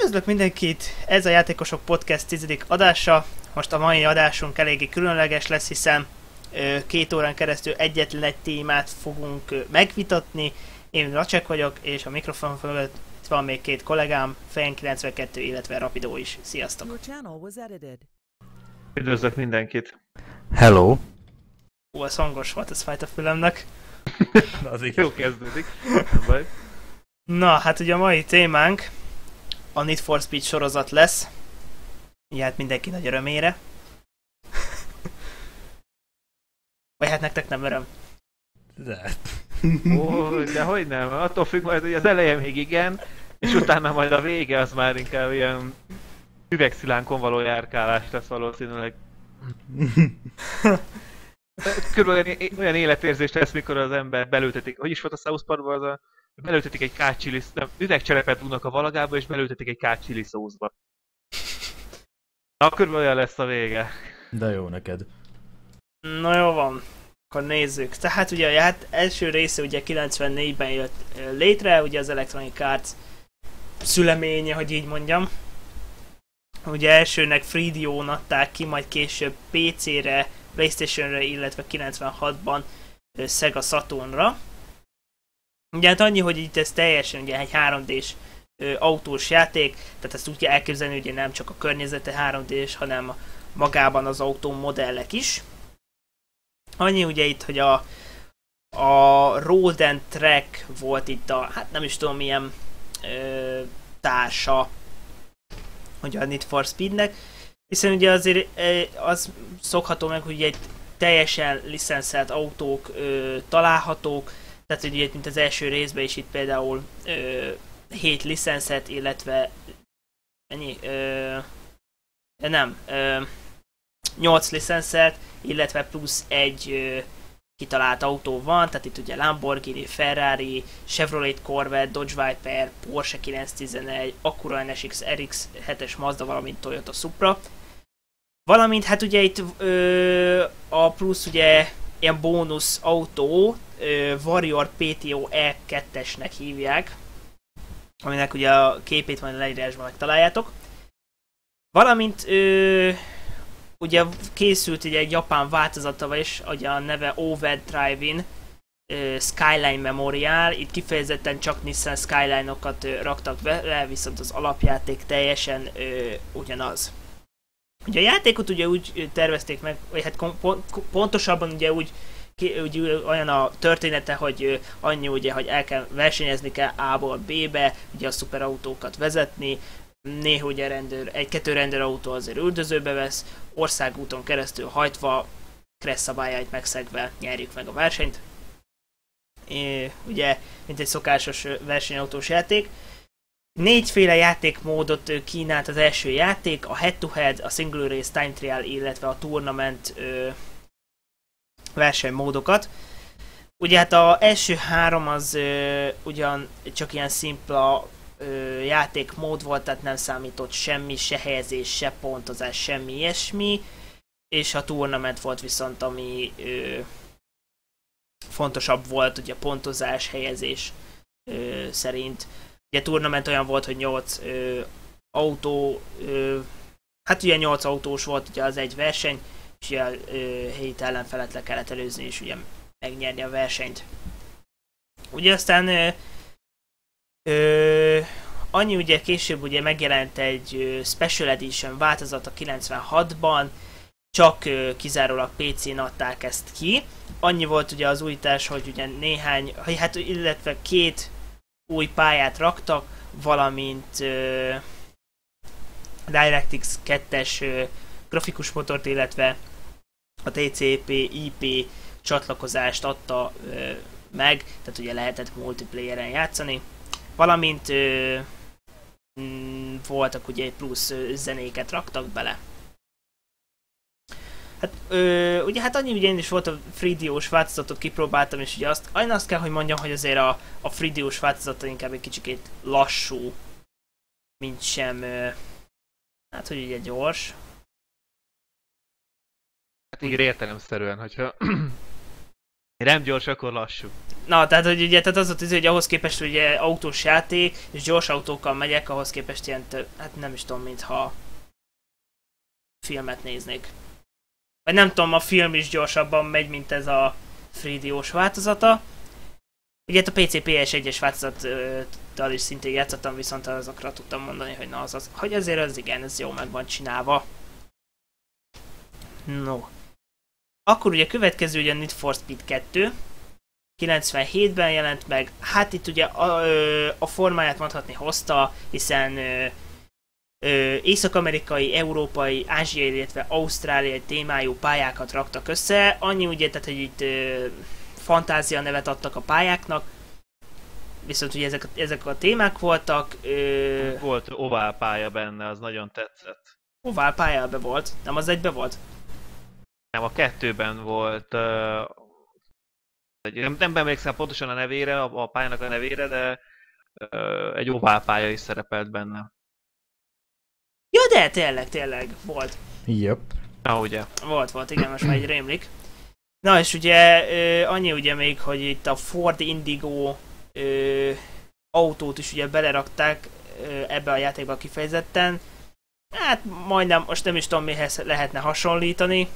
Üdvözlök mindenkit! Ez a Játékosok Podcast 10. adása. Most a mai adásunk eléggé különleges lesz, hiszen 2 órán keresztül egyetlen egy témát fogunk megvitatni. Én Racsek vagyok, és a mikrofon fölött itt van még 2 kollégám, Fejen92, illetve Rapido is. Sziasztok! Üdvözlök mindenkit! Hello! Ez hangos volt, ez fájt a fülemnek. Na, az jó kezdődik. Nem baj. Na, hát ugye a mai témánk a Need for Speed sorozat lesz. Ugye hát mindenki nagy örömére. Vagy hát nektek nem öröm. De hogy nem? Attól függ majd, hogy az eleje még igen, és utána majd a vége az már inkább ilyen üvegszilánkon való járkálás lesz valószínűleg. Körülbelül olyan életérzés lesz, mikor az ember belültetik. Hogy is volt a South Parkban, az a belültetik egy kácsili, üvegcserepet dugnak a valagába, és belültetik egy kácsili szószba. Na, körülbelül olyan lesz a vége. De jó neked. Na jó van, akkor nézzük. Tehát ugye a első része ugye 94-ben jött létre, ugye az Electronic Arts szüleménye, hogy így mondjam. Ugye elsőnek Freedion adták ki, majd később PC-re, PlayStation-re, illetve 96-ban Sega Saturnra. Ugye hát annyi, hogy itt ez teljesen ugye egy 3D-s autós játék, tehát ezt úgy kell elképzelni, hogy nem csak a környezete 3D-s, hanem magában az autó modellek is. Annyi ugye itt, hogy a Road and Track volt itt a, hát nem is tudom milyen társa, ugye a Need for Speednek, hiszen ugye azért az szokható meg, hogy egy teljesen licenszelt autók találhatók, tehát ugye mint az első részben is itt például 7 licenszet, illetve 8 licenszet, illetve plusz egy kitalált autó van, tehát itt ugye Lamborghini, Ferrari, Chevrolet Corvette, Dodge Viper, Porsche 911, Acura NSX, RX-7-es Mazda, valamint Toyota Supra. Valamint hát ugye itt a plusz ugye ilyen bónusz autó, Warrior PTO E2-esnek hívják, aminek ugye a képét majd a leírásban megtaláljátok. Valamint ugye készült ugye egy japán változata is, ugye a neve Overdrive-in Skyline Memorial, itt kifejezetten csak Nissan Skyline-okat raktak vele, viszont az alapjáték teljesen ugyanaz. Ugye a játékot ugye úgy tervezték meg, vagy hát pontosabban ugye úgy olyan a története, hogy annyi ugye, hogy versenyezni kell A-ból B-be, ugye a szuperautókat vezetni, néha ugye egy-kettő rendőrautó azért üldözőbe vesz, országúton keresztül hajtva, crash szabályait megszegve nyerjük meg a versenyt. Ugye, mint egy szokásos versenyautós játék. 4 féle játékmódot kínált az első játék, a head-to-head, a single race time trial, illetve a tournament versenymódokat. Ugye hát az első 3 az ugyan csak ilyen szimpla játékmód volt, tehát nem számított semmi, se helyezés, se pontozás, semmi ilyesmi, és a tournament volt viszont, ami fontosabb volt, ugye a pontozás, helyezés szerint. Ugye a tournament olyan volt, hogy 8 autó, hát ugye 8 autós volt ugye az egy verseny, és ugye 7 ellenfelet le kellett előzni, és ugye megnyerni a versenyt. Ugye aztán annyi ugye később ugye megjelent egy Special Edition változat a 96-ban, csak kizárólag PC-n adták ezt ki. Annyi volt ugye az újítás, hogy ugye hát illetve 2 új pályát raktak, valamint DirectX 2-es grafikus motort, illetve a TCP/IP csatlakozást adta meg, tehát ugye lehetett multiplayeren játszani. Valamint voltak ugye plusz zenéket raktak bele. Hát ugye hát annyi, ugye én is volt a Freediós változatot kipróbáltam, és ugye azt kell, hogy mondjam, hogy azért a Freediós változata inkább egy kicsikét lassú, mint sem, hát hogy ugye gyors. Hát így értelemszerűen, hogyha Nem gyors, akkor lassú. Na, tehát, hogy ugye, tehát az volt, hogy ahhoz képest ugye autós játék, és gyors autókkal megyek, ahhoz képest ilyen, hát nem is tudom, mintha filmet néznék. Vagy nem tudom, a film is gyorsabban megy, mint ez a 3D-os változata. Ugye hát a PC PS1-es változattal is szintén játszottam, viszont azokra tudtam mondani, hogy na hogy azért az igen, ez jó meg van csinálva. No. Akkor ugye következő ugye Need for Speed 2. 97-ben jelent meg, hát itt ugye a formáját mondhatni hozta, hiszen észak-amerikai, európai, ázsiai, illetve ausztráliai témájú pályákat raktak össze. Annyi ugye, tehát hogy itt fantázia nevet adtak a pályáknak, viszont ugye ezek a témák voltak. Volt ovál pálya benne, az nagyon tetszett. Ovál pálya ebbe volt, nem az egybe volt? Nem, a 2-ben volt, nem emlékszem pontosan a nevére, a pályának a nevére, de egy ovál pálya is szerepelt benne. Ja, de tényleg volt. Yep. Na ugye. Volt, igen, most már egy rémlik. Na és ugye annyi ugye még, hogy itt a Ford Indigo autót is ugye belerakták ebbe a játékba kifejezetten. Hát majdnem, most nem is tudom mihez lehetne hasonlítani.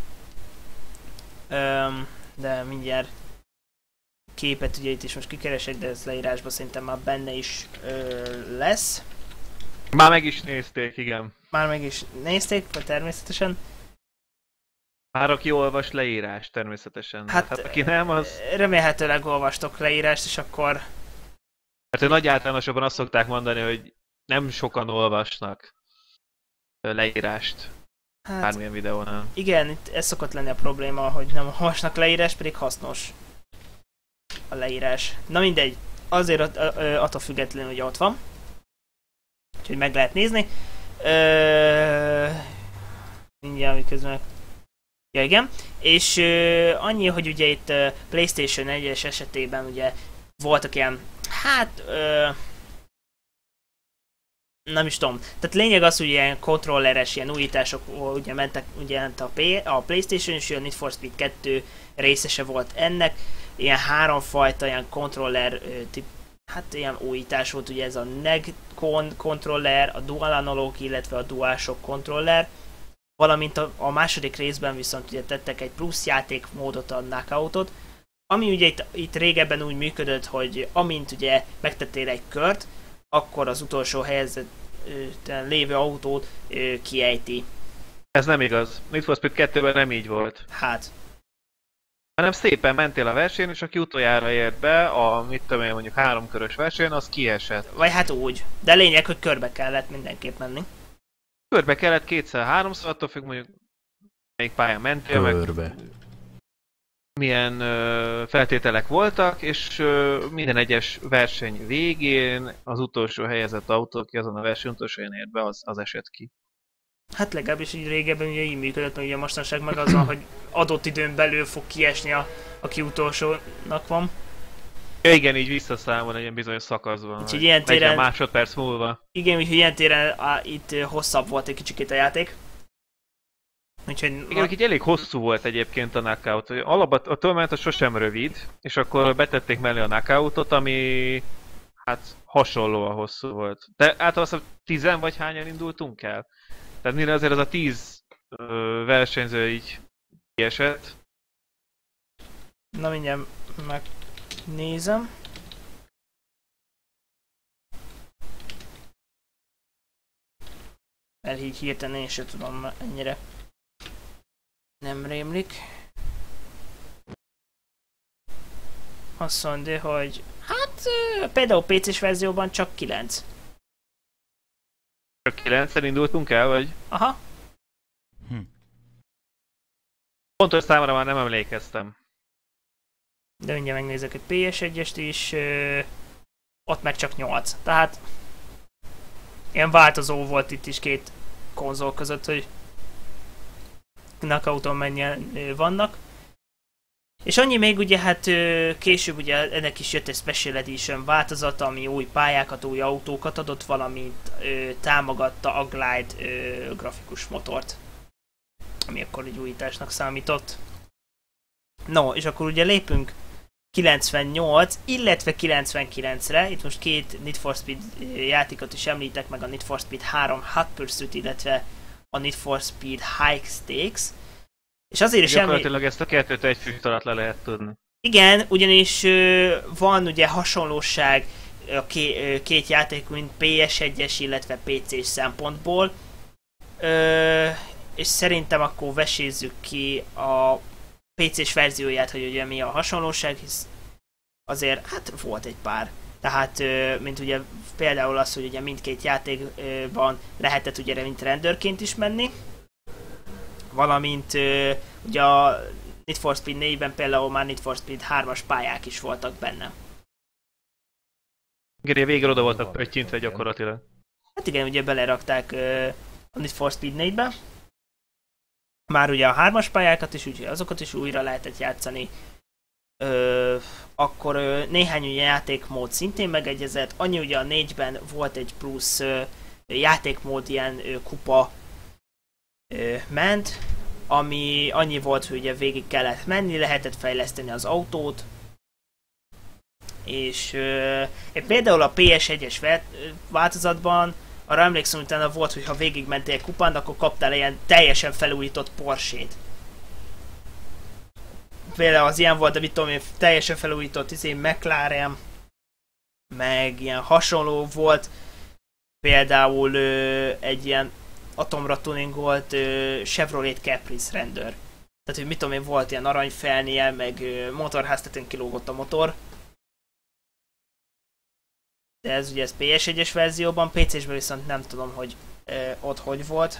De mindjárt képet ugye itt is most kikeresek, de ez leírásban szerintem már benne is lesz. Már meg is nézték, igen. Már meg is nézték, vagy természetesen. Már aki olvas leírást, természetesen. Hát aki nem, az... Remélhetőleg olvastok leírást, és akkor... Hát nagy általánosabban azt szokták mondani, hogy nem sokan olvasnak leírást. Hát, bármilyen videónál. Igen, itt ez szokott lenni a probléma, hogy nem olvasnak leírás, pedig hasznos a leírás. Na mindegy, azért attól függetlenül, hogy ott van. Úgyhogy meg lehet nézni. Mindjárt miközben... Ja, igen. És annyi, hogy ugye itt PlayStation 1-es esetében ugye voltak ilyen, hát... nem is tudom. Tehát lényeg az, hogy ilyen kontrolleres ilyen újítások ugye mentek ugye a PlayStation, és a Need for Speed 2 részese volt ennek. Ilyen háromfajta ilyen kontroller hát ilyen újítás volt, ugye ez a NEG kontroller, a Dual Analog, illetve a DualShock kontroller. Valamint a második részben viszont ugye tettek egy plusz játékmódot, a Knockoutot, ami ugye itt régebben úgy működött, hogy amint ugye megtettél egy kört, akkor az utolsó helyzetben lévő autót kiejti. Ez nem igaz. Need for Speed 2-ben nem így volt. Hát. Hanem szépen mentél a versenyen, és aki utoljára ért be, a mit tudom én, mondjuk 3 körös versenyen, az kiesett. Vagy hát úgy. De lényeg, hogy körbe kellett mindenképp menni. Körbe kellett 2-3-szor, attól függ mondjuk melyik pályán mentél, Körbe. meg milyen feltételek voltak, és minden egyes verseny végén az utolsó helyezett autó, aki azon a verseny utolsó helyen ért be, az esett ki. Hát legalábbis így régebben ugye így működött, mert ugye mostanság meg az van, hogy adott időn belül fog kiesni aki utolsónak van. Ja, igen, így visszaszámol egy ilyen bizonyos szakaszban. Úgyhogy ilyen téren... 40 másodperc múlva. Igen, úgyhogy ilyen téren itt hosszabb volt egy kicsikét a játék. Úgyhogy... Igen, így elég hosszú volt egyébként a knockout. Alapban a torment sosem rövid, és akkor betették mellé a knockoutot, ami hát hasonlóan hosszú volt. De általában azt 10 vagy hányan indultunk el? Tehát mire azért az a 10 versenyző így kiesett. Na mindjárt megnézem. Mert így hirtelen én sem tudom ennyire. Nem rémlik. Azt mondja, hogy hát például PC-s verzióban csak 9. Csak 9-en indultunk el, vagy? Aha. Pontos számra már nem emlékeztem. De mindjárt megnézek egy PS1-est is. Ott meg csak 8. Tehát ilyen változó volt itt is két konzol között, hogy Knockouton mennyien vannak. És annyi még ugye hát később ugye ennek is jött egy Special Edition változat, ami új pályákat, új autókat adott, valamint támogatta a Glide grafikus motort, ami akkor egy újításnak számított. No, és akkor ugye lépünk 98, illetve 99-re, itt most két Need for Speed játékot is említek, meg a Need for Speed 3 Hot Pursuit, illetve a Need for Speed High Stakes. És azért is gyakorlatilag ezt a kettőt egy füst alatt le lehet tudni. Igen, ugyanis van ugye hasonlóság a két játék, mint PS1-es, illetve PC-s szempontból. És szerintem akkor vesézzük ki a PC-s verzióját, hogy ugye mi a hasonlóság, hisz azért hát volt egy pár. Tehát, mint ugye például az, hogy ugye mindkét játékban lehetett ugye mint rendőrként is menni, valamint ugye a Need for Speed 4-ben például már Need for Speed 3-as pályák is voltak benne. Igen, végre oda voltak pöttyintve gyakorlatilag. Hát igen, ugye belerakták a Need for Speed 4-be. Már ugye a 3-as pályákat is, úgyhogy azokat is újra lehetett játszani. Akkor néhány ugye játékmód szintén megegyezett. Annyi ugye a 4-ben volt egy plusz játékmód, ilyen kupa ment, ami annyi volt, hogy ugye végig kellett menni, lehetett fejleszteni az autót. És például a PS1-es változatban arra emlékszem, utána volt, hogy ha végig mentél kupán, akkor kaptál ilyen teljesen felújított Porsét. Például az ilyen volt, de mit tudom én, teljesen felújított McLaren, meg ilyen hasonló volt. Például egy ilyen atomra tuningolt Chevrolet Caprice rendőr. Tehát, hogy mit tudom én, volt ilyen aranyfelnie, meg motorháztetőn kilógott a motor. De ez ugye ez PS1-es verzióban, PC-sben viszont nem tudom, hogy ott hogy volt.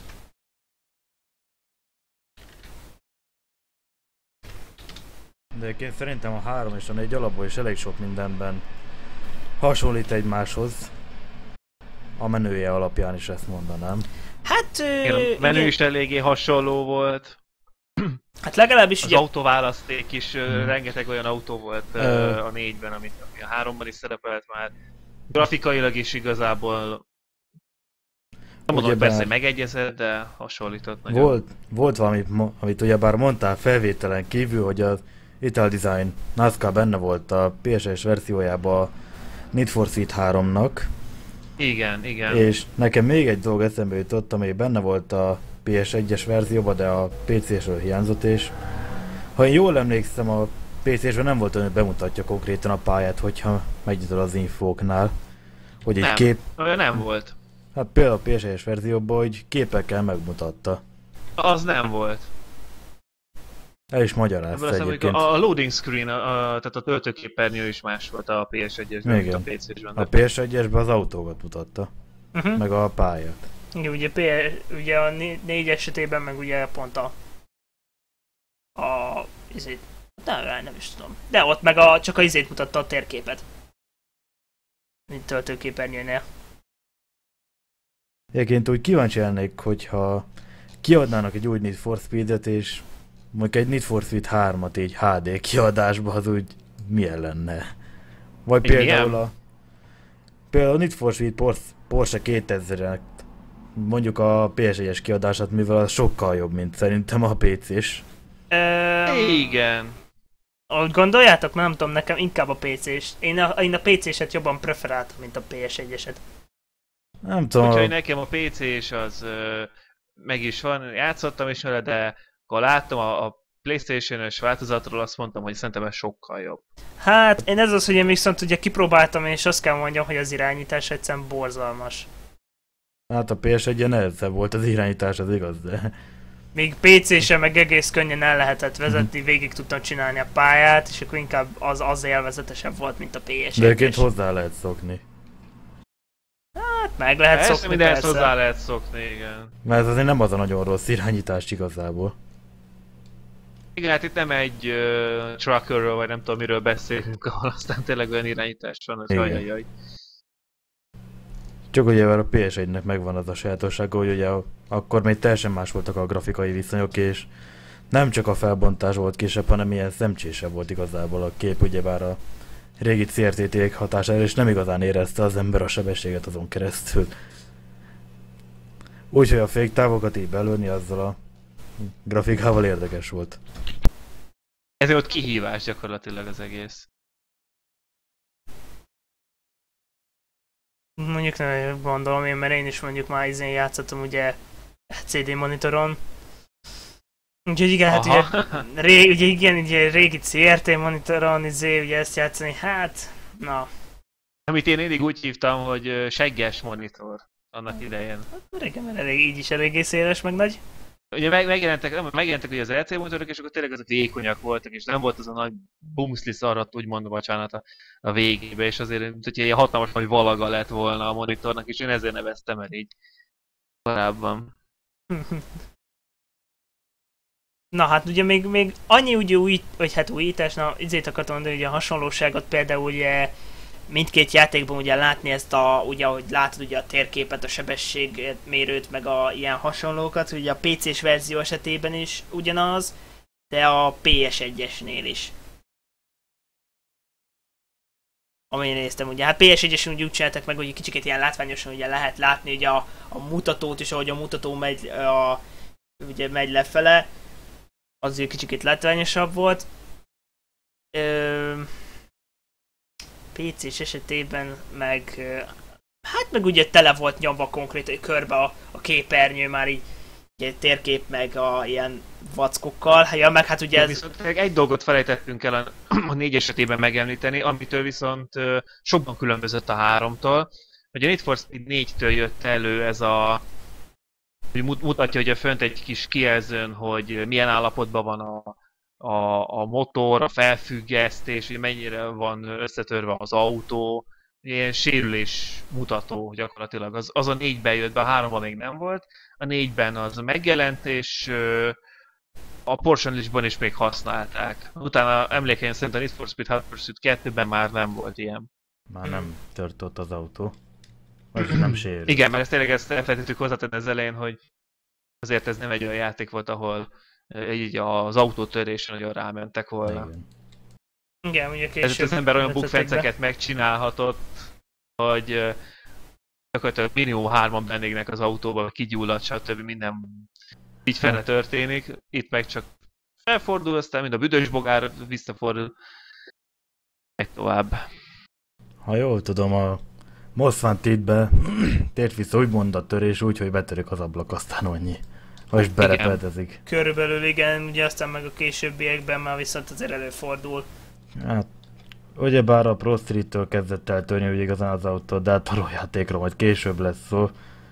De egyébként szerintem a 3 és a 4 alapból is elég sok mindenben hasonlít egymáshoz. A menője alapján is ezt mondanám. Hát... A menü is eléggé hasonló volt. Hát legalábbis az ugye... autóválaszték is, rengeteg olyan autó volt a 4-ben, ami a 3-ban is szerepelt már. Grafikailag is igazából nem mondom, hogy persze megegyezett, de hasonlított nagyon. Volt valami, amit ugyebár mondtál felvételen kívül, hogy az Ital Design NASCAR benne volt a PS1-es verziójában a Need for Speed 3-nak. Igen. És nekem még egy dolog eszembe jutott, ami benne volt a PS1-es verzióban, de a PC-sről hiányzott, és ha én jól emlékszem, a PC-sben nem volt olyan, hogy bemutatja konkrétan a pályát, hogyha megnyitod az infóknál. Hogy egy kép... nem volt. Hát például a PS1-es verzióban, hogy képekkel megmutatta. Az nem volt. El is magyarázta egyébként. A loading screen, tehát a töltőképernyő is más volt a PS1-esben, mint a PC-sben. A PS1-esben az autókat mutatta. Meg a pályát. Igen, ugye a 4 esetében meg ugye pont nem is tudom. De ott meg csak a izét mutatta a térképet. Mint töltőképernyőnél. Egyébként úgy kíváncsi lennék, hogyha kiadnának egy új Need for Speed-et, és mondjuk egy Need for Speed 3-at így HD kiadásban, az úgy milyen lenne? Vagy például a Need for Speed Porsche 2000-et, mondjuk a PS1-es kiadását, mivel az sokkal jobb, mint szerintem a PC-s. Igen. Ahogy gondoljátok, nem tudom, nekem inkább a PC-s. Én a PC-set jobban preferáltam, mint a PS1-eset. Nem tudom. Úgyhogy nekem a PC-s az meg is van, játszottam is vele, de akkor láttam a PlayStation-ös változatról, azt mondtam, hogy szerintem ez sokkal jobb. Hát, én ez az, hogy én viszont ugye kipróbáltam, és azt kell mondjam, hogy az irányítás egyszerűen borzalmas. Hát a PS1-en nehezebb volt az irányítás, az igaz, de... Még PC-sen meg egész könnyen el lehetett vezetni, végig tudtam csinálni a pályát, és akkor inkább az élvezetesebb volt, mint a PS1-es. De egyébként hozzá lehet szokni. Hát meg lehet szokni, mindenhez hozzá lehet szokni, igen. Mert ez azért nem az a nagyon rossz irányítás igazából. Igen, hát itt nem egy truckerről, vagy nem tudom miről beszélünk, ahol aztán tényleg olyan irányítás van, hogy ajajaj. Csak ugye a PS1-nek megvan az a sajátossága, hogy ugye akkor még teljesen más voltak a grafikai viszonyok, és nem csak a felbontás volt kisebb, hanem ilyen szemcsésebb volt igazából a kép, ugyebár a régi CRT-ték hatására, és nem igazán érezte az ember a sebességet azon keresztül. Úgyhogy a féktávokat így belőni azzal a grafikával érdekes volt. Ezért ott kihívás gyakorlatilag az egész. Mondjuk nem gondolom én, mert én is mondjuk már izén játszottam ugye CD monitoron. Úgyhogy igen, hát ugye régi CRT monitoron ugye ezt játszani, hát, na. Amit én mindig úgy hívtam, hogy segges monitor annak idején. Hát régen, mert így is eléggé széles, meg nagy. Ugye megjelentek ugye az LC monitorok, és akkor tényleg azok vékonyak voltak, és nem volt az a nagy bumszli szarrat, úgymond, bocsánat, a végébe, és azért, hogyha ilyen hatalmas nagy valaga lett volna a monitornak, és én ezért neveztem el így korábban. Na hát ugye még annyi ugye újítás, na izét akartam mondani, hogy a hasonlóságot például ugye mindkét játékban ugye látni ezt ugye ahogy látod ugye a térképet, a sebességmérőt, meg a ilyen hasonlókat, ugye a PC-s verzió esetében is ugyanaz, de a PS1-esnél is. Amin néztem ugye, hát PS1-esen úgy csináltak meg, hogy kicsit ilyen látványosan ugye lehet látni ugye a mutatót is, ahogy a mutató megy, ugye megy lefele, az egy kicsit látványosabb volt. PC-s esetében meg hát meg ugye tele volt nyomva konkrétan körbe a képernyő már így ugye, térkép meg a ilyen vackokkal, ja, meg hát ugye ez... Viszont egy dolgot felejtettünk el a 4 esetében megemlíteni, amitől viszont sokban különbözött a 3-tól. Ugye a Need for Speed 4-től jött elő ez a... hogy mutatja ugye fönt egy kis kijelzőn, hogy milyen állapotban van a motor, a felfüggesztés, hogy mennyire van összetörve az autó, ilyen sérülés mutató gyakorlatilag. Az a 4-ben jött be, a 3-ban még nem volt. A 4-ben az megjelent, és a Porsche Unleashed-ban is még használták. Utána emlékeim szerint a Need for Speed Hot Pursuit 2-ben már nem volt ilyen. Már nem tört ott az autó. Vagy nem sérült. Igen, mert tényleg ezt elfelejtettük hozzátenni az elején, hogy azért ez nem egy olyan játék volt, ahol így az autótörésen nagyon rámentek volna. Igen, ugye később. Ez az ember olyan bugfenceket megcsinálhatott, hogy gyakorlatilag minimum 3-an bennégnek az autóba, kigyulladt, stb. Minden így fele történik. Itt meg csak felfordul, aztán mind a büdös bogár visszafordul. Egy tovább. Ha jól tudom, a Most Wanted-be tért vissza úgymond a törés úgy, hogy betörik az ablak, aztán annyi. Most berepedezik. Körülbelül igen, ugye aztán meg a későbbiekben már viszont azért előfordul. Hát, ugyebár a Pro Street-től kezdett el törni úgy igazán az autó, de hát a játékról majd később lesz szó.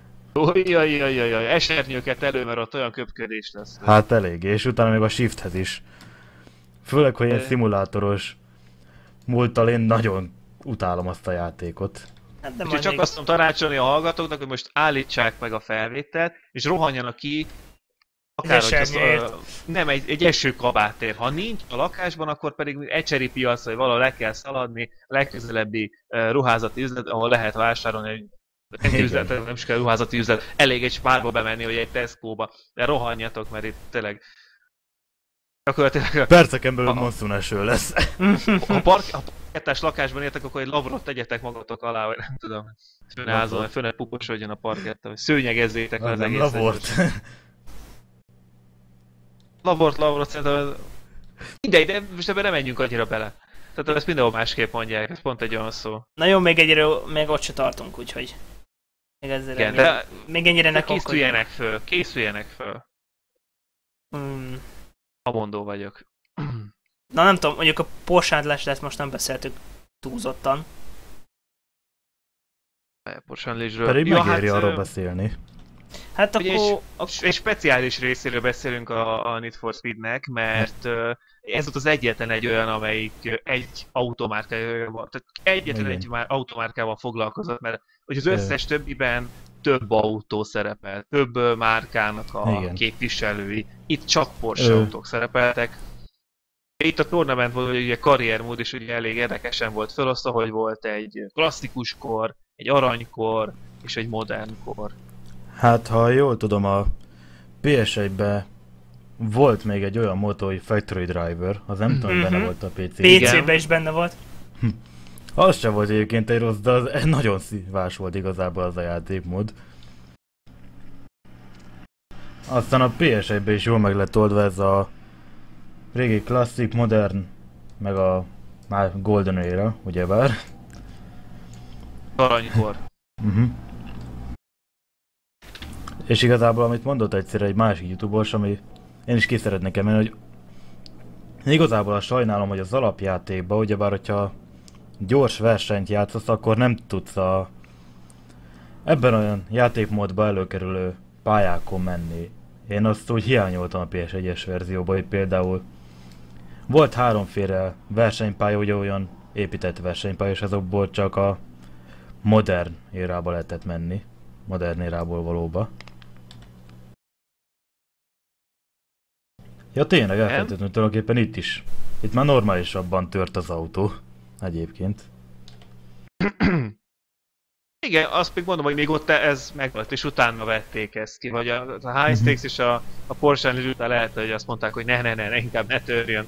Jaj, esernyőket elő, mert ott olyan köpködés lesz. Hát elég, és utána még a Shifthez is. Főleg, hogy ilyen szimulátoros múlttal én nagyon utálom azt a játékot. Hát úgyhogy csak azt tudom tanácsolni a hallgatóknak, hogy most állítsák meg a felvételt, és rohanjanak ki, akár hogy nem egy esőkabátért. Ha nincs a lakásban, akkor pedig ecseri piac, vagy valahol le kell szaladni, a legközelebbi ruházati üzlet, ahol lehet vásárolni egy üzlet, nem is kell ruházati üzlet, elég egy Spárba bemenni, vagy egy Tesco-ba, de rohanjatok, mert itt tényleg gyakorlatilag... Perceken belül monszun eső lesz. A parkettás lakásban értek, akkor egy lavrot tegyetek magatok alá, vagy nem tudom. Fönházon, fönne puposodjon a parketta, vagy szőnyegezzétek le az egész. Lavort. Lavort, szerintem... Mindegy, de most ebben nem menjünk annyira bele. Tehát ezt mindenhol másképp mondják, ez pont egy olyan szó. Na jó, még ott se tartunk, úgyhogy... Még ezzel igen, de még ennyire ne készüljenek föl. Amondó vagyok. Na nem tudom, mondjuk a Porsche Unleashed most nem beszéltük túlzottan. Porsche Unleashed-ről. Pedig megéri arról beszélni. Hát akkor... Egy speciális részéről beszélünk a Need for Speednek, mert ez volt az egyetlen egy olyan, amelyik egy automárkával, tehát egyetlen egy automárkával foglalkozott, mert hogy az összes többiben több autó szerepel, több márkának a képviselői, itt csak Porsche autók szerepeltek. Itt a tournament volt, hogy ugye karriermód is ugye elég érdekesen volt felosztva, hogy volt egy klasszikus kor, egy aranykor és egy modern kor. Hát ha jól tudom, a PS1-ben volt még egy olyan motor, hogy Factory Driver, az nem tudom, benne volt a PC-ben is benne volt. Az sem volt egyébként egy rossz, de az nagyon szívás volt igazából az a játékmód. Aztán a PS1-ben is jól meg lett oldva ez a régi klasszik, modern, meg a már Golden Era, ugyebár. Aranykor. Uh-huh. És igazából, amit mondott egyszer egy másik youtubers, ami én is ki szeretnék emelni, hogy igazából azt sajnálom, hogy az alapjátékban, ugyebár, hogyha gyors versenyt játszasz, akkor nem tudsz ebben olyan játékmódban előkerülő pályákon menni. Én azt úgy hiányoltam a PS1-es verzióban, hogy például volt háromféle versenypálya, ugye olyan épített versenypálya, és azokból csak a modern érába lehetett menni. Modern érából valóba. Ja tényleg, elfelejtettem, tulajdonképpen itt is. Itt már normálisabban tört az autó. Egyébként. Igen, azt még mondom, hogy még ott ez megvolt, és utána vették ezt ki, vagy a High Stakes és a Porsche Unleashed után lehet, hogy azt mondták, hogy ne, inkább ne törjön.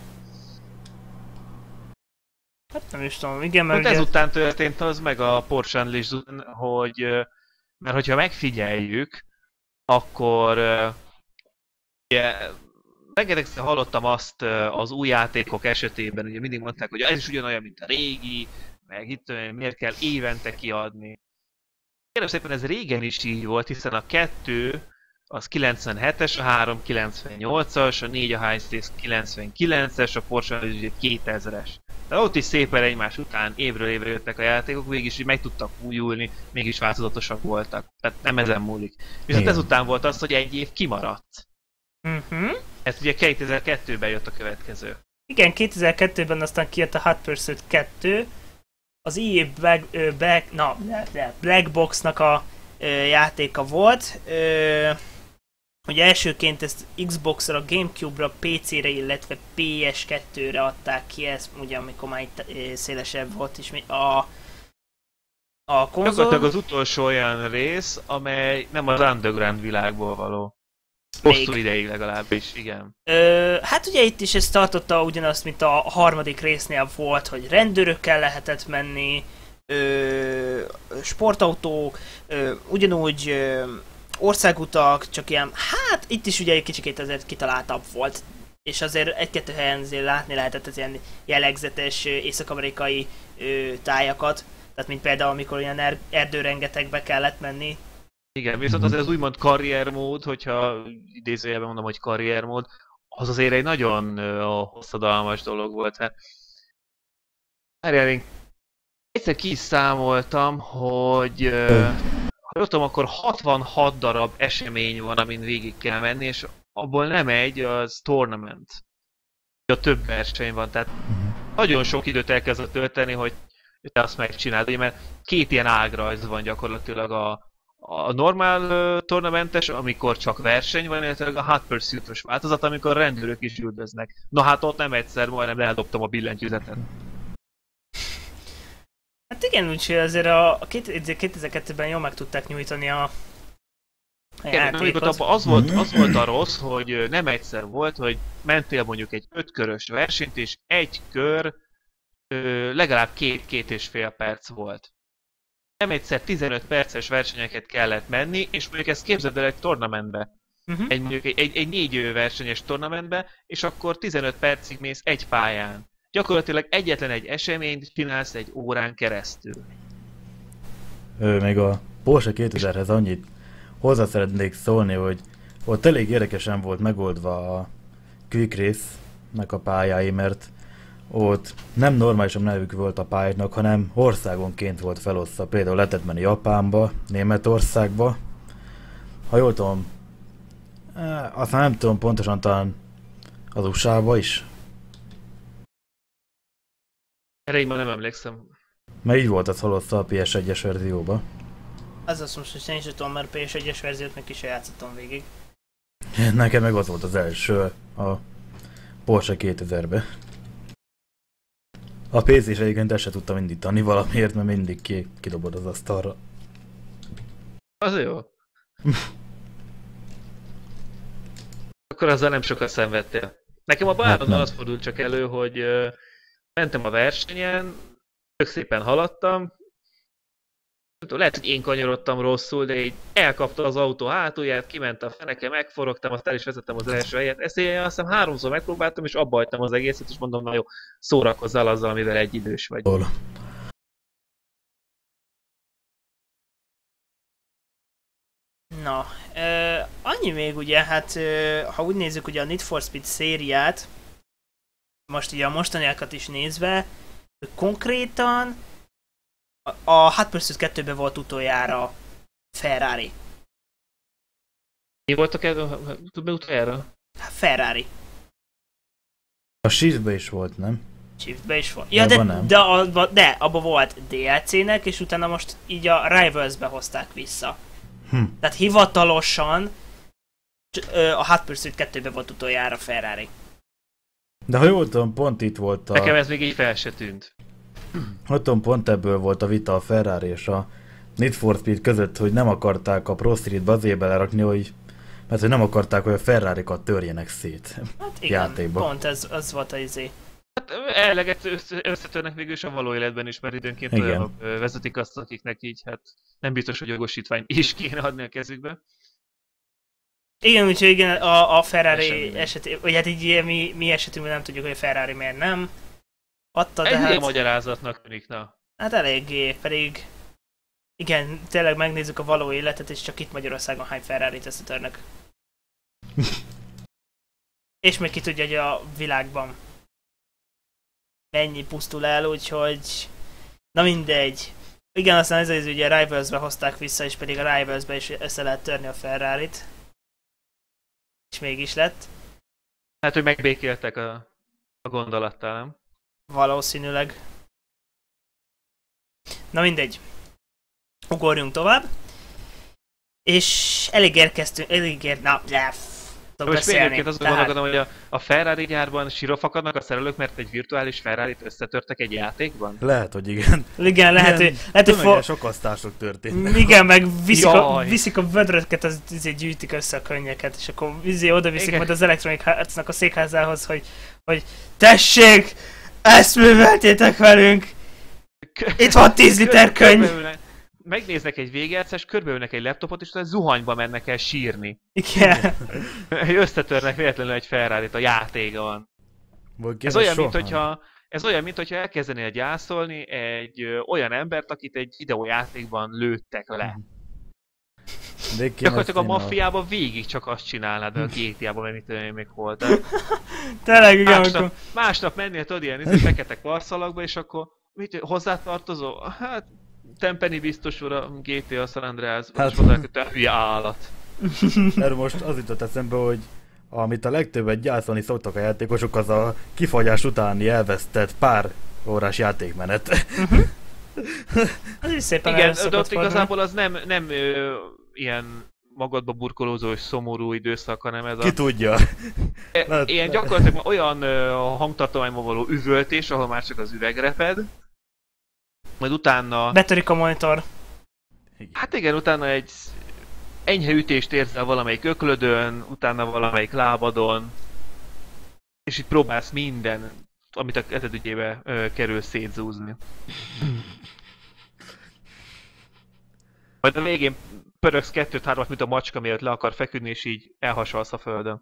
Hát nem is tudom, igen, mert ugye... ezután történt az meg a Porsche Unleashed után, hogy mert hogyha megfigyeljük, akkor ugye rengetegszer hallottam azt az új játékok esetében, ugye mindig mondták, hogy ez is ugyanolyan, mint a régi, meg itt miért kell évente kiadni. Kérem szépen, ez régen is így volt, hiszen a 2 az 97-es, a 3 98-as, a 4 a High Stakes 99-es, a Porsche Unleashed 2000-es. Tehát ott is szépen egymás után évről évre jöttek a játékok, mégis így meg tudtak újulni, mégis változatosak voltak. Tehát nem ezen múlik. Viszont ezután volt az, hogy egy év kimaradt. Ez ugye 2002-ben jött a következő. Igen, 2002-ben aztán kijött a Hot Pursuit 2, az EA Black Box-nak a játéka volt. Ugye elsőként ezt Xbox-ra, Gamecube-ra, PC-re, illetve PS2-re adták ki, ez ugye amikor már szélesebb volt is a konzol. Gyakorlatilag az utolsó olyan rész, amely nem az underground világból való. Hosszú ideig legalábbis, igen. Hát ugye itt is ez tartotta ugyanazt, mint a harmadik résznél volt, hogy rendőrökkel lehetett menni, sportautók, ugyanúgy országutak, csak ilyen, hát itt is ugye egy kicsikét azért kitaláltabb volt. És azért egy-kettő helyen azért látni lehetett az ilyen jellegzetes észak-amerikai tájakat. Tehát mint például, amikor ilyen erdőrengetegbe kellett menni. Igen, viszont azért az úgymond karriermód, hogyha idézőjelben mondom, hogy karriermód, az azért egy nagyon hosszadalmas dolog volt. Hát, én egyszer kiszámoltam, hogy ha jól tudom, akkor 66 darab esemény van, amin végig kell menni, és abból nem egy, az tournament. A több verseny van, tehát nagyon sok időt elkezdett tölteni, hogy te azt megcsináld, ugye, mert két ilyen ágrajz van gyakorlatilag a normál tornamentes, amikor csak verseny van, illetve a Hot Pursuit-os változat, amikor rendőrök is üldöznek. Na hát ott nem egyszer, majdnem eldobtam a billentyűzetet. Hát igen, úgyhogy azért a 2002-ben jól meg tudták nyújtani a játékot. Az volt a rossz, hogy nem egyszer volt, hogy mentél mondjuk egy 5 körös versenyt, és egy kör legalább 2-2,5 perc volt. Nem egyszer 15 perces versenyeket kellett menni, és mondjuk ezt képzeld el egy tornamentbe. Mondjuk egy 4 versenyes tornamentbe, és akkor 15 percig mész egy pályán. Gyakorlatilag egyetlen egy eseményt csinálsz egy órán keresztül. Még a Porsche 2000-hez annyit hozzá szeretnék szólni, hogy ott elég érdekesen volt megoldva a Quick Race-nek a pályái, mert ott nem normálisan nevük volt a pályáknak, hanem országonként volt felosztva. Például lehetett menni Japánba, Németországba. Ha jól tudom, aztán nem tudom pontosan, talán az USA-ba is. Erre én már nem emlékszem. Mert így volt az felosztva a PS1-es verzióba. Az azt most, hogy én is tudom, mert PS1-es verziót meg is játszottam végig. Nekem meg az volt az első, a Porsche 2000-be. A PC-s egyébként ezt se tudtam indítani valamiért, mert mindig kidobod az asztalra. Az jó. Akkor azzal nem sokat szenvedtél. Nekem a bárodon az fordult csak elő, hogy mentem a versenyen, tök szépen haladtam, lehet, hogy én kanyarodtam rosszul, de így elkapta az autó hátulját, kiment a feneke, megforogtam, aztán el is vezettem az első helyet. Ezt én azt hiszem 3-szor megpróbáltam, és abba hagytam az egészet, és mondom, na jó, szórakozzál azzal, amivel egyidős vagy. Na, annyi még ugye, hát ha úgy nézzük ugye a Need for Speed szériát, most ugye a mostaniakat is nézve, konkrétan a Hot Pursuit 2-ben volt utoljára Ferrari. Mi voltak utoljára? Ferrari. A Shift-be is volt, nem? Shift-be is volt. Ja, de abba volt DLC-nek, és utána most így a Rivals-be hozták vissza. Tehát hivatalosan a Hot Pursuit 2-ben volt utoljára Ferrari. De ha jól tudom, pont itt volt a... Nekem ez még így fel se tűnt. Tudom, pont ebből volt a vita a Ferrari és a Need for Speed között, hogy nem akarták a Pro Street-be azért belerakni, mert hogy nem akarták, hogy a Ferrari-kat törjenek szét. Hát igen, játékba. Pont ez volt az izé. Hát eleget összetörnek végül a való életben is, mert időnként olyanok vezetik azt, akiknek így hát nem biztos, hogy jogosítvány is kéne adni a kezükbe. Igen, úgyhogy igen, a Ferrari esetében, vagy hát így mi esetünkben nem tudjuk, hogy a Ferrari miért nem adta, de hát... Egy magyarázatnak tűnik, na. Hát eléggé, pedig... Igen, tényleg megnézzük a való életet, és csak itt Magyarországon hány Ferrarit összetörnek. És még ki tudja, hogy a világban mennyi pusztul el, úgyhogy... Na mindegy. Igen, aztán ez az ugye a Rivals-be hozták vissza, és pedig a Rivals-be is össze lehet törni a Ferrarit. És mégis lett. Hát, hogy megbékéltek a gondolattal, nem? Valószínűleg. Na mindegy. Ugorjunk tovább. És most még egyébként azt gondolkodom, hogy a Ferrari gyárban sírofakadnak a szerelők, mert egy virtuális Ferrarit összetörtek egy játékban? Lehet, hogy igen. Igen, lehet, hogy tömeges okasztások történnek. Igen, meg viszik a vödröket, az gyűjtik össze a könnyeket, és akkor oda viszik majd az Electronic Arts-nak a székházához, hogy tessék, ezt műveltétek velünk! Itt van 10 liter könyv! Megnéznek egy végjátszást, körbeülnek egy laptopot, és utána zuhanyba mennek el sírni. Igen. Összetörnek véletlenül egy Ferrarit a játékban. Ez olyan, mintha elkezdenél gyászolni egy olyan embert, akit egy videójátékban lőttek le. Gyakorlatilag a maffiában végig csak azt csinálnád, a GTA-ban, mert mit még volt. Tényleg, igen. Másnap mennél, tudod, ilyen fekete karszalagba, és akkor hozzátartozó? Hát... Tempeni biztos úr a GTA San Andreas, hát, és mondták, hogy te hülye állat. Erről most az jutott eszembe, hogy amit a legtöbbet gyászolni szoktak a játékosok, az a kifagyás utáni elvesztett pár órás játékmenet. Az is szépen igen, de ott igazából az nem ilyen magadba burkolózó és szomorú időszak, hanem ez Ki tudja? Ilyen gyakorlatilag olyan hangtartományban való üvöltés, ahol már csak az üveg reped. Majd utána... Betörik a monitor. Hát igen, utána egy enyhe ütést érzel valamelyik öklödön, utána valamelyik lábadon, és itt próbálsz minden, amit a kezedügyébe kerül szétzúzni. Majd a végén pörögsz 2-3-at, mint a macska, mielőtt le akar feküdni, és így elhasalsz a földön.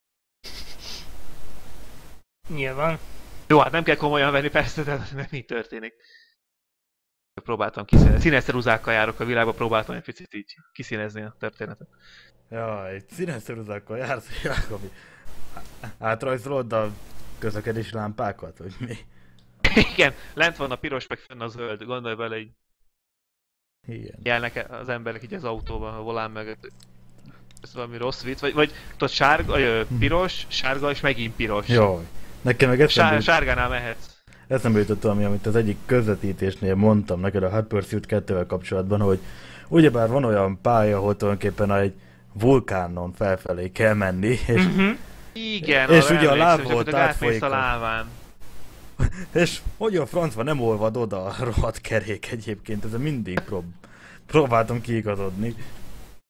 Nyilván. Jó, hát nem kell komolyan venni, persze, de nem így történik. Próbáltam kiszínezni. Színeszeruzákkal járok a világba, próbáltam egy picit így kiszínezni a történetet. Jaj, színeszeruzákkal jársz, Jákobi. Átrajzolod a közlekedési lámpákat, vagy mi? Igen, lent van a piros, meg fenn a zöld. Gondolj bele, így jelnek az emberek így az autóban, a volán mögött. Ez valami rossz vicc, vagy tudod, sárga, piros, sárga és megint piros. Jaj, nekem meg sárgánál mehetsz. Eszembe jutott valami, amit az egyik közvetítésnél mondtam neked a Hot Pursuit 2-vel kapcsolatban, hogy ugyebár van olyan pálya, ahol tulajdonképpen egy vulkánon felfelé kell menni, és, igen, és ugye a lávot átfolyik a láván. És hogy a francba nem olvad oda a rohadt kerék egyébként, ezen mindig próbáltam kiigazodni.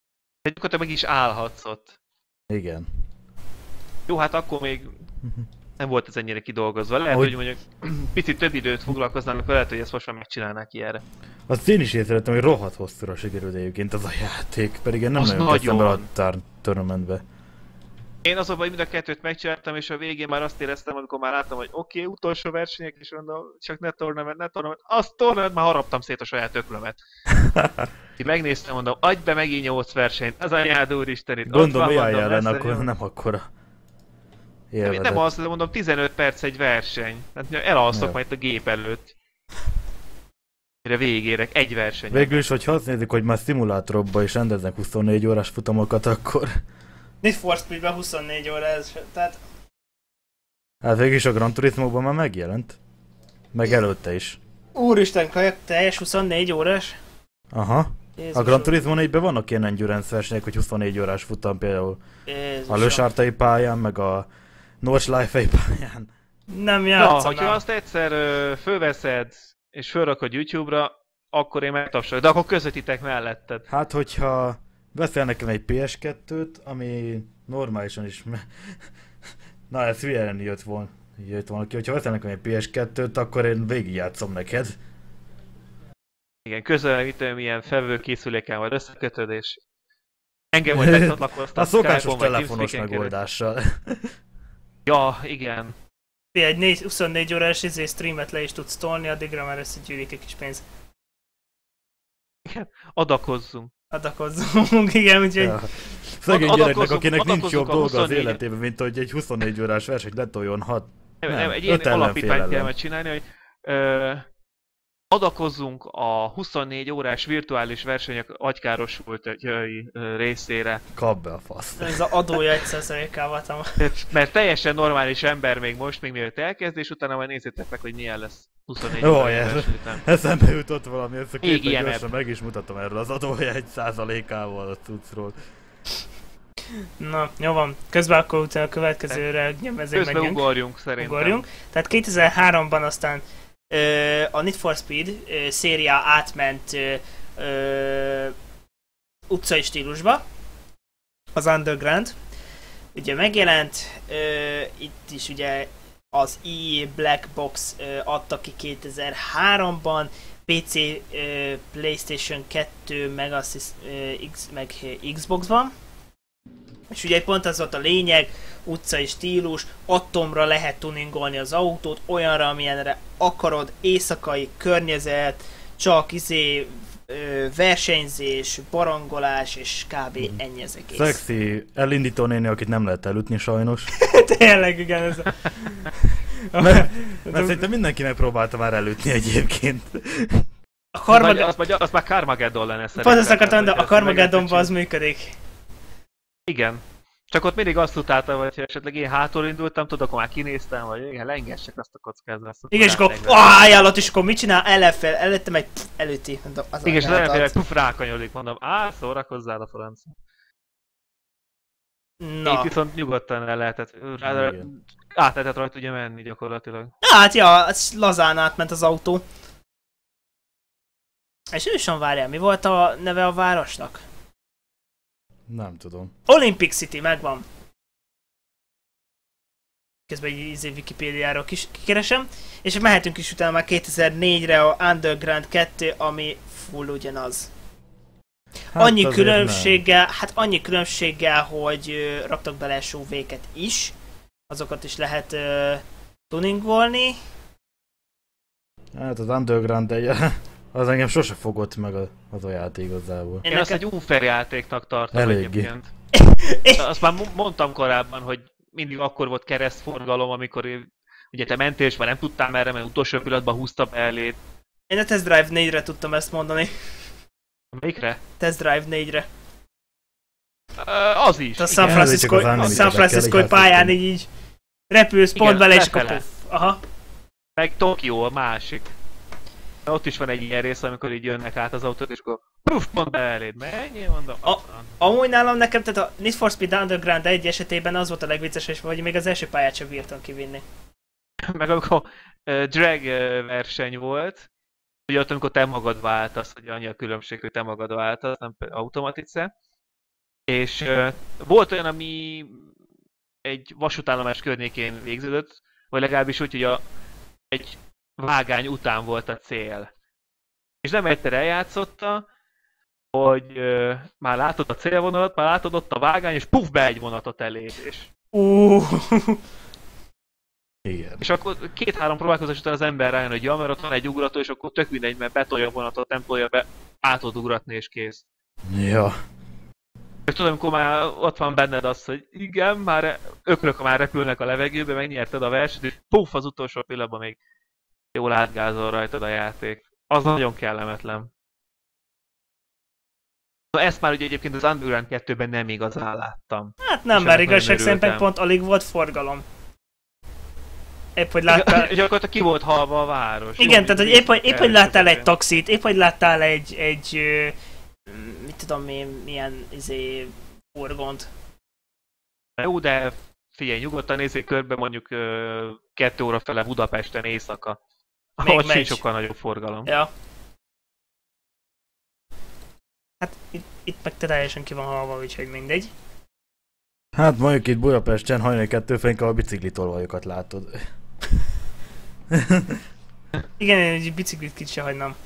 Egyébként meg is állhatsz ott. Igen. Jó, hát akkor még nem volt ez ennyire kidolgozva. Lehet, hogy mondjuk picit több időt foglalkoznának, lehet, hogy ezt most már megcsinálnák ilyenre. Azt én is észrevettem, hogy rohadt hosszúra sikerült egyébként az a játék, pedig én nem az nagyon kezdtem bele a tournamentbe. Én azonban mind a kettőt megcsináltam, és a végén már azt éreztem, amikor már láttam, hogy oké, utolsó versenyek, és mondom, csak ne tournament. Azt tournament, már haraptam szét a saját öklömet. Így megnéztem, mondom, adj be megint 8 versenyt, az anyád úristen itt. Gondolom, olyan jelen, akkor nem akkora élvezet. Nem az, de mondom, 15 perc egy verseny. Tehát elalszok majd a gép előtt. Mire végérek, egy verseny. Végül is, hogyha azt nézzük, hogy már szimulátorokban is rendeznek 24 órás futamokat, akkor... Need for Speedben 24 óra ez, tehát... Hát végül is a Gran Turismo-ban már megjelent. Meg előtte is. Úristen, kajak, teljes 24 órás? Aha. Jézusom. A Gran Turismo 4-ben vannak ilyen endurance versenyek, hogy 24 órás futam például. Jézusom. A Lösártai pályán, meg a Nordschleife pályán. Nem játszom. Ja, hogyha azt egyszer fölveszed és fölrakod YouTube-ra, akkor én megtapsolok, de akkor közvetítek melletted. Hát, hogyha veszel nekem egy PS2-t, ami normálisan is... Na, ez hülyen jött volna ki. Hogyha veszel nekem egy PS2-t, akkor én végigjátszom neked. Igen, közelítem, milyen felvőkészüléken vagy összekötöd, és engem majd megcsatlakoztat. A szokásos telefonos megoldással. Ja, igen. Egy 24 órás streamet le is tudsz tolni, addigra már összegyűlik egy kis pénz. Igen, adakozzunk. Adakozzunk, igen, úgyhogy... Ja. Szegény gyereknek, akinek nincs jobb dolga az életében, mint hogy egy 24 órás versenyt letoljon 6. Nem, egy ilyen alapítványt kell csinálni, hogy adakozzunk a 24 órás virtuális versenyek agykárosult részére. Kap be a fasz. Ez az adója 1%-ával van. Mert teljesen normális ember még most, még mielőtt elkezd, és utána majd nézzétek meg, hogy milyen lesz 24 órás verseny után. Eszembe jutott valami, ezt a képet gyorsan meg is mutatom erről az adója 1%-ával a cuccról. Na, jó van. Közben akkor utána a következőre nyomezék megyünk. Közben ugorjunk szerintem. Ugorjunk. Tehát 2003-ban aztán a Need for Speed széria átment utcai stílusba. Az Underground. Ugye megjelent, itt is ugye az EA Black Box adta ki 2003-ban, PC, PlayStation 2, meg Xbox-ban. És ugye pont az volt a lényeg, utcai stílus, atomra lehet tuningolni az autót, olyanra, amilyenre akarod, éjszakai környezet, csak versenyzés, barangolás, és kb. Ennyi az egész. Szexi elindító néni, akit nem lehet elütni sajnos. Tényleg, igen, ez a... mert szerintem mindenki megpróbálta már elütni egyébként. Az már Carmageddon lenne szerintem. Pont azt akartam, de a Carmageddonban az működik. Igen. Csak ott mindig azt utáltam, hogy esetleg én hátul indultam, tudod, akkor már kinéztem, vagy igen, lengessek azt a kockázatot. Igen, és akkor állott, és akkor mit csinál? Előttem egy előtti. Igen, és az ellenfélek rákanyodik, mondom, szórakozzál a francia. Na. Itt viszont nyugodtan el lehetett, át lehetett rajta ugye menni gyakorlatilag. Hát ja, lazán átment az autó. És ősen várjál, mi volt a neve a városnak? Nem tudom. Olympic City, megvan. Közben egy Wikipédiáról kikeresem. És mehetünk is utána már 2004-re a Underground 2, ami full ugyanaz. Hát annyi különbséggel, hogy raktak bele SUV-ket is. Azokat is lehet tuningolni. Hát az Underground az engem sose fogott meg az a játék igazából. Én azt egy unfair játéknak tartom egyébként. Azt már mondtam korábban, hogy mindig akkor volt keresztforgalom, amikor ugye te mentél, és már nem tudtál merre, mert utolsó pillanatban húztam eléd. Én a Test Drive 4-re tudtam ezt mondani. Melyikre? Test Drive 4-re. Az is. A San Francisco pályán így repülsz pont bele, és akkor aha. Meg Tokió a másik. Ott is van egy ilyen rész, amikor így jönnek át az autók, és akkor puff, pont be eléd. Menjél, mondom. Amúgy nálam nekem, tehát a Need for Speed Underground 1 esetében az volt a legviccesebb, hogy még az első pályát sem bírtam kivinni. Meg amikor drag verseny volt, ugye ott amikor te magad váltasz, hogy annyi a különbség, hogy te magad váltasz, nem automatice. És volt olyan, ami egy vasútállomás környékén végződött, vagy legalábbis úgy, hogy egy vágány után volt a cél. És nem egyszer eljátszotta, hogy már látod a célvonalat, már látod ott a vágány, és puf, be egy vonatot elépés. Igen. És akkor 2-3 próbálkozás után az ember rájön, hogy ja, mert ott van egy ugrató, és akkor tök mindegy, mert betolja a vonatot, nem tolja be, át tud ugratni, és kész. Ja. És tudom, amikor már ott van benned az, hogy igen, már ökrök már repülnek a levegőbe, megnyerted a versenyt, és puff, az utolsó pillanatban még jól átgázol rajtad a játék. Az nagyon kellemetlen. Ezt már ugye egyébként az Underground 2-ben nem igazán láttam. Hát nem, mert igazság szerint pont alig volt forgalom. Épp, hogy láttál... Gyakorlatilag ki volt halva a város. Igen, tehát hogy épp hogy láttál egy taxit, épp hogy láttál egy mit tudom én, milyen furgont. Jó, de figyelj, nyugodtan nézzék körbe mondjuk 2 óra fele Budapesten éjszaka. Ahol sincs sokkal nagyobb forgalom. Ja. Hát itt meg teljesen ki van halva, úgyhogy mindegy. Hát mondjuk itt Budapesten hajnali 2 fénykor a biciklitolvajokat látod. Igen, én egy biciklit kicsit se hagynám.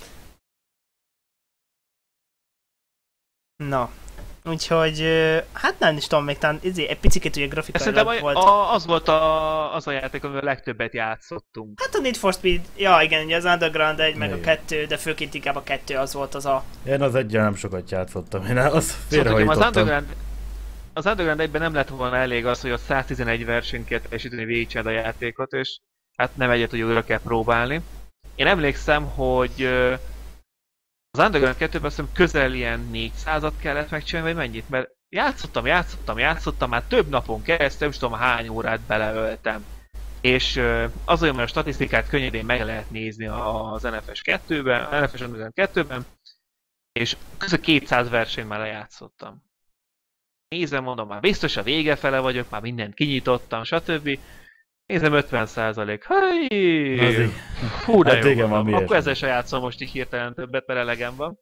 Na, úgyhogy, hát nem is tudom, még talán egy picit ugye grafikailag volt. Az volt az a játék, amivel a legtöbbet játszottunk. Hát a Need for Speed, ja igen, ugye az Underground 1 meg a 2, de főként inkább a 2 az volt az a... Én az egyen nem sokat játszottam, én azt félrehajtottam. Az Underground 1-ben nem lett volna elég az, hogy ott 111 versenyt kell teljesíteni, végigcsináld a játékot, és hát nem egyet, hogy újra kell próbálni. Én emlékszem, hogy az Underground 2-ben azt hiszem közel ilyen 400-at kellett megcsinálni, vagy mennyit? Mert játszottam, már több napon keresztül, nem tudom hány órát beleöltem. És az olyan, mert a statisztikát könnyedén meg lehet nézni az NFS 2-ben, NFS Underground 2-ben, és közel 200 versenyt már lejátszottam. Nézem, mondom, már biztos a vége fele vagyok, már mindent kinyitottam, stb. Nézem 50%. Hely! Hú, de hát jó van. Akkor ezzel se játszom most így hirtelen többet, mert elegem van.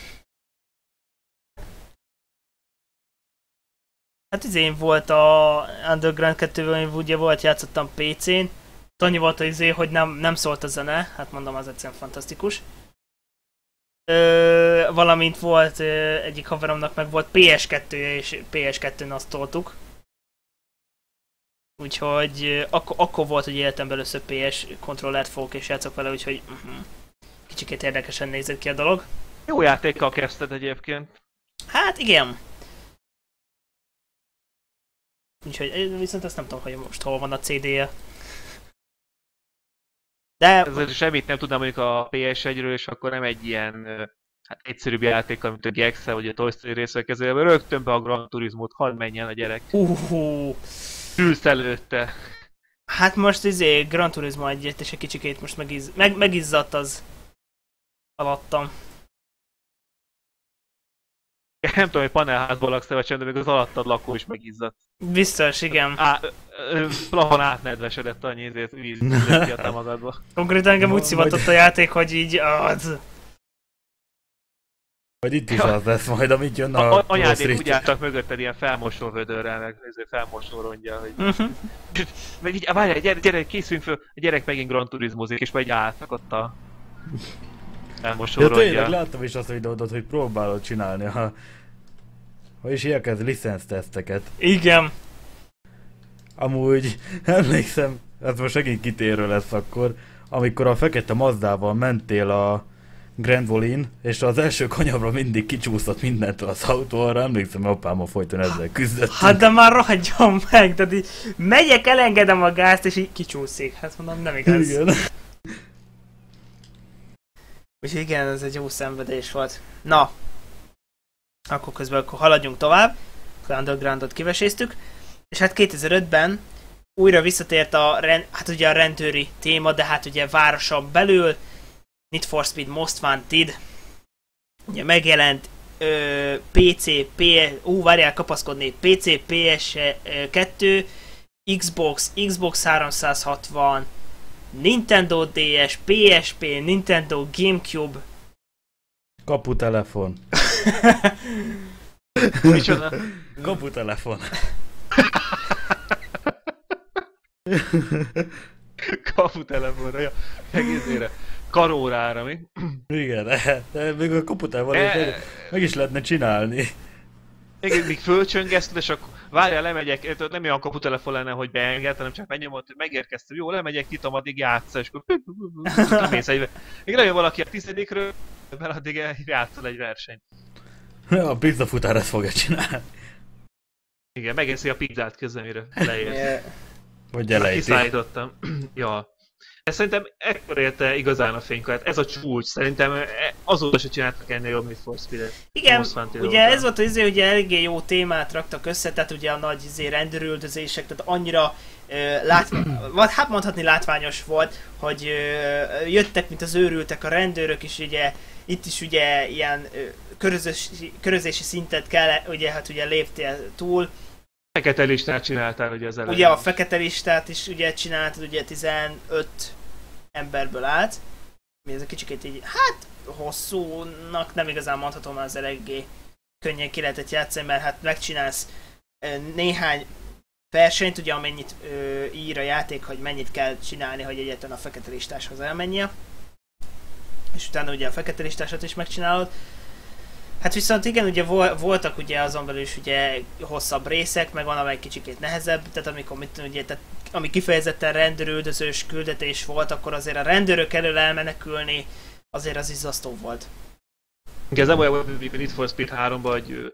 Hát én volt a Underground 2-ben, ugye volt, játszottam PC-n. Annyi volt hogy nem szólt a zene, hát mondom, az egyszerűen fantasztikus. Valamint volt egyik haveromnak meg volt PS2-je, és PS2-n azt toltuk. Úgyhogy akkor volt, hogy életemben először PS kontrollert fogok és játszok vele, úgyhogy kicsikét érdekesen nézett ki a dolog. Jó játékkal kezdted egyébként. Hát igen. Úgyhogy viszont azt nem tudom, hogy most hol van a CD-je. De... Ez semmit nem tudnám mondjuk a PS1-ről, és akkor nem egy ilyen hát egyszerűbb játék, mint a Gex-el, vagy a Toy Story részvel kezelve, rögtön be a Gran Turismo-t, hadd menjen a gyerek. Ülsz előtte. Hát most Gran Turismo egyet, és egy kicsikét most megizzadt az alattam. Nem tudom, hogy panelházból laksz, vagy sem, de még az alattad lakó is megizzadt. Biztos, igen. Plafon átnedvesedett annyi ezért víz ki a magadba. Konkrétan engem úgy szivatott a játék, hogy így... Vagy itt is az lesz majd, amit jön a anyádék úgy álltak mögötted ilyen felmosó vödörrel, meg felmosó rongyal, hogy... Meg így, várjál, gyere, készüljünk föl, a gyerek megint Gran Turismozik, és megy álltak ott a... felmosó rongyal. Tényleg láttam is azt a videódot, hogy próbálod csinálni vagyis elkezd licenszteszteket. Igen. Amúgy emlékszem, ez most megint kitérő lesz akkor, amikor a fekete Mazdával mentél a Grand Wall-in, és az első kanyarra mindig kicsúszott mindentől az autó, arra emlékszem, hogy apámmal folyton ezzel küzdöttünk. Hát de már rohadjon meg, tehát így megyek, elengedem a gázt, és így kicsúszik. Hát mondom, nem igaz. Igen. Úgyhogy igen, ez egy jó szenvedés volt. Na, akkor közben haladjunk tovább. A Undergroundot kiveséztük. És hát 2005-ben újra visszatért hát ugye a rendőri téma, de hát ugye városon belül Need for Speed Most Wanted. Ugye megjelent PC, várjál, kapaszkodnék, PC, PS2, Xbox 360, Nintendo DS, PSP, Nintendo Gamecube. Kaputelefon. Micsoda? Kaputelefon. Kaputelefonra, ja. Egészére. Karórára, mi? Igen, de még a kaputál valahogy meg is lehetne csinálni. Igen, míg fölcsöngeszted, és akkor várjál, lemegyek, nem olyan kaputelefon lenne, hogy beenged, hanem csak megnyomod, hogy megérkeztem, jó, lemegyek, nyitom, addig játssza, és akkor mész egy... Még lejön valaki a 10-ről, mert addig játszol egy versenyt. A pizzafutár ezt fogja csinálni. Igen, megeszi a pizzát közben, mire leérsz. Vagy elejti. Kiszállítottam. Ja. De szerintem ekkor érte igazán a fénykorát. Ez a csúcs. Szerintem azóta se csináltak ennél jobb, mint For Speed-et. Igen, ugye ez volt az hogy eléggé jó témát raktak össze, tehát ugye a nagy rendőrüldözések, tehát annyira hát mondhatni látványos volt, hogy jöttek, mint az őrültek a rendőrök is, ugye itt is ugye ilyen körözési szintet kell, ugye hát ugye léptél túl. Fekete listát csináltál ugye az elején. Ugye a fekete listát is ugye csináltad, ugye 15 emberből állt. Mi ez a kicsikét így, hát hosszúnak nem igazán mondhatom, az eléggé könnyen ki lehetett játszani, mert hát megcsinálsz néhány versenyt, ugye amennyit ír a játék, hogy mennyit kell csinálni, hogy egyetlen a fekete listáshoz elmenjél. És utána ugye a fekete listásat is megcsinálod. Hát viszont igen, ugye voltak ugye azon belül is ugye hosszabb részek, meg van amely kicsikét nehezebb, tehát amikor ugye, tehát, ami kifejezetten rendőrüldözős küldetés volt, akkor azért a rendőrök elől elmenekülni azért az izzasztó volt. Ez nem olyan volt, mint Need for Speed 3-ban, hogy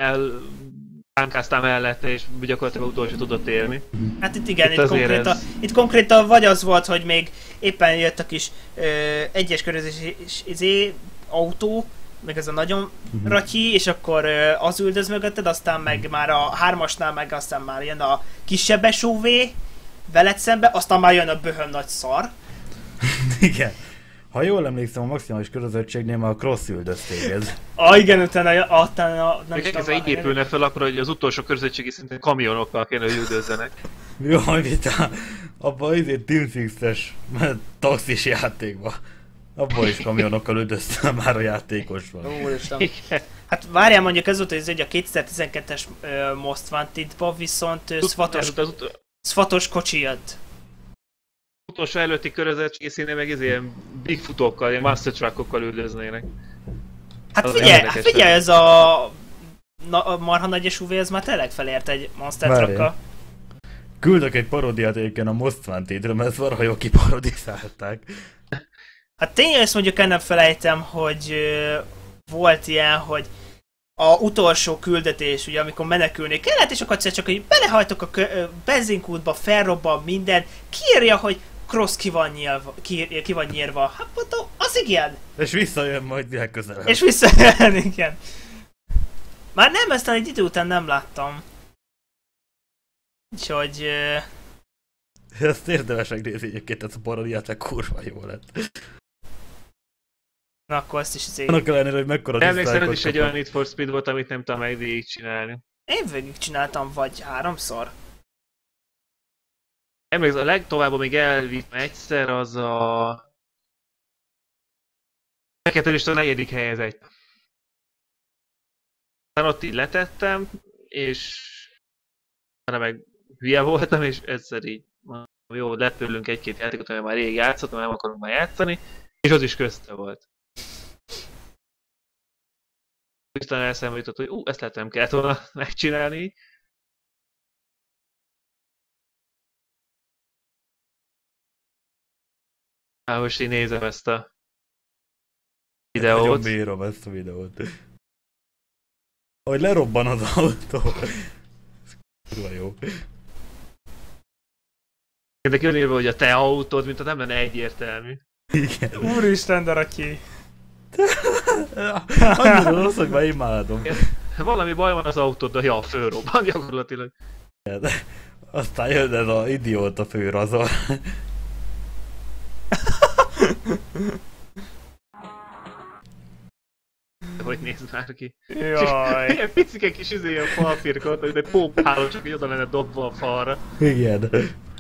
eltánkáztál mellette, és gyakorlatilag utolsó tudott érni. Hát itt igen, itt konkrétan vagy az volt, hogy még éppen jött a kis egyes körözési autó, meg ez a nagyon ratyi, és akkor az üldöz mögötted, aztán meg már a 3-asnál meg aztán már jön a kisebb SUV veled szembe, aztán már jön a böhön nagy szar. Igen. Ha jól emlékszem, a maximális körözöttségnél már a cross üldöz téged. Igen, utána nem is tudom. Ez így épülne fel akkor, hogy az utolsó körözöttségi szinten kamionokkal kéne, hogy üldözzenek. Jó, vita. Abban azért Team Six-es taxis játékban. Abban is kamionokkal üldöztem már a játékosban. Úristen. Hát várjál, mondjuk ez volt az, hogy a 2012-es Most Wanted-ba viszont szvatos kocsi jött. Utolsó előtti körözöttségi színe meg ilyen Bigfootokkal, ilyen Master Truckokkal üldöznének. Hát figyelj, ez a marha nagy SUV, ez már tényleg felért egy Monster Truckkal. Küldök egy paródiát egyébként a Most Wanted-re, mert ezt valahogy jól kiparodizálták. Hát tényleg ezt mondjuk el nem felejtem, hogy volt ilyen, hogy a utolsó küldetés, ugye amikor menekülni kellett, és akkor csak hogy belehajtok a benzinkútba, felrobban minden, kiírja, hogy cross ki van nyírva. Hát mondom, az igen. És visszajön majd legközelebb. És visszajön, igen. Már nem, ezt egy idő után nem láttam. Úgyhogy... Ezt érdemes megnézni egyébként, ez a parodiát, kurva jó lett. Na akkor ezt is azért... Annak ellenére, hogy mekkora diszlájkot emlékszem, ez is egy olyan Need for Speed volt, amit nem tudom meg végigcsinálni. Én végigcsináltam vagy 3-szor. Emlékszem, a legtovább még elvittem egyszer, az a... Fekete lista 4. helyezett. Aztán ott így letettem, és... meg hülye voltam, és egyszer így... Jó, lett tőlünk egy-két játékot, amely már rég játszottam, nem akarunk már játszani, és az is közte volt. Aztán eszembe jutott, hogy ezt lehet nem kellett volna megcsinálni. Most én nézem ezt a videót. Nagyon bírom ezt a videót. Ahogy lerobban az autó. Kurva jó. De kijön írva, hogy a te autód, mint ha nem lenne egyértelmű. Igen. Úristen, de Ratyi! Annyira rossz, hogy már imádom. Valami baj van az autóddal, ja, fölrobban gyakorlatilag. De aztán jön ez az idióta főrazol. Hogy nézd már ki. Jaj. Ilyen picike kis ilyen falfirkot, de pókháló, csak így oda lenne dobva a falra. Igen.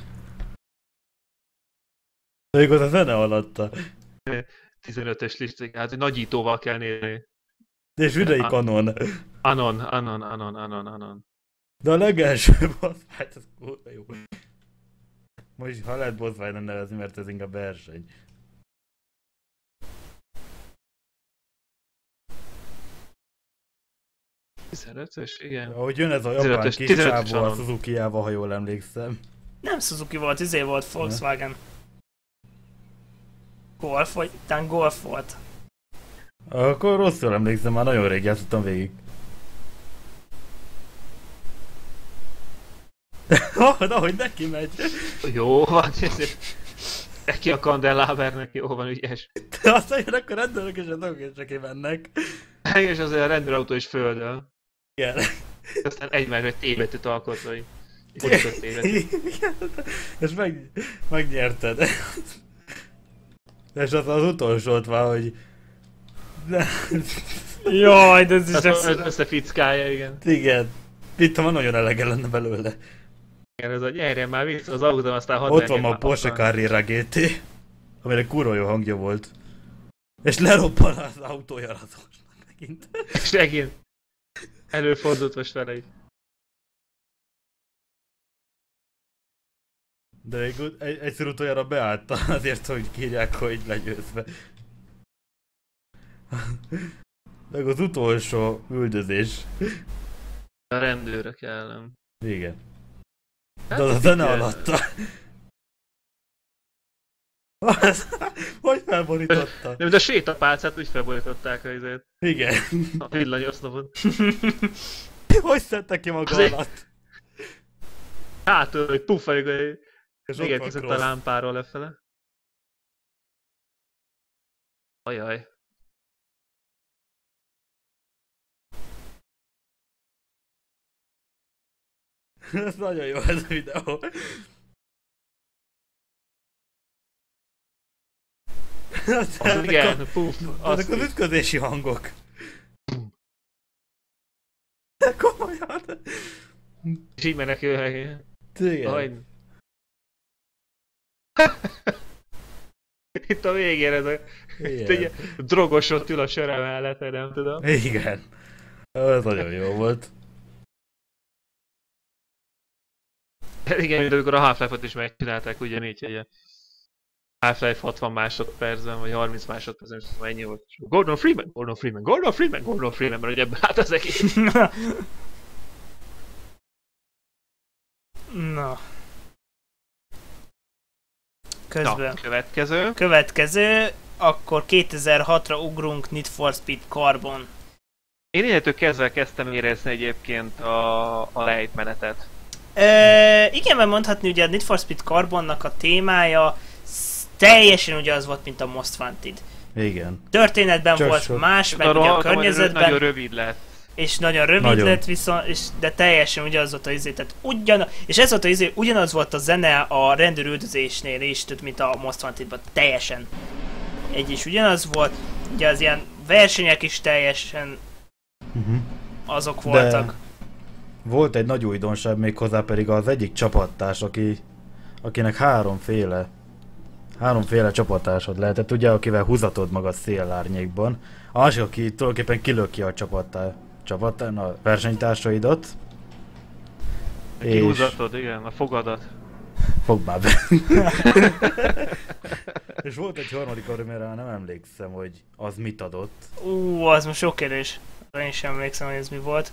Még az a zene alatta. 15-ös listék, hát hogy nagyítóval kell nézni. És videi kanon. Anon. De a legelső basz, hát ez kurva jó. Most ha lehet bossfight-nak nevezni, mert ez inkább verseny. Igen. Ahogy jön ez a japán kis csávó a Suzuki-jával, ha jól emlékszem. Nem Suzuki volt, volt Volkswagen. Golf, vagy talán Golf volt. Akkor rosszul emlékszem, már nagyon rég játszottam végig. Ahogy neki megy. Jó van, ezért neki a kandellábernek jó van, ügyes. De aztán jön, akkor rendőrök és a dolgok is neki mennek. És azért a rendőrautó is földön. Igen. Aztán egymásra egy T-betűt alkotva, így. És megnyerted. És az utolsó ott van, hogy... Jaj, de ez is összefickálja, igen. Igen. Itt van nagyon elege lenne belőle. Igen, ez a gyerjen már vissza az autóm, aztán hadd ott van a Porsche Carrera GT, amire kurva jó hangja volt. És lerobban az autója Razosnak megint. És megint. Előfordult most vele is. De végül egyszer utoljára beállta azért, hogy kírják, hogy legyőzve. Meg az utolsó üldözés. A rendőrök ellen. Igen. De az a zene alatta. Hogy felborította? Nem, de a sétapálcát úgy felborították azért. Igen. A villanyoszlopot. Hogy szedte ki maga azért... alatt? Hátul, hogy puffalik, hogy igen, kiszett a cross. lámpáról lefele. Ajaj. Ez nagyon jó ez a videó. Igen, puff. Ezek az ütközési hangok. De komolyan. És így menekülnek. Igen. Itt a végén ez a... Itt egy drogos ott ül a söre mellett, nem tudom. Igen. Ez nagyon jó volt. Igen, mint amikor a Half-Life-ot is megcsinálták ugyanígy, hogy a Half-Life 60 másodpercben, vagy 30 másodpercben, és ennyi volt. Gordon Freeman, Gordon Freeman, Gordon Freeman, Gordon Freeman, mert ugye ebből hát az egész. Na. Közben. Na, következő. Következő, akkor 2006-ra ugrunk Need for Speed Carbon. Én innentől kezdve kezdtem érezni egyébként a lejtmenetet. Igen, mert mondhatni, ugye a Need for Speed Carbonnak a témája teljesen ugyanaz volt, mint a Most Wanted. Igen. Történetben Csak volt sok. más, meg ugye a környezetben. Nagyon rövid lett. És nagyon rövid lett viszont, de teljesen ugyanaz volt a izé, tehát és ez volt a izé, ugyanaz volt a zene a rendőrüldözésnél is, mint a Most Wantedban, teljesen. Egy is ugyanaz volt, ugye az ilyen versenyek is teljesen azok voltak. De volt egy nagy újdonság méghozzá pedig az egyik csapattárs, akinek háromféle csapattársad lehetett, ugye, akivel húzatod magad szélárnyékban. A másik, aki tulajdonképpen kilöki a a versenytársaidat. És húzatod, igen, a fogadat. Fogd már be. És volt egy harmadik, amire nem emlékszem, hogy az mit adott. Az most sok kérdés. Én sem emlékszem, hogy ez mi volt.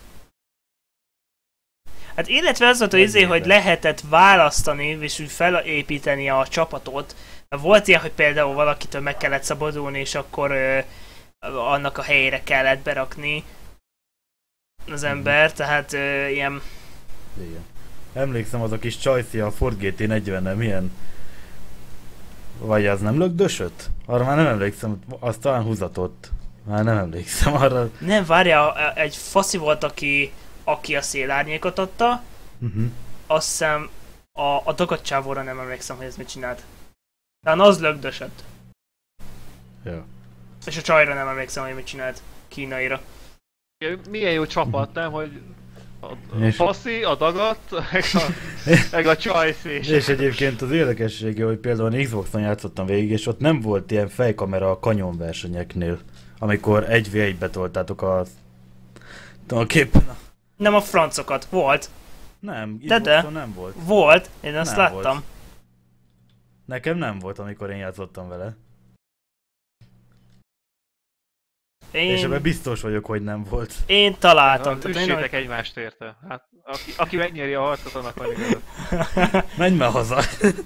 Hát illetve az volt a izé, hogy lehetett választani, és úgy felépíteni a csapatot. Volt ilyen, hogy például valakitől meg kellett szabadulni, és akkor annak a helyére kellett berakni az ember, tehát ilyen... Igen. Emlékszem, az a kis csajci a Ford GT40-nel milyen... Vagy az nem lögdösött? Arra már nem emlékszem, az talán húzatott. Már nem emlékszem arra. Nem, várja, egy faszi volt, aki a szélárnyékot adta. Azt hiszem a dagadcsávóra nem emlékszem, hogy ez mit csinált. Talán az lögdösött. Ja. És a csajra nem emlékszem, hogy mit csinált. Kínaira. Milyen jó csapat, nem? Hogy a faszi, a dagat, meg a csajsz is. És egyébként az érdekessége, hogy például a Xboxon játszottam végig, és ott nem volt ilyen fejkamera a kanyon versenyeknél, amikor 1v1-be toltátok a képen. Nem a francokat, volt. Nem, de nem volt. Volt, én azt nem láttam. Volt. Nekem nem volt, amikor én játszottam vele. És ebben biztos vagyok, hogy nem volt. Én találtam. Üssétek egymást érte. Hát, aki megnyeri a harcot, annak van igazad. Menj már haza!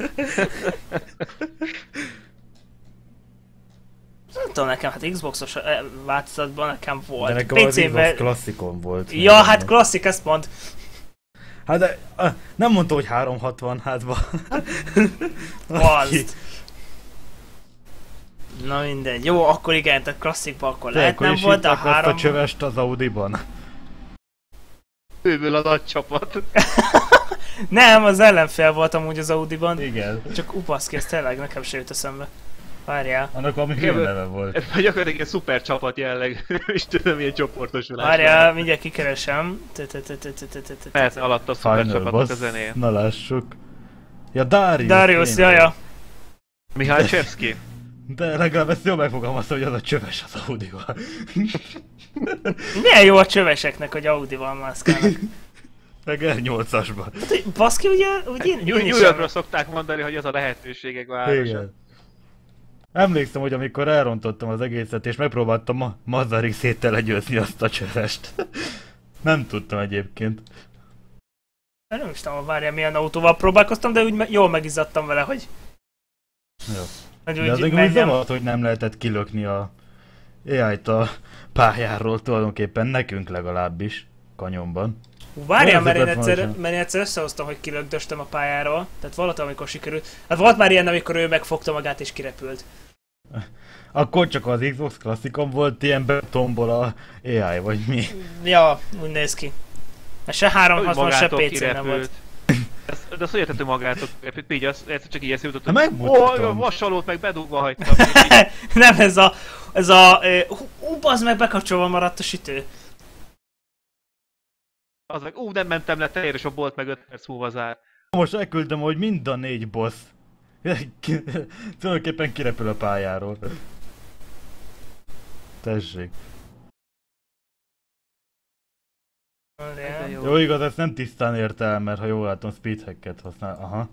Nem tudom, nekem hát Xboxos változatban nekem volt. De nekem az Xbox klasszikon volt. Ja, hát klasszik, ezt mond. Hát de nem mondta, hogy 360 hátba. Az. Na mindegy. Jó, akkor igen, tehát klasszikban akkor lehet nem volt, de a 3... a csövest az Audiban. Őből a nagy csapat. Nem, az ellenfél volt amúgy az Audiban. Igen. Csak upaszki, ez tényleg nekem se jut eszembe. Várjál. Annak valami neve volt. Ez gyakorlatilag egy szuper csapat jelleg. És tudom, milyen csoportosulás. Várjál, mindjárt kikeresem. Persze, alatt a szuper csapatnak a zenéje. Na lássuk. Ja, Darius. Darius, jaja. Mihály Csevszki. De legalább ezt jól megfogalmazta, hogy az a csöves az Audival. Milyen jó a csöveseknek, hogy Audival mászkálnak. Meg R8-asban. Baszki, ugye New Yorkra szokták mondani, hogy az a lehetőségek városa. Igen. Emlékszem, hogy amikor elrontottam az egészet, és megpróbáltam Mazarik széttel legyőzni azt a csövest. Nem tudtam egyébként. Nem is tudom, várjál, milyen autóval próbálkoztam, de úgy jól megizzadtam vele, hogy... Jó. Hogy de azért úgy zavart, hogy nem lehetett kilökni a AI-t a pályáról tulajdonképpen nekünk legalábbis, kanyonban. Várjál, mert én egyszer összehoztam, hogy kilögdöstem a pályáról, tehát volt, amikor sikerült. Hát volt már ilyen, amikor ő megfogta magát és kirepült. Akkor csak az Xbox klasszikon volt ilyen betonból a AI, vagy mi? Ja, úgy néz ki. Se 360, se PC nem volt. De azt hogy értető magától kirepült, így egyszer csak így eszébe jutott, hogy a vasalót meg bedugva hagytam. Nem, bazd meg, bekapcsolva maradt a sütő. Az meg, nem mentem le teljes, és a bolt meg 5 perc múlva zár. Most elküldtem, hogy mind a 4 boss tulajdonképpen kirepül a pályáról. Tessék. Jó, igaz, ezt nem tisztán érte el, mert ha jól látom, speedhacket használ. Aha.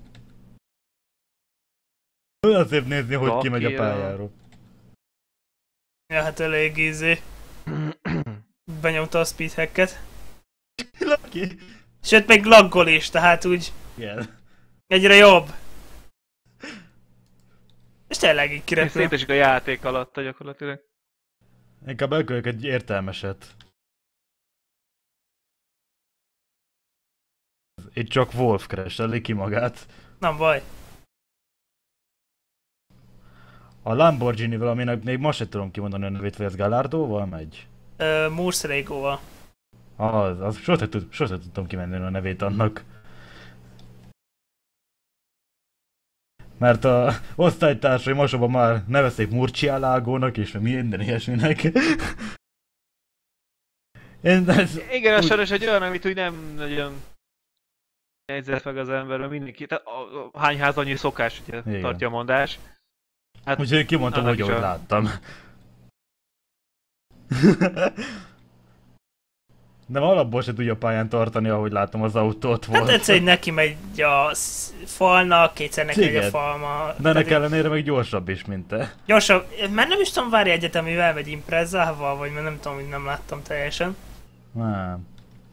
Olyan szép nézni, hogy kimegy a pályáról. Ja, hát elég easy. Benyomta a speedhacket. Lucky. Sőt, még laggol is, tehát úgy... Igen. Egyre jobb. És tényleg így kirepül. Szétesik a játék alatt gyakorlatilag. Inkább elküldök egy értelmeset. Itt csak Wolf crash-eli ki magát. Nem baj. A Lamborghini-vel, aminek még ma se tudom kimondani a nevét, vagy az Gallardo-val megy? Murcielago-val. Az sose tudtam kimenni a nevét annak. Mert a osztálytársai mosóban már nevezték Murcielago-nak és minden ilyesminek. Igen, sajnos egy olyan, amit úgy nem nagyon jegyzett meg az ember, mert mindenki, tehát hány ház annyi szokás, ugye, igen, tartja a mondás. Hát, úgyhogy én kimondtam, hogy ahogy láttam. De alapból se tudja pályán tartani, ahogy látom az autót volt. Hát egyszer neki megy a falnak, kétszer neki megy a falma. De ennek ellenére meg gyorsabb is, mint te. Gyorsabb, mert nem is tudom, várj egyetemivel, vagy Imprezzával, vagy mert nem tudom, hogy nem láttam teljesen. Nem.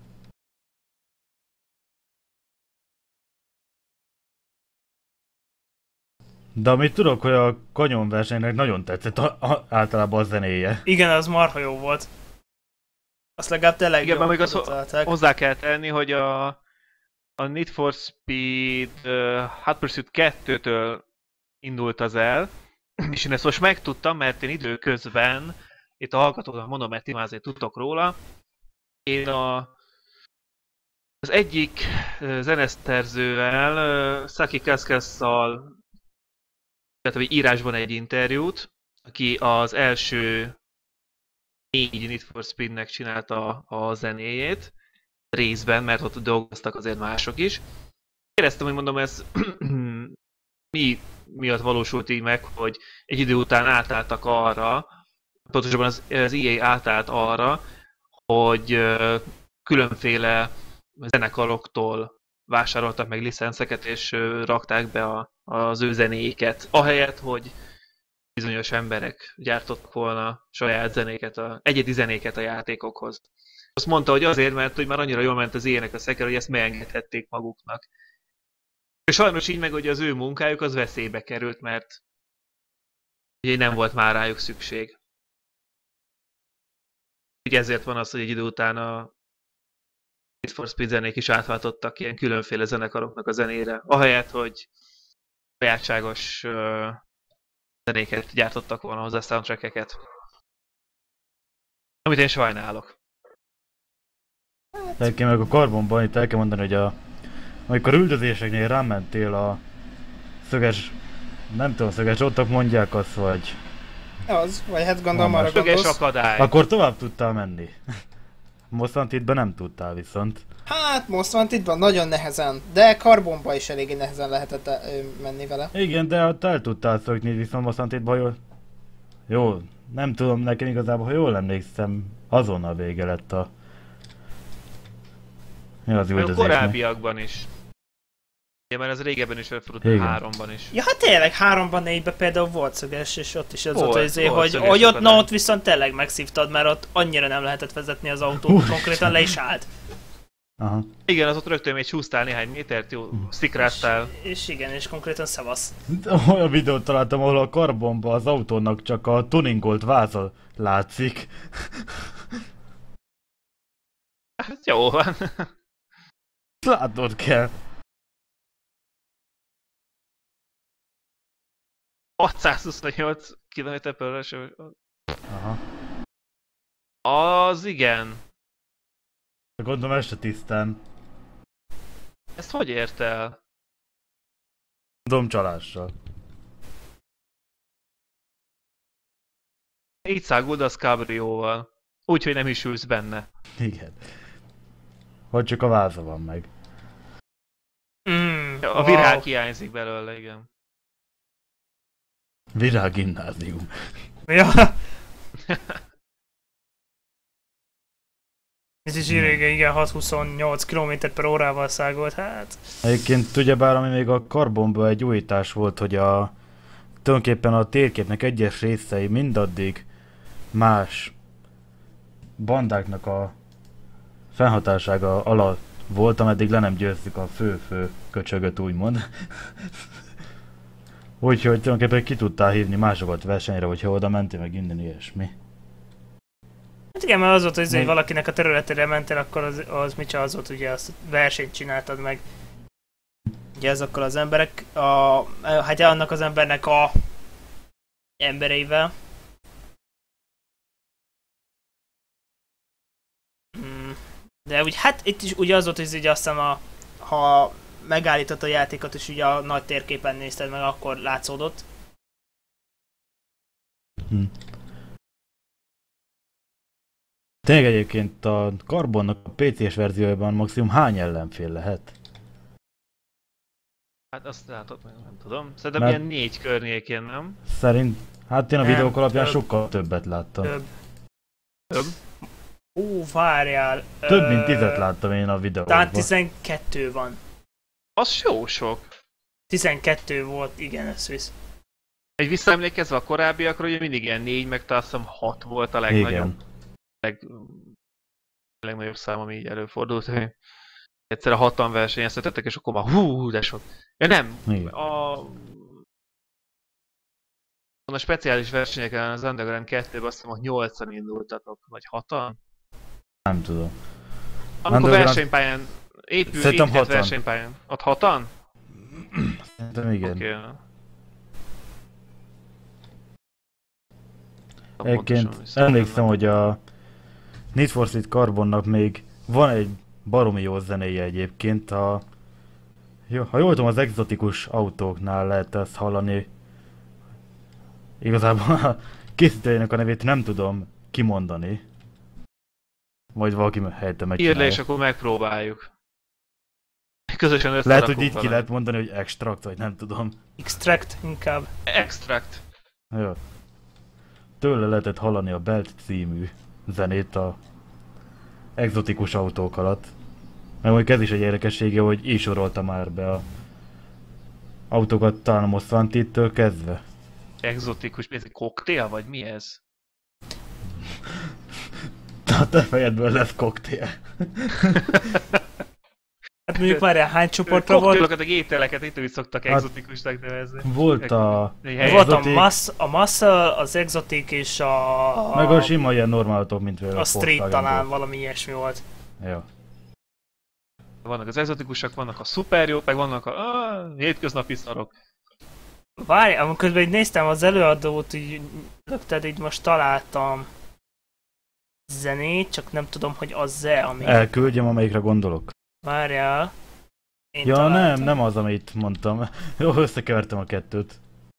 De amit tudok, hogy a kanyonversenynek nagyon tetszett általában a zenéje. Igen, az marha jó volt. Azt legalább tényleg igen, még azt hozzá kell tenni, hogy a Need for Speed Hot Pursuit 2-től indult az el, és én ezt most megtudtam, mert én időközben, itt a hallgatóknak mondom, mert ti már azért tudtok róla, én az egyik zeneszterzővel, Saki Cascasszal, tehát írásban egy interjút, aki az első 4 Need for Speednek csinálta a zenéjét, részben, mert ott dolgoztak azért mások is. Éreztem, hogy mondom, ez mi miatt valósult így meg, hogy egy idő után átálltak arra, pontosabban az EA átállt arra, hogy különféle zenekaroktól vásároltak meg licenszeket, és rakták be az ő zenéiket, ahelyett, hogy bizonyos emberek gyártottak volna saját zenéket, egyedi zenéket a játékokhoz. Azt mondta, hogy azért, mert hogy már annyira jól ment az ilyenek a szeker, hogy ezt megengedhették maguknak. És sajnos így meg, hogy az ő munkájuk az veszélybe került, mert ugye nem volt már rájuk szükség. Úgy ezért van az, hogy egy idő után a Need for Speed zenék is átváltottak ilyen különféle zenekaroknak a zenére, ahelyett, hogy sajátságos zenéket gyártottak volna hozzá, soundtrackeket. Amit én sajnálok. Egyébként meg a Carbonban itt el kell mondani, hogy amikor üldözéseknél rámentél a szöges, nem tudom, szöges ottak mondják azt, vagy... Az, vagy hát gondolom arra Szöges gondolsz. akadály. Akkor tovább tudtál menni. Most Wantedben nem tudtál viszont. Hát Most Wantedban nagyon nehezen, de Carbonba is eléggé nehezen lehetett menni vele. Igen, de ott el tudtál szökni, viszont Most Wantedban jól... Jó, nem tudom, nekem igazából, ha jól emlékszem, azonnal vége lett a... Mi az A üldözésnek? korábbiakban is. Ugye, mert ez régebben is előfordult, Igen. 3-ban is. Ja, hát tényleg 3-ban, 4-ben például volt szöges, és ott is ez volt, Volt hogy szöges hogy ott, na akadály. ott viszont tényleg megszívtad, mert ott annyira nem lehetett vezetni az autót, konkrétan le is állt. Aha. Igen, az ott rögtön még csúsztál néhány métert, jó, szikráztál. És igen, és konkrétan szevasz. Olyan videót találtam, ahol a Carbonban az autónak csak a tuningolt váza látszik. Hát jó van. Látnod kell. 628 km/h. Aha. Az igen. Gondolom ez se tisztán. Ezt hogy ért el? Domcsalással. Így száguldasz cabrióval. Úgyhogy nem is ülsz benne. Igen. Vagy csak a váza van meg. A virág hiányzik belőle, igen. Virággimnázium. Ja. Ez is igen, 628 km/h szágolt, hát... Egyébként ugyebár ami még a Carbonban egy újítás volt, hogy tulajdonképpen a térképnek egyes részei mindaddig más bandáknak a fennhatásága alatt volt, ameddig le nem győztük a fő köcsögöt úgymond. Úgyhogy tulajdonképpen ki tudtál hívni másokat versenyre, hogyha oda mentél meg innen ilyesmi. Hát igen, mert az volt, hogy Még- valakinek a területére mentél, akkor az micsoda az volt, ugye azt a versenyt csináltad meg. Ugye azokkal az emberek, hát annak az embernek a embereivel. De úgy, hát itt is ugye az volt, hogy ugye azt hiszem ha megállított a játékot és ugye a nagy térképen nézted meg, akkor látszódott. Tényleg egyébként a Carbonnak a PC-s verziójában maximum hány ellenfél lehet? Hát azt látod meg, nem tudom. Szerintem Mert- ilyen 4 környékén, nem? Hát én a Nem, videók alapján több. sokkal többet láttam. Több. Több? Várjál. Több mint 10-et láttam én a videókban. Tehát 12 van. Az jó sok. 12 volt, igen, ez visz. Egy visszaemlékezve a korábbiakra, ugye mindig ilyen 4, meg talán azt hiszem 6 volt a legnagyobb. Igen. Legnagyobb szám, ami így előfordult, hogy egyszerre 6-an versenyeztetettek, és akkor már hú, de sok. Ja nem, Igen. a speciális versenyeken az Underground 2-ben azt hiszem, hogy 8-an indultatok, vagy 6-an. Nem tudom. Amikor Underground- versenypályán, Szerintem épített 6-an. versenypályán. Ott 6-an? Szerintem igen. Oké. Egyébként emlékszem, hogy a Need for Speed Carbonnak még van egy baromi jó zenéje egyébként. Ha jól tudom, az egzotikus autóknál lehet ezt hallani. Igazából a készítőjének a nevét nem tudom kimondani. Majd valaki helyette Írd le, és megcsinálja. akkor megpróbáljuk. Közösen Lehet, összerakunk hogy így ki valamit. lehet mondani, hogy extract, vagy nem tudom. Extract inkább. Extract. Jó. Tőle lehetett hallani a Belt című zenét a egzotikus autók alatt. Mert mondjuk ez is egy érdekessége, hogy így sorolta már be a autókat talán a Most Wanted-től kezdve. Exotikus, ez egy koktél, vagy mi ez? A te fejedből lesz koktél. Hát mondjuk várjál, hány csoportra volt? Koktélokat, a ételeket itt is szoktak exotikusnak nevezni. Volt a... Volt a muscle, az exotic és a... Meg a sima ilyen normál autók, mint például a street Volkswagen talán, volt. valami ilyesmi volt. Ja. Vannak az exotikusak, vannak a szuper jók, meg vannak a hétköznapi szarok. Várj, amikor közben így néztem az előadót, tehát így most találtam zenét, csak nem tudom, hogy az-e, ami... Elküldjem, amelyikre gondolok. Várjál. Én Ja, találtam. nem az, amit mondtam. Jó, összekevertem a kettőt.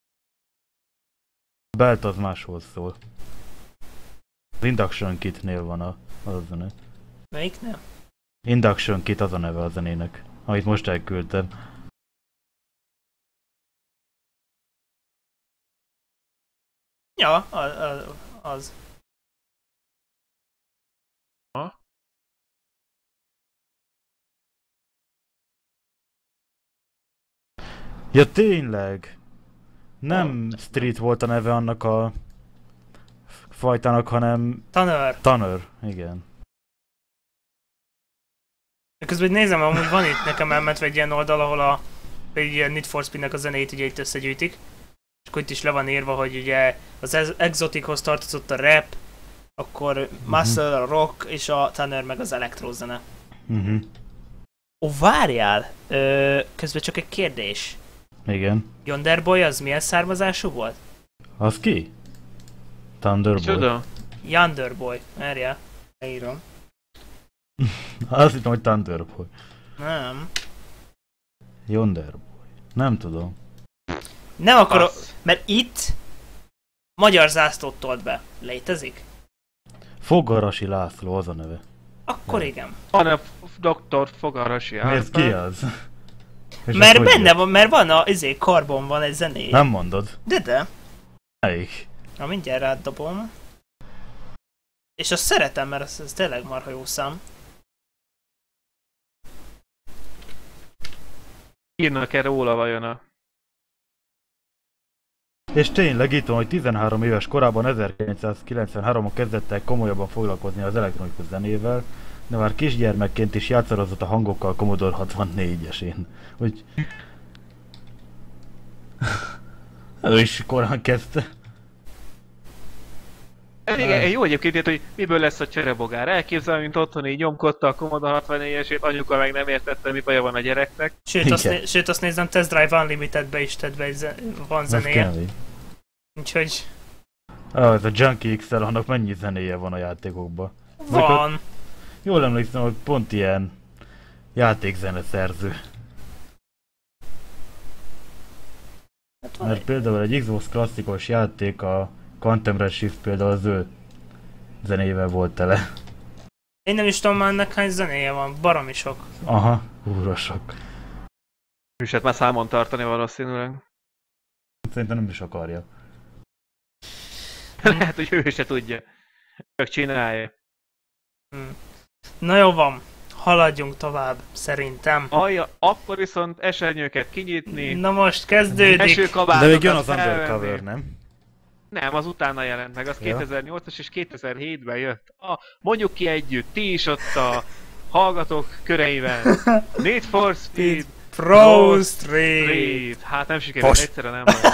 A Belt az máshoz szól. Az Induction Kitnél van az a zene. Melyiknél? Induction Kit az a neve a zenének, amit most elküldtem. Ja, az. Ha? Ja, tényleg! Nem Street volt a neve annak a fajtának, hanem Tanner. Tanner, igen. Közben így nézem, amúgy van itt nekem elmentve egy ilyen oldal, ahol egy ilyen Need for Speed-nek a zenét ugye itt összegyűjtik. És akkor itt is le van írva, hogy ugye az Exotichoz tartozott a rap, akkor Muscle, a rock, és a Tanner meg az elektrozene. Ó, várjál! Közben csak egy kérdés. Igen. Yonderboy az milyen származású volt? Az ki? Thunderbolt. Micsoda? Yonderboy, merjál. Leírom. Azt hittem, hogy Thunderbolt. Nem. Yonderboy. Nem tudom. Nem akarok, Passz. mert itt magyar zászlót tolt be. Létezik? Fogarasi László az a neve. Akkor igen. Van a Dr. Fogarasi Miért ki az? És Mert azt hogy benne van, mert van Carbon van egy zenéje. Nem mondod. De. Melyik? Na mindjárt rádobom. És azt szeretem, mert ez tényleg marha jó szám. Írnak-e róla vajon a... És tényleg itt van, hogy 13 éves korában 1993-ban kezdett el komolyabban foglalkozni az elektronikus zenével, de már kisgyermekként is játszarozott a hangokkal a Commodore 64-esén. Úgy... ő is korán kezdte. Igen, jó egyébként, hogy miből lesz a cserebogár. Elképzelem, mint otthon így nyomkodta a Commodore 64-esét, anyuka meg nem értette, mi baja van a gyereknek. Sőt, azt nézem, Test Drive Unlimited-be is tett be, van Ez zenéje. kemény. Úgyhogy Ez a Junkie XL, annak mennyi zenéje van a játékokban? van. Jól emlékszem, hogy pont ilyen játékzene szerző. Hát van Mert például egy Xbox klasszikus játék, a Quantum Redshift például az ő zenével volt tele. Én nem is tudom már ennek hány zenéje van, baromi sok. Aha, úrra sok. És hát már számon tartani valószínűleg. Szerintem nem is akarja. Lehet, hogy ő se tudja. Csak csinálja. Na jó van, haladjunk tovább, szerintem. Alja, akkor viszont esernyőket kinyitni, Na most kezdődik. esőkabátokat De még jön az felvenni. Undercover, nem? Nem, az utána jelent meg, az Ja. 2008-as és 2007-ben jött. Mondjuk ki együtt, ti is ott a hallgatók köreiben. Need for Speed Pro Street. Street. Hát nem sikerült, Most. egyszerre nem volt.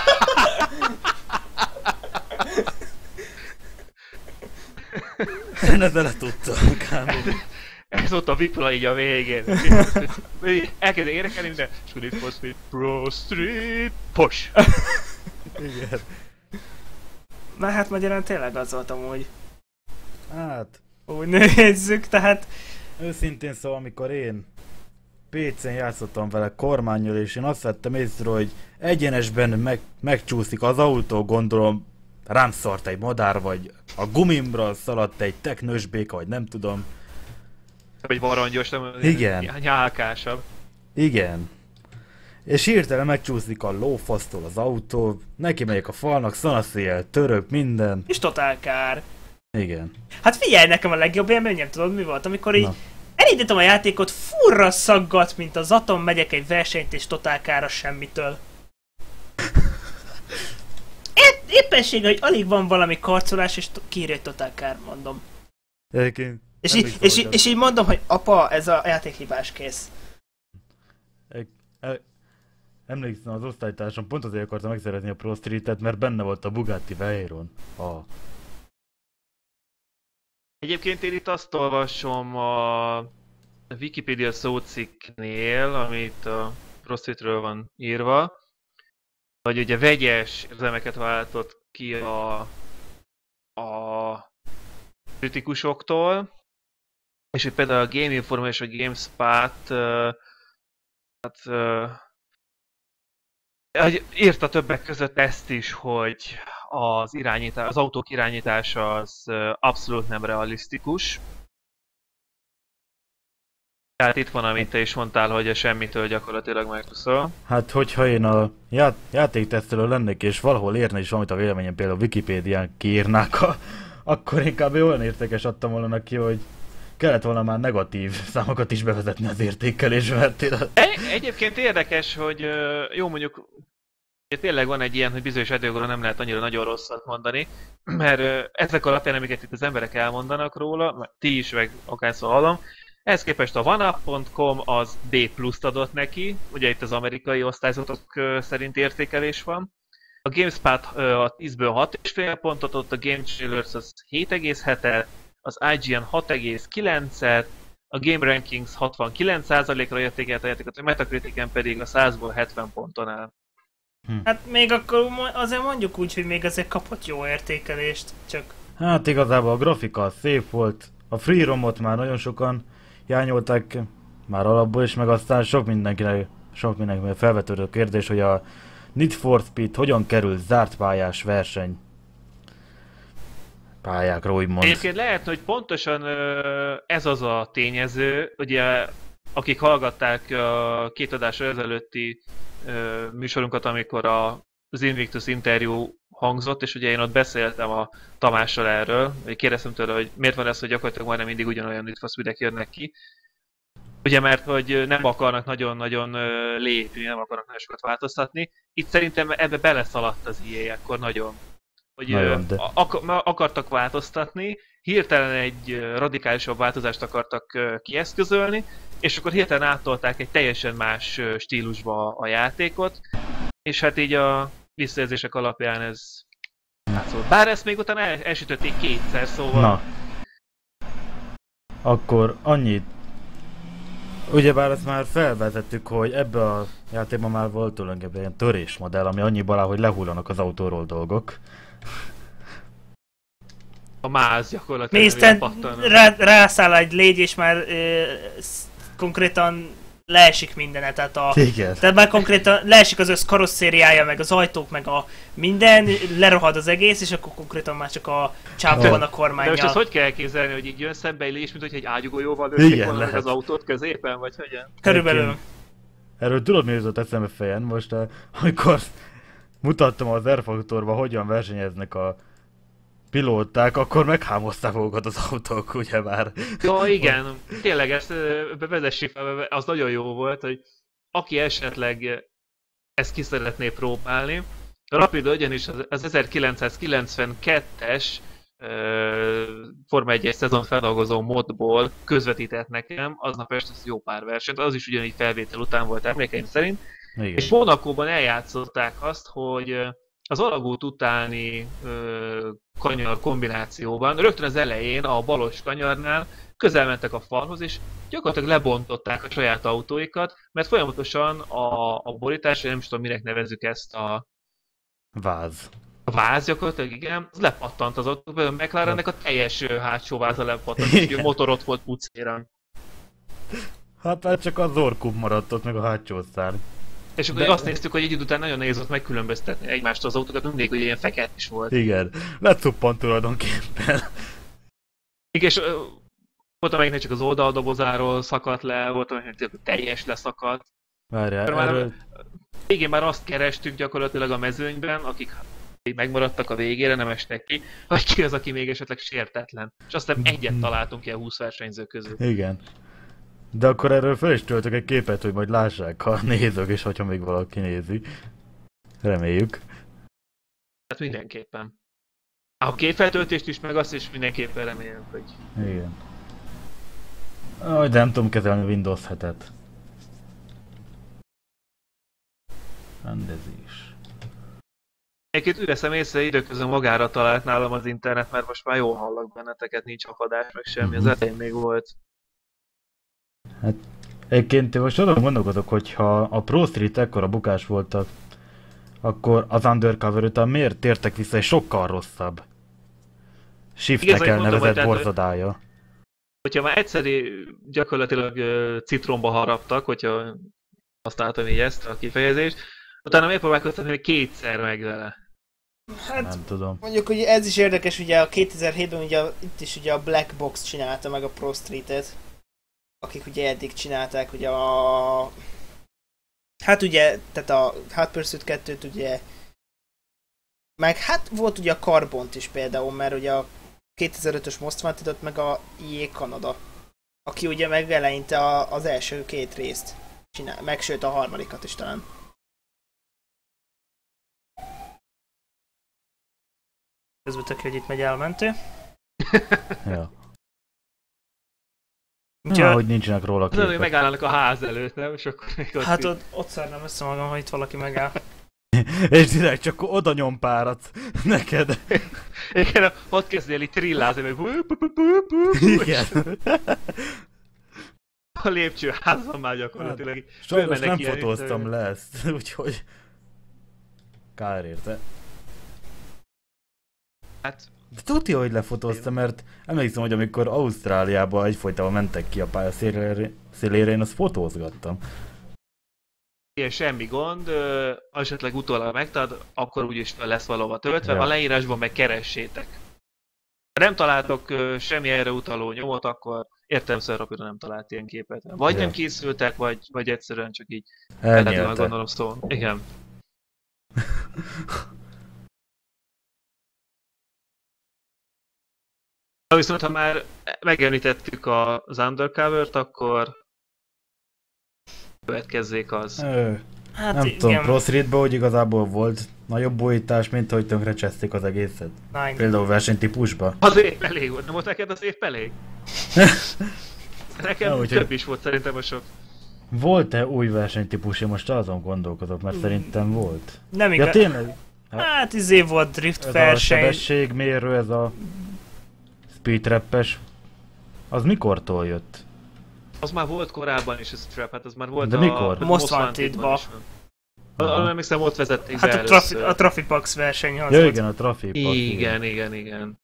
Én ezzel letudtam, Kámó. Ez ott a vipla így a végén. Elkezd énekelni, de Need for Speed Pro Street. Pos! Igen. Na hát magyarán tényleg az volt amúgy. Hát, Úgy nézzük, tehát őszintén szóval, amikor én PC-n játszottam vele kormánnyal, és én azt vettem észre, hogy egyenesben megcsúszik az autó, gondolom rám szart egy madár, vagy a gumimra szaladt egy teknős béka, vagy nem tudom. Vagy varangyos, nem? Igen. Nyálkásabb. Igen. És hirtelen megcsúszik a lófasztól az autó, neki megyek a falnak, szanaszéjjel, török, minden. és totál kár. Igen. Hát figyelj, nekem a legjobb élményem, tudod mi volt? Amikor így Na. beindítom a játékot, furra szaggat, mint az atom, megyek egy versenyt és totál kára semmitől. Éppenséggel, hogy alig van valami karcolás, és kiírja, hogy totál kár, mondom. És így mondom, hogy apa, ez a játék hibás, kész. Emlékszem, az osztálytársam pont azért akarta megszerezni a Pro Street-et, mert benne volt a Bugatti Veyron. Egyébként én itt azt olvasom a Wikipedia szócikknél, amit a Pro Streetről van írva, hogy ugye vegyes érzelmeket váltott ki a kritikusoktól, és hogy például a Game Informer és a GameSpot írta többek között ezt is, hogy az autók irányítása az abszolút nem realisztikus. Tehát itt van, amit te is mondtál, hogy a semmitől gyakorlatilag megúszol. Hát, hogyha én a játéktesztelő lennék, és valahol érne is valamit a véleményem, például a Wikipédián kiírnák, akkor inkább olyan értékes adtam volna neki, hogy kellett volna már negatív számokat is bevezetni az értékelésbe, mert Egyébként érdekes, hogy jó, mondjuk tényleg van egy ilyen, hogy bizonyos játékokról nem lehet annyira nagyon rosszat mondani, mert ezek alapján, amiket itt az emberek elmondanak róla, ti is, meg akárszor hallom, ehhez képest a OneUp.com az B+-t adott neki, ugye itt az amerikai osztályzatok szerint értékelés van. A GameSpot a 10-ből 6,5 pontot adott, a Game Trailers az 7,7-et, az IGN 6,9-et, a Game Rankings 69%-ra értékelte a játékot, a Metacriticen pedig a 100-ból 70 ponton áll. Hát még akkor azért mondjuk úgy, hogy még azért kapott jó értékelést, csak... Hát igazából a grafika szép volt, a free romot már nagyon sokan jányolták már alapból is, meg aztán sok mindenkinek felvetődő kérdés, hogy a Need for Speed hogyan kerül zárt pályás verseny pályákra, úgymond. Egyébként lehet, hogy pontosan ez az a tényező, ugye akik hallgatták a 2 adásra ezelőtti műsorunkat, amikor az Invictus interjú hangzott, és ugye én ott beszéltem a Tamással erről, hogy kérdeztem tőle, hogy miért van ez, hogy gyakorlatilag majdnem mindig ugyanolyan Need for Speed-ek jönnek ki. Ugye mert hogy nem akarnak nagyon-nagyon lépni, nem akarnak nagyon sokat változtatni. Itt szerintem ebbe beleszaladt az EA akkor nagyon. Hogy akartak változtatni, hirtelen egy radikálisabb változást akartak kieszközölni, és akkor hirtelen áttolták egy teljesen más stílusba a játékot, és hát így a visszajelzések alapján ez látszott. Bár ezt még utána elsütötték 2-szer, szóval... Na. Akkor annyit. Ugyebár ezt már felvezettük, hogy ebbe a játékban már volt tulajdonképpen ilyen törésmodell, ami annyiból áll, hogy lehullanak az autóról dolgok. A máz gyakorlatilag Mészten rászáll egy légy, és már konkrétan leesik mindene, tehát már konkrétan leesik az össz karosszériája, meg az ajtók, meg a minden, lerohad az egész, és akkor konkrétan már csak a csápa van a kormánnyal. De most azt hogy kell elképzelni, hogy így jön szembe egy lés, mint hogy egy ágyugójóval lőszik volna az autót középen, vagy hogyan? Körülbelül. Erről tudod, mi jutott eszembe fejen most, amikor mutattam az R-faktorba, hogyan versenyeznek a pilóták, akkor meghámozták magukat az autók, ugyebár. Ja, igen, tényleg ezt vezessék fel, az nagyon jó volt, hogy aki esetleg ezt ki szeretné próbálni, a Rapid ugyanis az 1992-es Forma 1-es szezon feldolgozó modból közvetített nekem, aznap este jó pár versenyt, az is ugyanígy felvétel után volt emlékeim szerint, igen. És Monacóban eljátszották azt, hogy az alagút utáni kanyar kombinációban, rögtön az elején, a balos kanyarnál közel mentek a falhoz, és gyakorlatilag lebontották a saját autóikat, mert folyamatosan a borítás, nem is tudom, minek nevezzük ezt a... Váz. A váz gyakorlatilag, igen, az lepattant az autó, például McLarennek a teljes hátsó váza lepattant, és motor ott volt pucéran. Hát csak az orkub maradt ott, meg a hátsó szárny. És akkor azt néztük, hogy egy idő után nagyon nehéz volt megkülönböztetni egymást az autókat, mindig, hogy ilyen fekete is volt. Igen, lecuppant tulajdonképpen. Igen, és volt amelyiknek csak az oldaldobozáról szakadt le, volt amelyiknek teljes leszakadt. Várjál, végén már azt kerestük gyakorlatilag a mezőnyben, akik megmaradtak a végére, nem estek ki, hogy ki az, aki még esetleg sértetlen. És aztán egyet találtunk ki a 20 versenyző közül. Igen. De akkor erről fel is töltök egy képet, hogy majd lássák a nézők, és hogyha még valaki nézi. Reméljük. Hát mindenképpen. A képfeltöltést is, meg azt is mindenképpen remélem, hogy... Igen. De nem tudom kezelni Windows 7-et. Rendezés. Egyébként úgy veszem észre, időközben magára talált nálam az internet, mert most már jól hallak benneteket, nincs akadás, meg semmi, az elején még volt. Hát egyébként most azon gondolkodok, hogyha a Pro Street ekkora bukás voltak, akkor az Undercover után miért tértek vissza egy sokkal rosszabb Shiftekkel nevezett borzadája? Hogyha már egyszerű gyakorlatilag citromba haraptak, hogyha használtam így ezt a kifejezést, utána megpróbálkoztam, hogy kétszer meg vele. Hát, Nem tudom. mondjuk ugye ez is érdekes, ugye a 2007-ben ugye itt is ugye a Black Box csinálta meg a Pro Street-et. Akik ugye eddig csinálták ugye a... Hát ugye, tehát a Hot Pursuit 2-t ugye... Meg hát volt ugye a Carbont is például, mert ugye a 2005-ös Most Wanted-ot meg a EA Canada. Aki ugye meg eleinte az első két részt csinál, meg sőt a harmadikat is talán. Közben tök, hogy itt megy el a mentő. Ja. Úgyhogy... hogy nincsenek róla képek. Hogy megállnak a ház előtt, nem? És akkor még ott Hát ott szárnám össze magam, ha itt valaki megáll. És direkt csak oda nyom párat neked. Igen, ott kezdél így trillázni, meg Igen. a lépcsőházban már gyakorlatilag. Hát, sajnos nem ilyen, fotóztam le ezt, úgyhogy... Kár érte. Hát... De tudja, hogy lefotóztam, mert emlékszem, hogy amikor Ausztráliába egyfolytában mentek ki a pálya szélére, én azt fotózgattam. Ilyen semmi gond, esetleg utólag megtalad, akkor úgyis fel lesz valahova töltve, Ja. a leírásban meg keressétek. Ha nem találtok semmi erre utaló nyomot, akkor értelemszerűen Rapira nem talált ilyen képet. Vagy Ja. nem készültek, vagy egyszerűen csak így elhetően Elnyelte. gondolom szó. Igen. Na viszont ha már megemlítettük az Undercover-t, akkor következzék az. Hát Nem igen. tudom, Pro Streetben úgy igazából volt nagyobb újítás, mint hogy tönkrecseszték az egészet. Nine. Például versenytípusba. Az épp elég volt, nem volt neked az épp elég? Nekem Na, úgyhogy- több is volt szerintem a sok. Volt-e új versenytípus? Én most azon gondolkodok, mert szerintem volt. Nem Ja igaz. tényleg? Hát volt drift Ez a verseny. sebességmérő, ez a speed trappes. Az mikortól jött? Az már volt korábban is ez a trap, hát az már volt De mikor? Most Wanted-ba. Arra emlékszem, ott vezették Hát be a először. Traffic Box verseny az Ja volt. igen, a Traffic Park, Igen.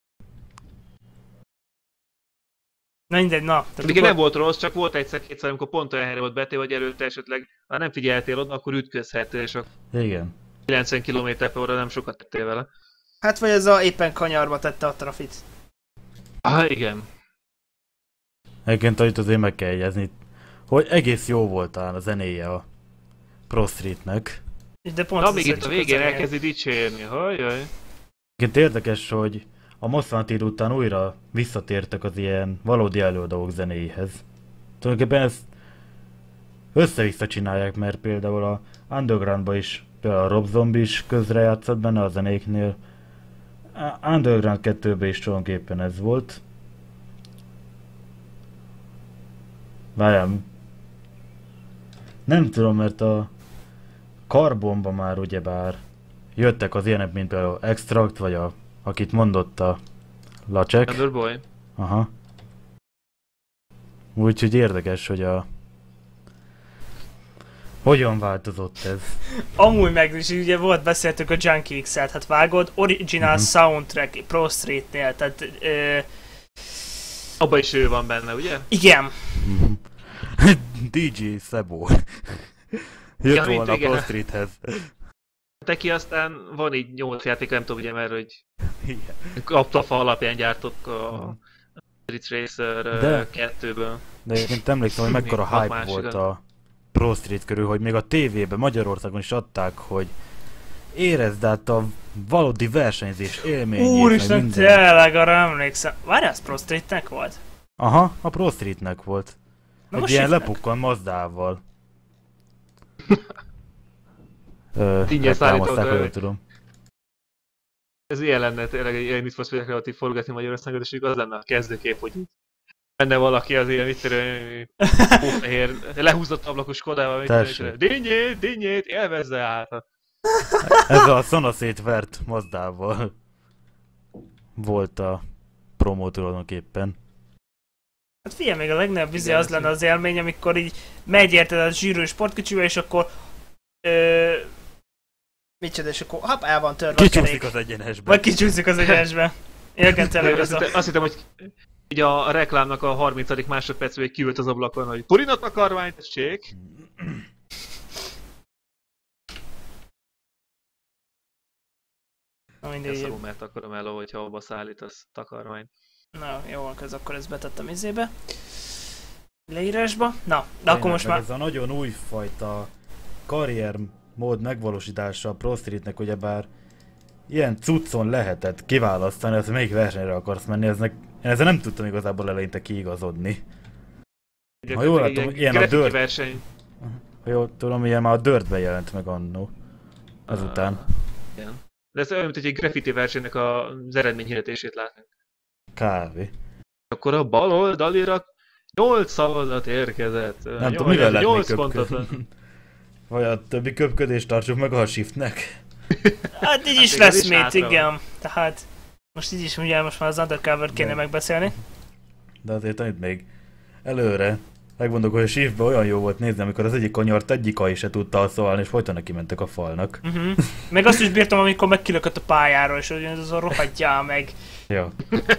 Na mindegy, na. Tehát Igen, nem volt rossz, csak volt egyszer-kétszer, amikor pont olyan helyre volt betéve, hogy előtte esetleg már nem figyeltél oda, akkor ütközhettél, és a Igen. 90 km/h nem sokat tettél vele. Hát vagy éppen kanyarba tette a trafit. Igen. Egyébként itt azért meg kell jegyezni, hogy egész jó volt talán a zenéje a Pro Streetnek. De pont Na, az még az, itt a csak végén az elején. elkezdi dicsérni, hajjaj. Egyébként érdekes, hogy a Most Wanted után újra visszatértek az ilyen valódi előadók zenéihez. Tulajdonképpen ezt össze-vissza csinálják, mert például a Undergroundban is például a Rob Zombie is közrejátszott benne a zenéknél. A Underground 2-ben is tulajdonképpen ez volt. Várjám. Nem tudom, mert a Carbonban már ugyebár jöttek az ilyenek, mint például Extract, vagy akit mondott a Lacsek. Underboy. Aha. Úgyhogy érdekes, hogy hogyan változott ez. Amúgy meg is ugye volt, beszéltük a Junkie X-et, hát vágod, original soundtrack Pro Street-nél, tehát Abba is ő van benne, ugye? igen. DJ Szebo. Ja, Jött mint volna a igen. Pro Streethez. Teki aztán van így 8 játék, nem tudom ugye, mert hogy Igen. Aptafa alapján gyártok a Street Racer De- 2-ből. De egyébként emlékszem, hogy mekkora Még hat hype másikat. volt a Pro Street körül, hogy még a tévében Magyarországon is adták, hogy érezd át a valódi versenyzés élményét. meg Úristen, minden. tényleg arra emlékszem. Várjál, az Pro Street-nek volt? Aha, a Pro Streetnek volt. Egy most ilyen hívnak? lepukkan Mazdával. Ingyen reklámozták, szállítod, ha jól tudom. Ez ilyen lenne tényleg egy ilyen Need for Speed rekreatív forgatni Magyarországon, és az lenne a kezdőkép, hogy itt benne valaki az ilyen, mit tudom, hófehér, lehúzott ablakos Kodával, mit tudom, dinnyét, élvezze át. Ez a szanaszét vert Mazdával volt a promó tulajdonképpen. Hát figyelj, még a legnagyobb izé Igen, az lenne az élmény, amikor így megy érted a zsűrű sportkocsival, és akkor micsoda, és akkor hopp, el van törve a Kicsúszik kerék. az egyenesbe. Vagy kicsúszik az egyenesbe. Igen, tényleg ez a... Azt hittem, hogy így a reklámnak a 30. másodpercben egy kiült az ablakon, hogy Purinat akarvány, tessék! Na Én mindegy. szarul, mert akarom el, hogyha abba szállítasz takarmányt. Na, jó van, akkor ezt betettem izébe. Leírásba. Na, de akkor most már... Ez a nagyon újfajta karrier mód megvalósítása a Pro Streetnek, ugyebár ilyen cuccon lehetett kiválasztani, hogy melyik versenyre akarsz menni, én ezzel nem tudtam igazából eleinte kiigazodni. Ha jól látom, ilyen a Dirt... verseny. Ha jól tudom, ilyen már a Dirtben jelent meg annó. Azután. Igen. De ez olyan, mint egy graffiti versenynek az eredményhirdetését látni. Kávé. Akkor a bal oldalira 8 szavazat érkezett. Nem tudom, mivel lehet még 8 pontot. Vagy a többi köpködést tartsuk meg a shiftnek. Hát így is Hát lesz ez is mit, hátra van. igen. Tehát... Most így is ugye most már az Undercover-t kéne De. megbeszélni. De azért annyit még előre megmondok, hogy a shiftben olyan jó volt nézni, amikor az egyik kanyart egyik AI se tudta alszolni, és folyton neki mentek a falnak. Meg azt is bírtam, amikor megkilökött a pályáról, és hogy ez a rohadjál meg. Ja.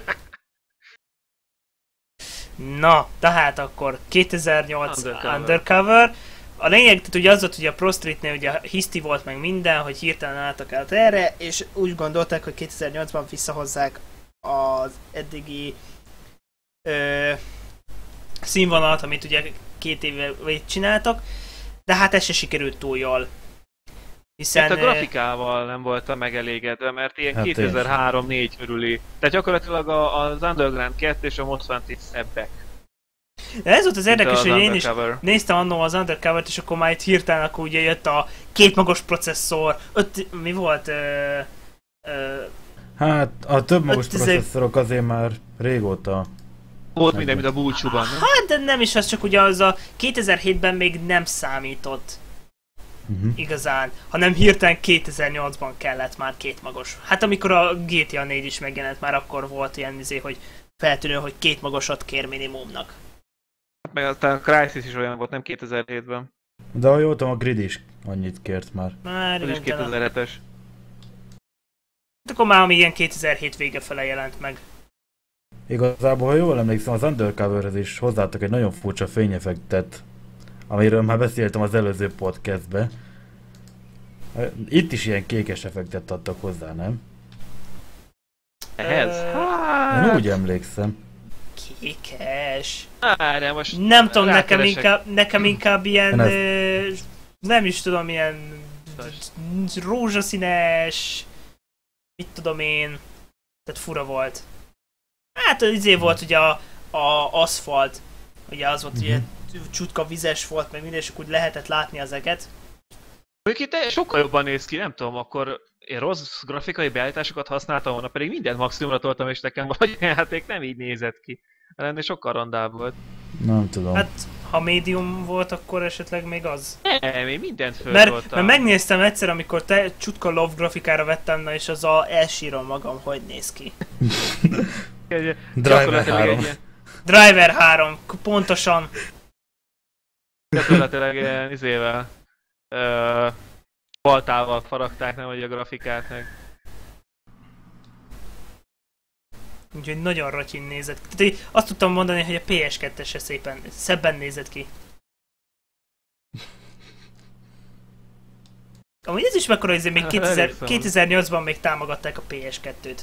Na, tehát akkor 2008 Undercover. Undercover. A lényeg, tehát ugye az volt, hogy a Pro Streetnél ugye hiszti volt meg minden, hogy hirtelen álltak át erre, és úgy gondolták, hogy 2008-ban visszahozzák az eddigi színvonalat, amit ugye 2 éve csináltak, de hát ez se sikerült túl jól. Hiszen... Hát a grafikával nem voltam megelégedve, mert ilyen Hát 2003-4 körüli. Tehát gyakorlatilag az Underground 2 és a Most Wanted szebbek. De ez volt az érdekes, az hogy én is Undercover. néztem annól az Undercover-t, és akkor már itt hirtelen akkor ugye jött a 2 magos processzor, mi volt? Hát a több magos 5 processzorok azért már régóta. Volt minden, mint a búcsúban, nem? Hát de nem is az, csak ugye az a 2007-ben még nem számított igazán, hanem hirtelen 2008-ban kellett már 2 magos. Hát amikor a GTA 4 is megjelent, már akkor volt ilyen hogy feltűnő, hogy 2 magosat kér minimumnak. Meg aztán a Crysis is olyan volt, nem 2007-ben. De ha jól tudom, a Grid is annyit kért már. Már Az is igen, talán. 2007-es. Hát akkor már ami ilyen 2007 vége fele jelent meg. Igazából, ha jól emlékszem, az Undercoverhez is hozzáadtak egy nagyon furcsa fényeffektet, amiről már beszéltem az előző podcastbe. Itt is ilyen kékes effektet adtak hozzá, nem? Ehhez? Én úgy emlékszem. Kékes. De most Nem tudom, rákeresek. nekem inkább ilyen, Én nem is tudom, ilyen rózsaszínes, mit tudom én, tehát fura volt. Hát az izé volt ugye a aszfalt, ugye az volt ugye csutka vizes volt, meg minden, és akkor úgy lehetett látni ezeket. Mondjuk itt sokkal jobban néz ki, nem tudom, akkor én rossz grafikai beállításokat használtam volna, pedig minden maximumra toltam, és nekem valahogy a játék nem így nézett ki. Ennél sokkal rondább volt. Nem tudom. Hát, ha médium volt, akkor esetleg még az. Nem, én mindent Mert föltoltam. megnéztem egyszer, amikor te csutka love grafikára vettem, na és az elsírom magam, hogy néz ki. Driver 3. Driver 3, pontosan. Gyakorlatilag ilyen izével, baltával faragták, nem, hogy a grafikát meg. Úgyhogy nagyon rotyin nézett ki. Tehát azt tudtam mondani, hogy a PS2-es se szebben nézett ki. Amúgy ez is mekkora, hogy még Elég szó. 2008-ban még támogatták a PS2-t.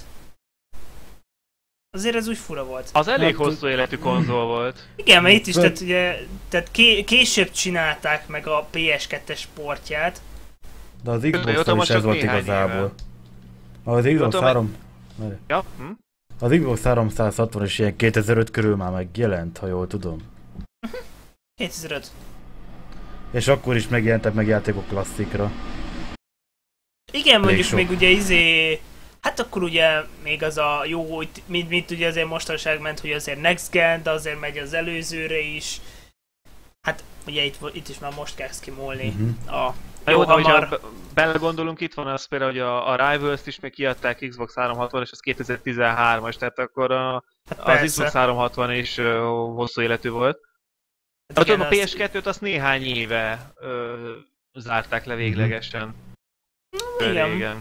Azért ez úgy fura volt. Az elég Hát, hosszú életű konzol volt. Igen, mert itt is, tehát, ugye, tehát később csinálták meg a PS2-es portját. De az Mióta Xbox-tal is most ez csak volt néhány igazából. Az Xbox Mióta 3... Ja? Az Xbox 360 is ilyen 2005 körül már megjelent, ha jól tudom. 2005. És akkor is megjelentek meg játékok klasszikra. Igen, mondjuk sok. még ugye hát akkor ugye még az a jó, hogy mint ugye azért mostanság ment, hogy azért Next Gen, de azért megy az előzőre is. Hát ugye itt is már most kezd kimúlni a jó hamar. Ha belegondolunk, itt van az például, hogy a Rivals-t is még kiadták Xbox 360, és az 2013-as, tehát akkor az Xbox 360 is hosszú életű volt. Hát tudom, a PS2-t azt néhány éve zárták le véglegesen. Igen.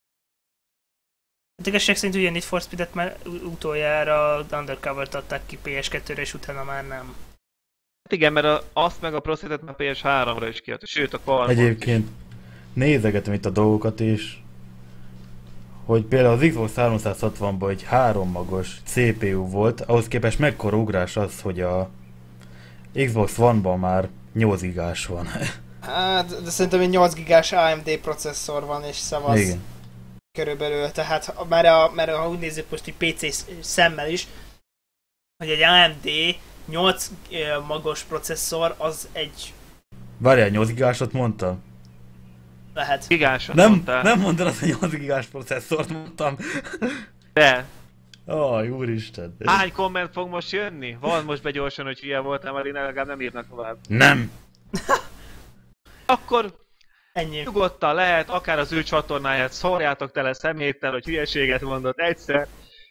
Hát igazság szerint ugye Need for Speed-et már utoljára Undercover-t adták ki PS2-re, és utána már nem. Hát igen, mert azt meg a Procedet már PS3-ra is kiadta, sőt a Carbon. Egyébként nézegetem itt a dolgokat is, hogy például az Xbox 360-ban egy 3 magos CPU volt, ahhoz képest mekkora ugrás az, hogy a Xbox One-ban már 8 gigás van. Hát, de szerintem egy 8 gigás AMD processzor van, és szavaz. Igen. Körülbelül, tehát mert ha úgy nézzük most egy PC szemmel is, hogy egy AMD 8 magos processzor az egy... Várjál, 8 gigásot mondtam? Lehet. Gigásot mondtál. Nem mondtad azt, hogy 8 gigás processzort mondtam. De. Úristen. Hány komment fog most jönni? Van most be gyorsan, hogy hülye voltam, mert én legalább nem írnak tovább. Nem. Akkor ennyi. nyugodtan lehet, akár az ő csatornáját szórjátok tele szeméttel, hogy hülyeséget mondott egyszer.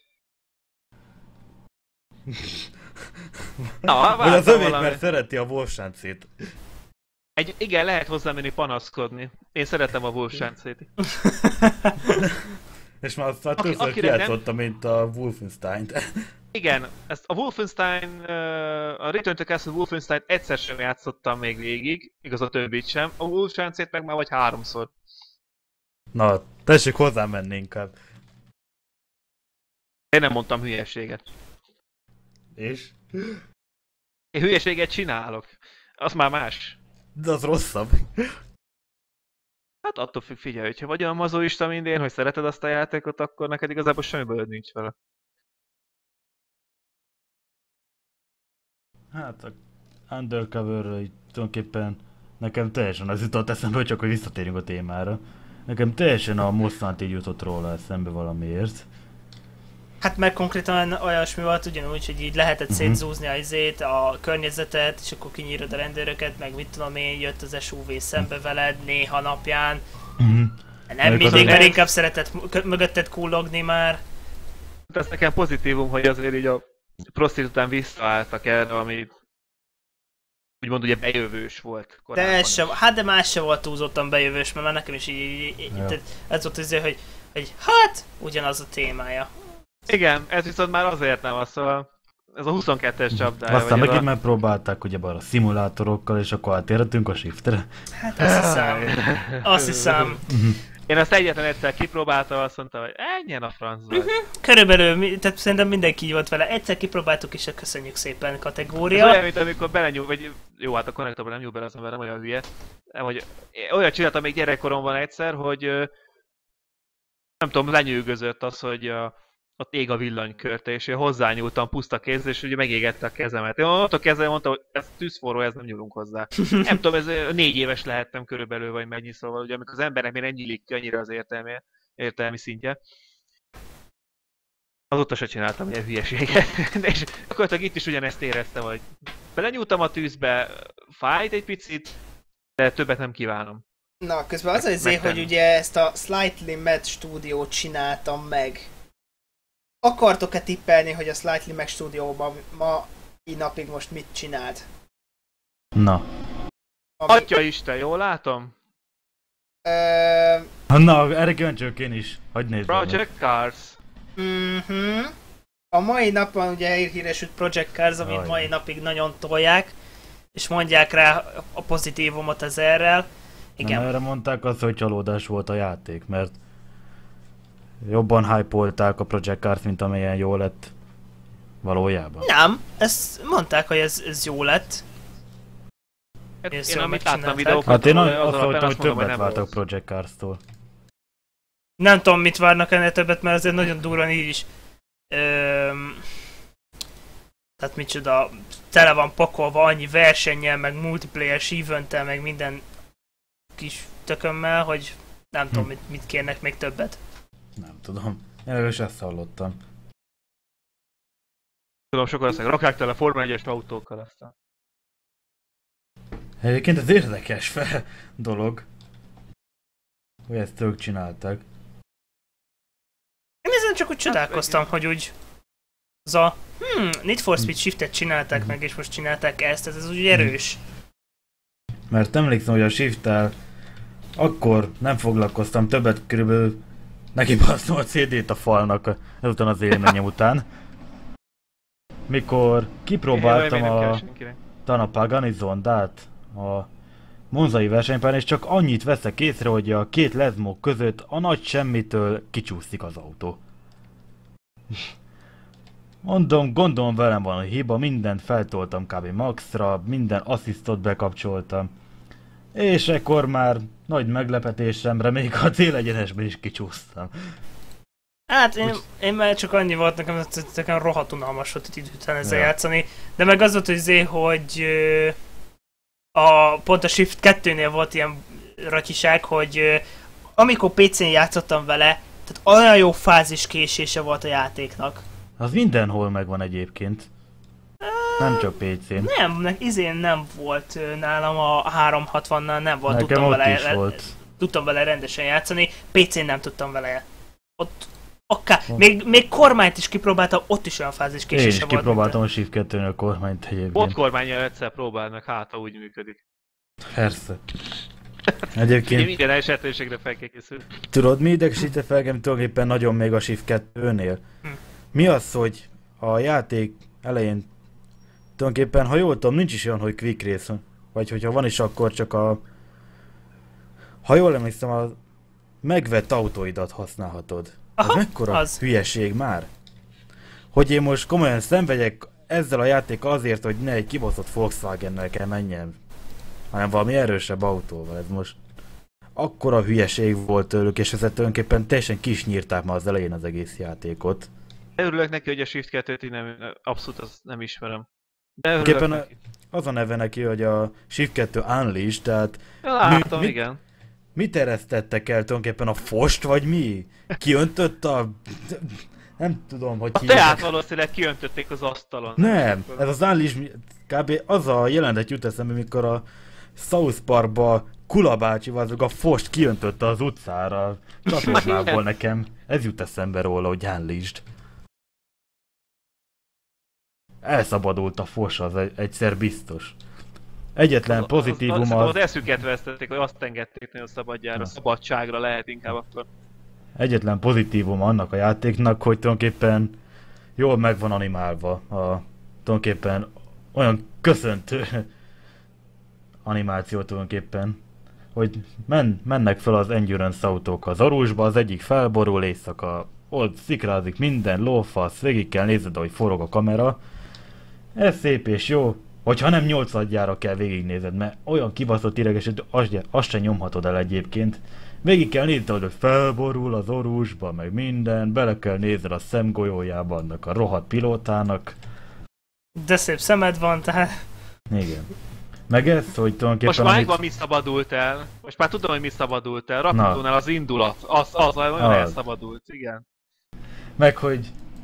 Na, Vagy az övék, valami. mert szereti a Wolfsáncét. Igen, lehet hozzá menni panaszkodni. Én szeretem a Wolfsáncét. És már azt többször kijátszottam, mint a Wolfenstein-t. Igen, ezt a Wolfenstein, a Return to Castle Wolfenstein egyszer sem játszottam még végig, igaz a többit sem. A Wolfsáncét meg már vagy 3-szor. Na, tessék hozzám menni inkább. Én nem mondtam hülyeséget. És? Én hülyeséget csinálok. Az már más. De az rosszabb. Hát attól függ, figyelj, hogyha vagy olyan mazoista, mint én, hogy szereted azt a játékot, akkor neked igazából semmi bajod nincs vele. Hát a Undercover-ről így tulajdonképpen nekem teljesen az jutott eszembe, hogy csak hogy visszatérjünk a témára. Nekem teljesen a Most Wanted jutott róla eszembe valamiért. Hát meg konkrétan olyasmi volt ugyanúgy, hogy így lehetett szétzúzni a környezetet, és akkor kinyírod a rendőröket, meg mit tudom én, jött az SUV szembe veled néha napján. Nem mindig, mert inkább szeretett mögötted kullogni már. Ez nekem pozitívum, hogy azért így a Prosztit után visszaálltak erre, ami úgymond ugye bejövős volt korábban. De ez sem, hát de más se volt túlzottan bejövős, mert már nekem is így ez volt azért, hogy hát ugyanaz a témája. Igen, ez viszont már azért nem az, szóval ez a 22-es csapdája. Aztán megint megpróbálták ugye a szimulátorokkal, és akkor átérhetünk a Shiftre. Hát azt hiszem. Én azt egyetlen egyszer kipróbáltam, azt mondtam, hogy ennyien a francba. Körülbelül, tehát szerintem mindenki így volt vele. Egyszer kipróbáltuk, és köszönjük szépen kategória. Ez olyan, mint amikor belenyúl, vagy jó, hát a konnektorban nem nyúl bele az ember, nem olyan hülye. Hogy olyat csináltam még gyerekkoromban egyszer, hogy nem tudom, lenyűgözött az, hogy ott ég a villanykörte, és én hozzányúltam puszta kézzel, és ugye megégette a kezemet. Én ott a kezem mondta, hogy ez tűzforró, ez nem nyúlunk hozzá. Nem tudom, ez 4 éves lehettem körülbelül, vagy mennyi, szóval ugye amikor az embernek még nem nyílik ki annyira az értelmi szintje. Azóta se csináltam ilyen hülyeséget. És akkor itt is ugyanezt éreztem, hogy belenyúltam a tűzbe, fájt egy picit, de többet nem kívánom. Na, közben az azért, hogy ugye ezt a Slightly Mad stúdiót csináltam meg. Akartok-e tippelni, hogy a Slightly Mad stúdióban ma napig most mit csinált? Na. Atya Isten, jól látom? Na, erre kíváncsiak én is. Hagyj nézd Project Cars. A mai napon ugye híresült Project Cars, amit mai napig nagyon tolják, és mondják rá a pozitívumot az errel. Igen. Nem, erre mondták azt, hogy csalódás volt a játék, mert jobban hype-olták a Project Cars, mint amilyen jó lett valójában. Nem, ezt mondták, hogy ez jó lett. Én amit láttam videókat, hát én azt mondtam, hogy többet vártak Project Cars-tól. Nem tudom, mit várnak ennél többet, mert azért nagyon durran így is Tehát micsoda, tele van pakolva annyi versennyel, meg multiplayer eventtel, meg minden kis tökömmel, hogy nem tudom, mit kérnek még többet. Nem tudom. Erről is ezt hallottam. Tudom, sokan azt rakják tele Forma 1-es autókkal aztán. Egyébként ez érdekes dolog, hogy ezt ők csináltak. Én ezen csak úgy csodálkoztam, hogy úgy az a Need for Speed Shiftet csinálták meg, és most csinálták ezt, ez úgy erős. Mert emlékszem, hogy a Shift-tel akkor nem foglalkoztam többet, körülbelül neki basztam a CD-t a falnak ezután az élményem után. Mikor kipróbáltam talán a Pagani Zondát a monzai versenypályán, és csak annyit veszek észre, hogy a két lezmok között a nagy semmitől kicsúszik az autó. Gondolom velem van a hiba, mindent feltoltam kb. Maxra, minden asszisztot bekapcsoltam. És ekkor már nagy meglepetésemre még a célegyenesben is kicsúsztam. Hát én már csak annyi volt nekem rohadt unalmas volt itt idő után ezzel játszani. De meg az volt, hogy pont a Shift 2-nél volt ilyen ratyiság, hogy amikor PC-n játszottam vele, tehát olyan jó fáziskésése volt a játéknak. Az mindenhol megvan egyébként. Nem csak PC-n. Nem, izén nem volt nálam a 360-nál, nem volt. Nekem tudtam vele rendesen játszani, PC-n nem tudtam vele. Ott akár, még kormányt is kipróbáltam, ott is olyan fáziskésése volt. Én is kipróbáltam a Shift 2-nél a kormányt egyébként. Ott kormánnyal egyszer próbáld meg, hát ha úgy működik. Persze. Egyébként... Minden esetőségre fel kell készülni. Tudod, mi idegesített fel engem tulajdonképpen nagyon még a Shift 2-nél? Mi az, hogy a játék elején tulajdonképpen, ha jól tudom, nincs is olyan, hogy quick race, vagy hogyha van is, akkor csak ha jól emlékszem, a megvett autóidat használhatod. Aha, ez mekkora hülyeség már? Hogy én most komolyan szenvedjek ezzel a játékkal azért, hogy ne egy kibaszott Volkswagennel kell menjen, hanem valami erősebb autóval. Ez most akkora hülyeség volt tőlük, és ezzel tulajdonképpen teljesen kisnyírták már az elején az egész játékot. Örülök neki, hogy a Shift 2-t abszolút azt nem ismerem. De örülök neki. Az a neve neki, hogy a Shift 2 Unleashed, tehát... Látom, igen. Mit eresztettek el tulajdonképpen, a fost, vagy mi? Kiöntött a... Nem tudom, hogy hívják. A teát valószínűleg kiöntötték az asztalon. Nem, ez az Unleashed... Kb. Az a jelenet jut eszembe, amikor a South Parkba Kula bácsi a fost kiöntötte az utcára. Csatornából nekem. Ez jut eszembe róla, hogy Unleashed. Elszabadult a fos, az egyszer biztos. Egyetlen pozitívum az eszüket vesztették, hogy azt engedték nagyon szabadjára, szabadságra lehet inkább akkor. Egyetlen pozitívum annak a játéknak, hogy tulajdonképpen jól meg van animálva. Tulajdonképpen olyan köszöntő animáció tulajdonképpen, hogy mennek fel az endurance autók az orvosba, az egyik felborul éjszaka, ott szikrázik minden, lófasz, végig kell nézed, ahogy forog a kamera. Ez szép és jó, hogyha nem 8-adjára kell végignézed, mert olyan kibaszott ideges, hogy azt sem nyomhatod el egyébként. Végig kell nézned, hogy felborul az orvosba, meg minden, bele kell nézned a szemgolyójába annak a rohadt pilótának. De szép szemed van, tehát... Igen. Meg ez, hogy tulajdonképpen... Most már megvan, mi szabadult el. Most már tudom, hogy mi szabadult el. Rapidónál az indulat. Az nagyon elszabadult, igen. Meg, hogy...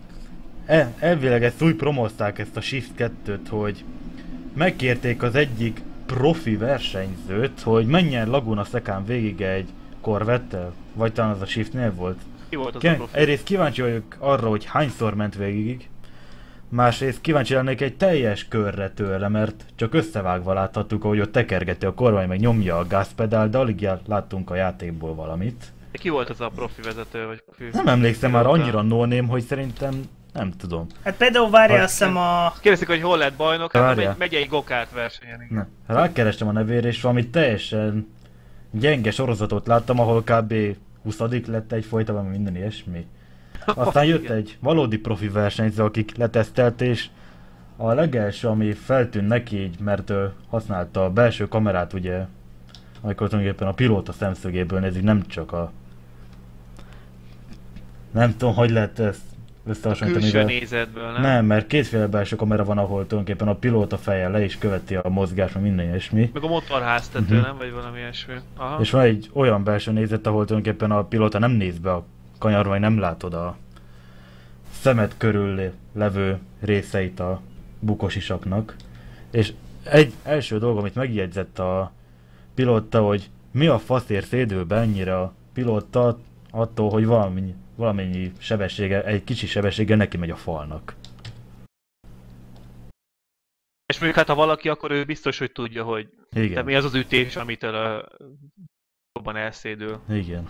Elvileg ezt úgy promozták ezt a Shift 2-t, hogy... Megkérték az egyik profi versenyzőt, hogy menjen Laguna Secán végig egy Corvette-tel. Vagy talán az a Shiftnél volt. Ki volt az a profi? Egyrészt kíváncsi vagyok arra, hogy hányszor ment végig. Másrészt kíváncsi lennék egy teljes körre tőle, mert csak összevágva láthattuk, ahogy ott tekergeti a kormány, meg nyomja a gázpedál, de alig láttunk a játékból valamit. De ki volt az a profi vezető, vagy profi? Nem emlékszem már annyira no-name, hogy szerintem nem tudom. Hát például várja azt hiszem a... Kérdezik, hogy hol lett bajnok, hát megy egy gokárt versenyen. Rákerestem a nevére, és valami teljesen gyenge sorozatot láttam, ahol kb. 20. lett egyfolytában, minden ilyesmi. Aztán jött egy valódi profi versenyző, akik letesztelt, és a legelső, ami feltűnt neki így, mert használta a belső kamerát, ugye, amikor tulajdonképpen a pilóta szemszögéből nézik, nem csak a... Nem tudom, hogy lehet ezt összehasonlítani. Külső nézetből, nem? Nem, mert kétféle belső kamera van, ahol tulajdonképpen a pilóta fejjel le is követi a mozgást, meg minden ilyesmi. Meg a motorháztető, nem? Vagy valami ilyesmi. Aha. És van egy olyan belső nézet, ahol tulajdonképpen a pilóta nem néz be a kanyarba, vagy nem látod a szemed körül levő részeit a bukosisaknak. És egy első dolog, amit megjegyzett a pilóta, hogy mi a faszért szédül be ennyire a pilóta attól, hogy valamennyi sebessége, egy kicsi sebességgel neki megy a falnak. És mondjuk hát ha valaki, akkor ő biztos, hogy tudja, hogy Igen. de mi az az ütés, amitől jobban elszédül. Igen.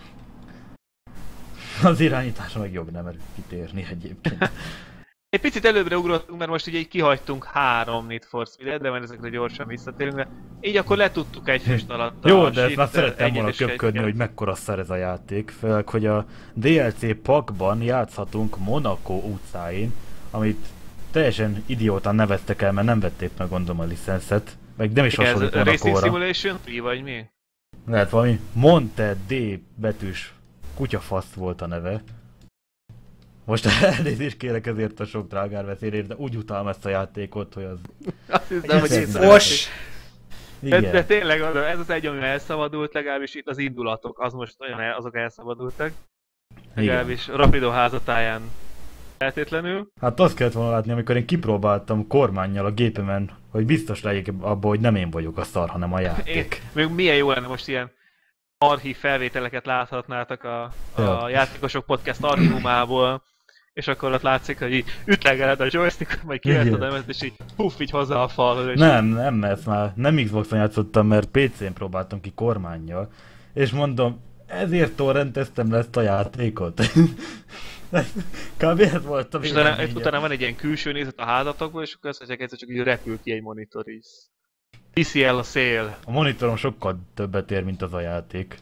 Az irányítása meg jobb nem kitérni egyébként. Egy picit előbbre ugrottunk, mert most ugye így kihagytunk 3 Need for Speed-et, de majd ezekre gyorsan visszatérünk, de így akkor letudtuk egy füst alatt. Jó, de ezt már szerettem volna köpködni, hogy mekkora szar ez a játék. Főleg, hogy a DLC pakban játszhatunk Monaco utcáin, amit teljesen idiótan neveztek el, mert nem vették meg gondolom a licenszet. Meg nem is hasonlít Monacóra. Racing Monacóra. Simulation 3 vagy mi? Lehet valami Monte D betűs kutyafasz volt a neve. Most elnézést kérek ezért a sok drágárveszélyért, de úgy utálom ezt a játékot, hogy az... Azt hiszem, hogy én Fos! de tényleg ez az egy, ami elszabadult, legalábbis itt az indulatok, az most azok elszabadultak. Legalábbis Rapido házatáján feltétlenül. Hát azt kellett volna látni, amikor én kipróbáltam kormánnyal a gépemen, hogy biztos legyek abban, hogy nem én vagyok a szar, hanem a játék. Még milyen jó lenne most ilyen archív felvételeket láthatnátok a Játékosok Podcast archívumából, és akkor ott látszik, hogy így ütlegeled a joystick, majd kivetted a nemet, és így puff, így hozzá a falhoz. Nem, ezt már nem Xboxon játszottam, mert PC-n próbáltam ki kormánnyal, és mondom, ezért torrenteztem le ezt a játékot. Kb. Ez volt a véleménye. És utána van egy ilyen külső nézet a házatokból, és akkor azt mondják, egyszer csak így repül ki egy monitor is. Viszi el a szél. A monitorom sokkal többet ér, mint az a játék.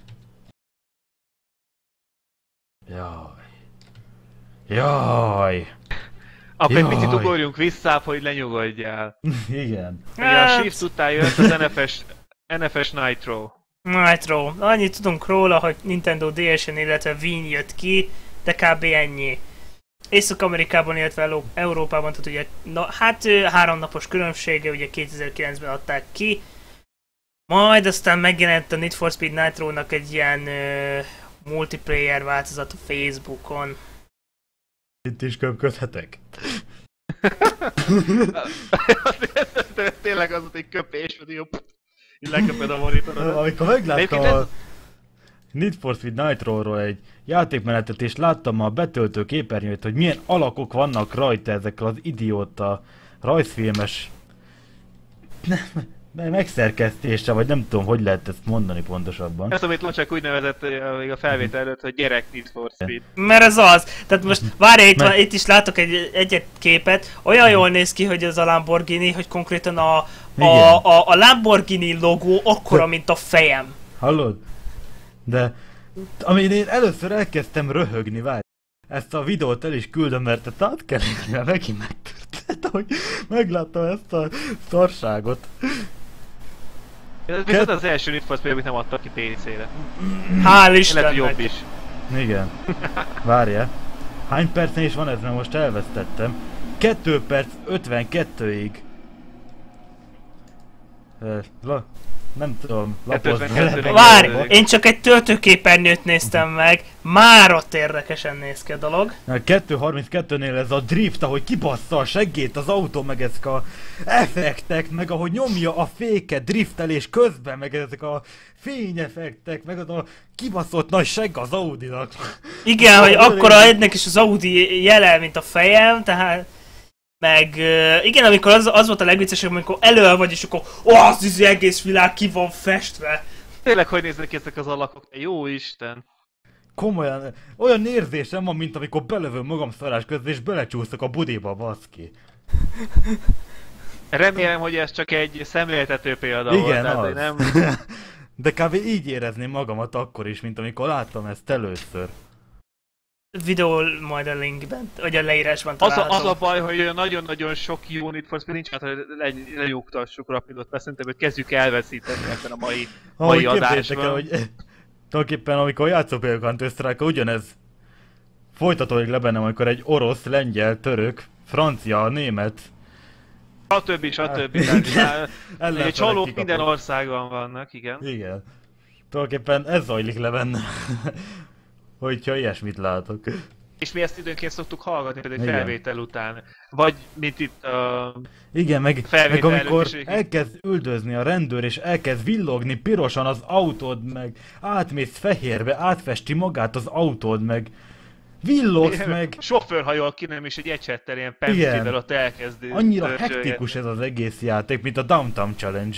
Jaj. Akkor egy picit ugorjunk vissza, hogy lenyugodjál. Igen. Ugye a Shift után jött az NFS Nitro. Nitro. Annyit tudunk róla, hogy Nintendo DS-en, illetve Wii jött ki, de kb. Ennyi. Észak-Amerikában, illetve Európában, tehát ugye 3 napos különbsége, ugye 2009-ben adták ki. Majd aztán megjelent a Need for Speed Nitro-nak egy ilyen multiplayer változat a Facebookon. Itt is köpködhetek? Tényleg az ott egy köpés, hogy így leköpöd a monitoron. Amikor megláttam a Need for Speed Nitro-ról egy játékmenetet, és láttam a betöltő képernyőt, hogy milyen alakok vannak rajta ezekkel az idióta rajzfilmes megszerkesztése, vagy nem tudom, hogy lehet ezt mondani pontosabban. Ezt, amit Locsák úgy nevezett még a felvétel előtt, hogy gyerek Need for Speed. Mert ez az. Tehát most várj, itt is látok egy képet. Olyan jól néz ki, hogy ez a Lamborghini, hogy konkrétan a Lamborghini logó akkora, mint a fejem. Hallod? De amin én először elkezdtem röhögni, várj. Ezt a videót el is küldöm, mert te át kell érni, mert megint megtörtént, hogy megláttam ezt a szarságot. Ez az első Need for Speed, amit nem adtak ki PC-re. Hál' Istennek! Lehet, jobb is. Igen. Várjál. Hány percnél is van ez, mert most elvesztettem. 2 perc 52-ig. Nem tudom, lapozni. Várj, én csak egy töltőképernyőt néztem meg, már ott érdekesen néz ki a dolog. 2.32-nél ez a drift, ahogy kibassza a seggét az autó, meg ezek a effektek, meg ahogy nyomja a féket driftelés közben, meg ezek a fényeffektek, meg az a kibaszott nagy segg az Audinak. Igen, hogy akkora ennek is az Audi jele, mint a fejem, tehát... Meg igen, amikor az volt a legviccesebb, amikor elő vagy, és akkor az egész világ ki van festve. Tényleg, hogy néznek ki ezek az alakok? Jó Isten! Komolyan, olyan érzésem van, mint amikor belövöm magam szarás közben, és belecsúszok a budiba, baszki. Remélem, hogy ez csak egy szemléltető példa igen, volt, tehát nem... De kb. Így érezném magamat akkor is, mint amikor láttam ezt először. Videó majd a linkben, vagy a leírásban található. Az a baj, hogy nagyon-nagyon sok jó Need for Speed nincs, hát lenyugtassuk Rapidot, mert szerintem, hogy kezdjük elveszíteni ebben a mai adásban. El, hogy tulajdonképpen amikor játszok például Counter-Strike, ugyanez folytatódik le bennem, amikor egy orosz, lengyel, török, francia, német... Stb. Egy csalók minden országban vannak, igen. Igen. Tulajdonképpen ez zajlik le benne, hogyha ilyesmit látok. És mi ezt időnként szoktuk hallgatni, például egy Igen. felvétel után. Vagy mint itt a... Igen, meg Felvétel amikor előtt is- elkezd üldözni a rendőr, és elkezd villogni pirosan az autód, meg átmész fehérbe, átfesti magát az autód, meg villogsz meg. Sofőr hajol ki, nem is egy ecsettel ilyen penzivel ott elkezdi. Annyira dörzsölgetni. hektikus ez az egész játék, mint a Downtown Challenge.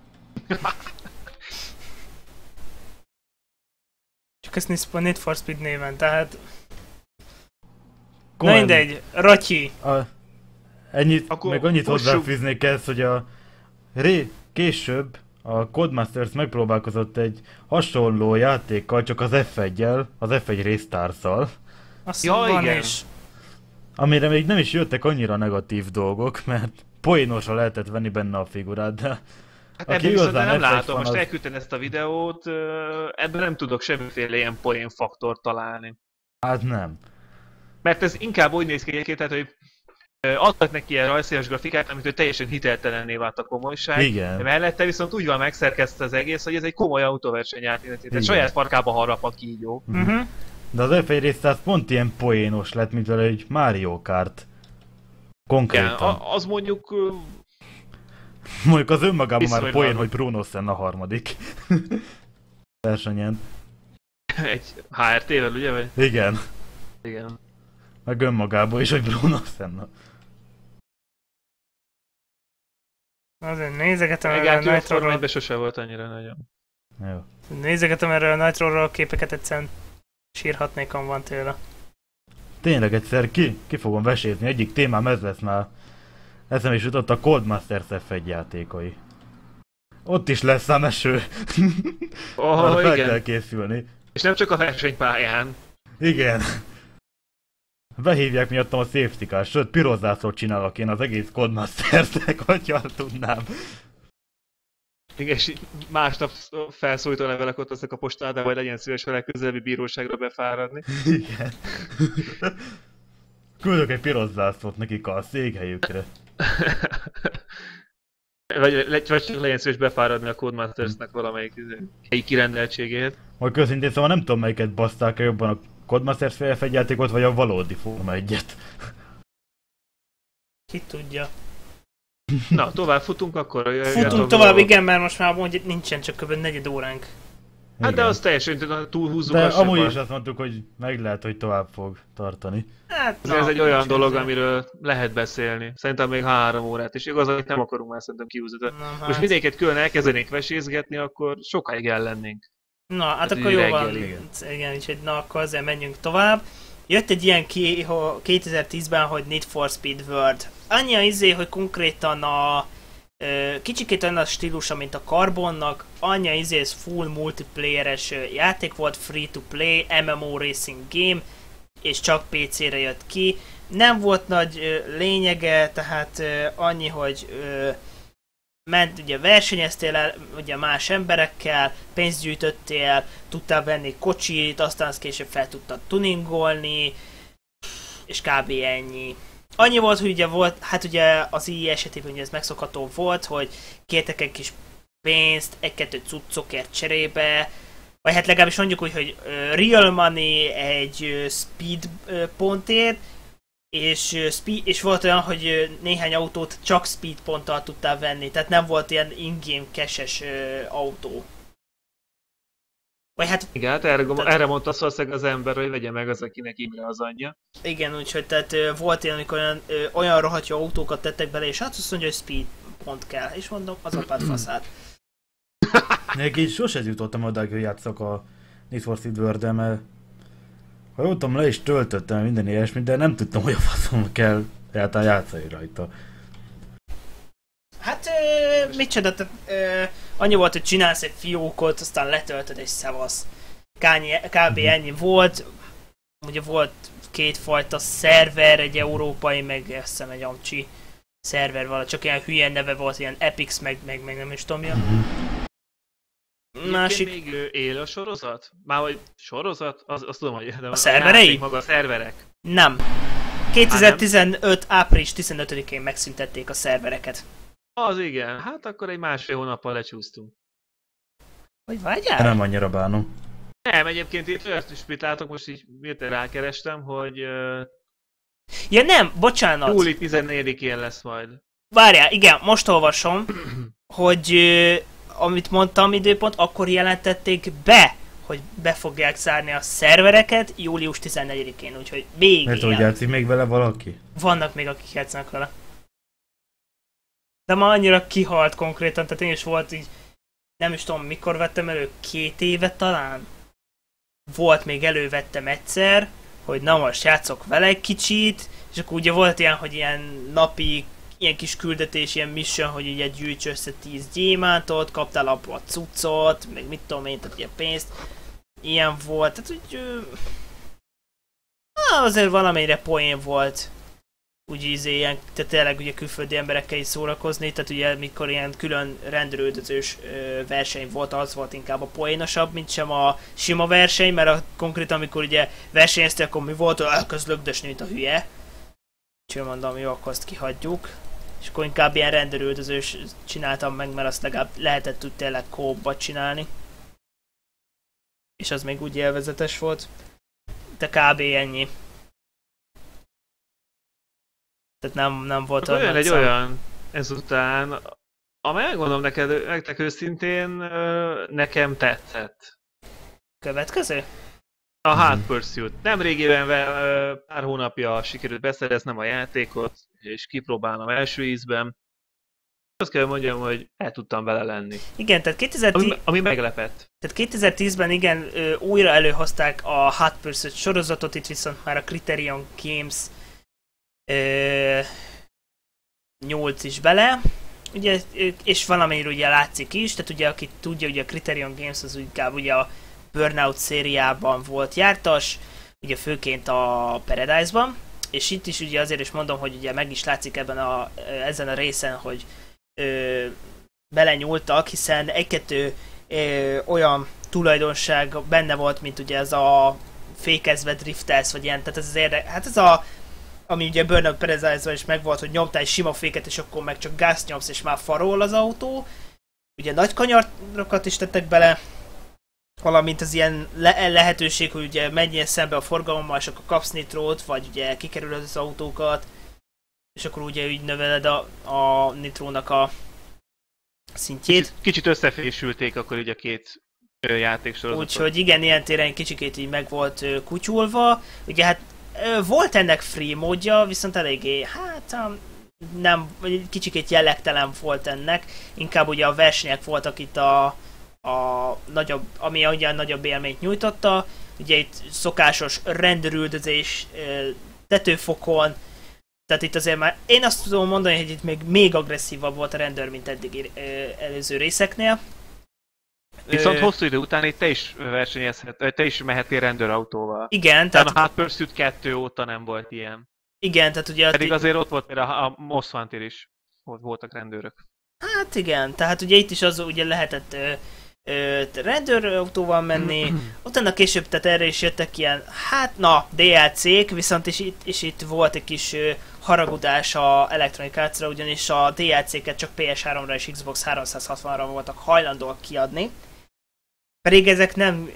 Csak ezt nézd a Need for Speed néven, tehát... Na Komolyan, mindegy, Ratyi. Akkor meg annyit fussuk. hozzáfűznék ehhez, hogy később a Codemasters megpróbálkozott egy hasonló játékkal, csak az F1-jel, az F1 Restars-szal, Azt Ja, van igen. is. amire még nem is jöttek annyira negatív dolgok, mert poénosra lehetett venni benne a figurát, de Hát aki ebben viszont igazán nem F1 látom, fan, most az- elküldtem ezt a videót, ebben nem tudok semmiféle ilyen poén faktort találni. hát nem. Mert ez inkább úgy néz ki egyébként, tehát, hogy adtak neki ilyen rajzszínes grafikát, amitől teljesen hiteltelenné vált a komolyság. Igen. De mellette viszont úgy van megszerkesztve az egész, hogy ez egy komoly autóversenyjáték. Tehát Igen. saját farkába harrap a kígyó. De az F1 Restars pont ilyen poénos lett, mint vele egy Mario Kart. Konkrétan. Igen, az mondjuk Mondjuk az önmagában már Viszonylag. poén, hogy Bruno Senna harmadik versenyen. egy HRT-vel, ugye? Vagy? Igen. Igen. Meg önmagában is, hogy Bruno Senna. Azért nézegetem Meg erre a átjön a Nitro-ról. Forma 1-ben sose volt annyira nagyon. Jó. Nézegetem erre a Nitro-ról a képeket, egyszerűen sírhatnékom van tőle. Tényleg egyszer ki fogom vesézni, egyik témám ez lesz már. Eszembe is jutott a Codemasters F1 játékai. Ott is lesz ám eső. Arra fel kell Igen. készülni. És nem csak a versenypályán. Igen. Behívják miattam a safety car, sőt pirozászót csinálok én az egész Codemasters-nek, hogyha tudnám. Igen, és így másnap felszólító levelek ott a postádába, hogy legyen szíves vele közelebbi bíróságra befáradni. Igen. Küldök egy piros zászlót nekik a székhelyükre. vagy csak legyen szíves befáradni a Codemasters-nek valamelyik helyi kirendeltségét. Majd közintén szóval nem tudom melyiket baszták el jobban, a Codemasters F1 játékot, vagy a valódi Forma 1-et. Ki tudja. Na, tovább futunk, akkor Futunk tovább, igen, mert most már mondjuk nincsen csak kb. 4 óránk. Hát de Igen. az teljesen túlhúzzuk. De az sem amúgy baj. is azt mondtuk, hogy meg lehet, hogy tovább fog tartani. Hát, Ez egy olyan nincs dolog, ezzel. amiről lehet beszélni. Szerintem még 3 órát, és igaz, hogy nem akarunk már szerintem kihúzni. De Nem, most hát. mindegyiket külön elkezdenénk vesézgetni, akkor sokáig ellennénk. Na, hát Hát akkor így jó van. reggel, Igen, úgyhogy na, akkor azért menjünk tovább. Jött egy ilyen 2010-ben, hogy Need for Speed World. Annyi hogy konkrétan a kicsikét olyan a stílusa, mint a Carbonnak, annyi ez full multiplayeres játék volt, free to play, MMO racing game, és csak PC-re jött ki. Nem volt nagy lényege, tehát annyi, hogy ment, ugye versenyeztél el, ugye más emberekkel, pénzt gyűjtöttél, tudtál venni kocsit, aztán azt később fel tudtad tuningolni, és kb. Ennyi. Annyi volt, hogy ugye volt, hát ugye az EA esetében ugye ez megszokható volt, hogy kértek egy kis pénzt, egy-kettő cuccokért cserébe, vagy hát legalábbis mondjuk úgy, hogy real money egy speed pontért, és volt olyan, hogy néhány autót csak speed ponttal tudtál venni, tehát nem volt ilyen in-game cash-es autó. Vagy hát Igen, hát erre mondta azt valószínűleg az ember, hogy vegye meg az, akinek Imre az anyja. igen, úgyhogy tehát volt ilyen, amikor olyan rohadt jó autókat tettek bele, és hát azt mondja, hogy speed pont kell. És mondom, az apád faszát. Még így sose jutottam oda, hogy játszok a Need for Speed World-el, mert ha jól tudom, le is töltöttem minden ilyesmit, de nem tudtam, hogy a faszom kell egyáltalán játszani rajta. Hát micsoda, tehát annyi volt, hogy csinálsz egy fiókot, aztán letöltöd és szevasz. Kb. Ennyi volt. Ugye volt kétfajta szerver, egy európai, meg azt hiszem egy amcsi szerver, valahogy csak ilyen hülye neve volt, ilyen Epix, meg nem is tudom mi. Másik... Még él a sorozat? Már vagy sorozat? Azt tudom, hogy... A szerverei? Maga a szerverek. Nem. 2015. április 15-én megszüntették a szervereket. Az igen, hát akkor egy másfél hónappal lecsúsztunk. Hogy várjál? Nem annyira bánom. Nem, egyébként itt olyat is mit látok, most így miért rákerestem, hogy Ja nem, bocsánat. júli 14-én lesz majd. Várjál, igen, most olvasom, hogy amit mondtam időpont, akkor jelentették be, hogy be fogják zárni a szervereket július 14-én, úgyhogy még Mert úgy ilyen. játszik még vele valaki? Vannak még, akik játszanak vele. De ma annyira kihalt konkrétan, tehát én is volt így, nem is tudom mikor vettem elő, 2 éve talán. Volt még elővettem egyszer, hogy na most játszok vele egy kicsit, és akkor ugye volt ilyen, hogy ilyen napi, ilyen kis küldetés, ilyen mission, hogy ugye gyűjts össze 10 gyémántot, kaptál abból a cuccot, meg mit tudom én, tehát ugye pénzt. Ilyen volt, tehát úgy... azért valamennyire poén volt. Úgy ilyen, tehát tényleg ugye külföldi emberekkel is szórakozni, tehát ugye mikor ilyen külön rendelődözős verseny volt, az volt inkább a poénosabb, mint sem a sima verseny, mert konkrétan amikor ugye versenyeztél, akkor mi volt, hogy elkezd lögdösni, mint a hülye. Úgyhogy mondom, jó, akkor azt kihagyjuk. És akkor inkább ilyen rendelődözős csináltam meg, mert azt legalább lehetett úgy tényleg co-opba csinálni. És az még úgy élvezetes volt. De kb. Ennyi. Tehát nem volt olyan egy olyan ezután, amely megmondom nektek őszintén, nekem tetszett. Következő? A Hard Pursuit. Nemrégében pár hónapja sikerült beszereznem a játékot, és kipróbálnom első ízben. Azt kell mondjam, hogy el tudtam vele lenni. Igen, tehát 2010... Ami meglepett. Tehát 2010-ben igen, újra előhozták a Hard Pursuit sorozatot, itt viszont már a Criterion Games 8 is bele. Ugye, és valamennyire ugye látszik is, tehát ugye aki tudja, ugye a Criterion Games az inkább ugye a Burnout szériában volt jártas, ugye főként a Paradise-ban, és itt is ugye azért is mondom, hogy ugye meg is látszik ezen a részen, hogy belenyúltak, hiszen egy-kettő olyan tulajdonság benne volt, mint ugye ez a fékezve driftelsz, vagy ilyen, tehát ez az hát ez a ami ugye Burnout Paradise-ban is megvolt, hogy nyomtál egy sima féket, és akkor meg csak gázt nyomsz, és már farol az autó. Ugye nagy kanyarokat is tettek bele, valamint az ilyen lehetőség, hogy ugye menjél szembe a forgalommal, és akkor kapsz nitrót, vagy ugye kikerülöd az autókat, és akkor ugye így növeled a nitrónak a szintjét. Kicsit összefésülték akkor így a két játéksorozatot. Úgyhogy igen, ilyen téren kicsikét így meg volt kutyulva. Ugye hát volt ennek free módja, viszont eléggé, hát nem, kicsikét jellegtelen volt ennek. Inkább ugye a versenyek voltak itt a nagyobb, ami ugye a nagyobb élményt nyújtotta. Ugye itt szokásos rendőrüldözés tetőfokon, tehát itt azért már én azt tudom mondani, hogy itt még agresszívabb volt a rendőr, mint eddig előző részeknél. Viszont hosszú idő után itt te is mehetél rendőrautóval. Igen, tehát a Hard Pursuit 2 óta nem volt ilyen. Igen, tehát ugye... Pedig azért ott volt például a Most Wanted is, ott voltak rendőrök. Hát igen, tehát ugye itt is az ugye lehetett rendőrautóval menni, utána később, tehát erre is jöttek ilyen, hát na, DLC-k, viszont is itt volt egy kis haragudás a Electronic Arts-ra, ugyanis a DLC-ket csak PS3-ra és Xbox 360-ra voltak hajlandóak kiadni. Pedig ezek nem,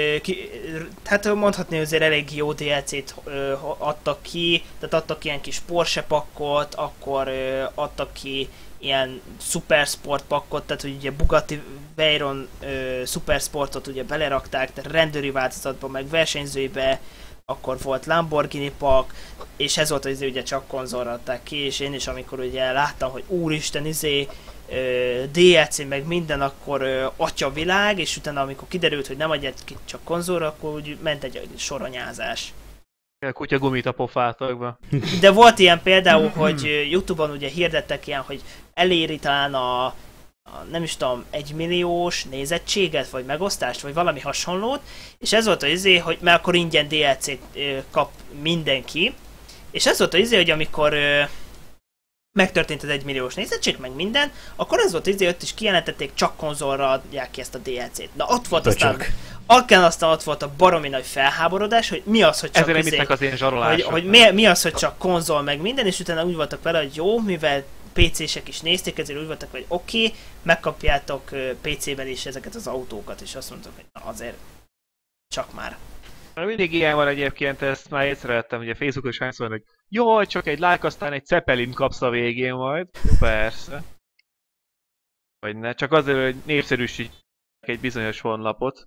hát mondhatni azért elég jó DLC-t adtak ki, tehát adtak ilyen kis Porsche pakkot, akkor adtak ki ilyen Supersport pakkot, tehát hogy ugye Bugatti Veyron Supersportot ugye belerakták, tehát rendőri változatban, meg versenyzőibe, akkor volt Lamborghini pak, és ez volt, hogy ugye csak konzolra adták ki, és én is amikor ugye láttam, hogy úristen, DLC meg minden, akkor atyavilág, és utána amikor kiderült, hogy nem adják ki csak konzolra, akkor úgy ment egy soronyázás. A kutya gumit a pofátokba. De volt ilyen például, hogy YouTube-on ugye hirdettek ilyen, hogy eléri talán a nem is tudom, 1 milliós nézettséget, vagy megosztást, vagy valami hasonlót, és ez volt az hogy mert akkor ingyen DLC-t kap mindenki, és ez volt az hogy amikor megtörtént az 1 milliós nézettség, meg minden, akkor ez volt ott is kijelentették, csak konzolra adják ki ezt a DLC-t. Na ott volt aztán ott volt a baromi nagy felháborodás, hogy mi az, hogy csak az én zsarolások. hogy mi az, hogy csak konzol, meg minden, és utána úgy voltak vele, hogy jó, mivel PC-sek is nézték, ezért úgy voltak, hogy oké, megkapjátok PC-ben is ezeket az autókat, és azt mondtuk, hogy na azért csak már. Mindig ilyen van egyébként, ezt már észrevettem, ugye Facebookon is hányszor, hogy jaj, csak egy like, aztán egy Zeppelin kapsz a végén majd. Persze. Vagy ne, csak azért, hogy népszerűsítsük egy bizonyos honlapot.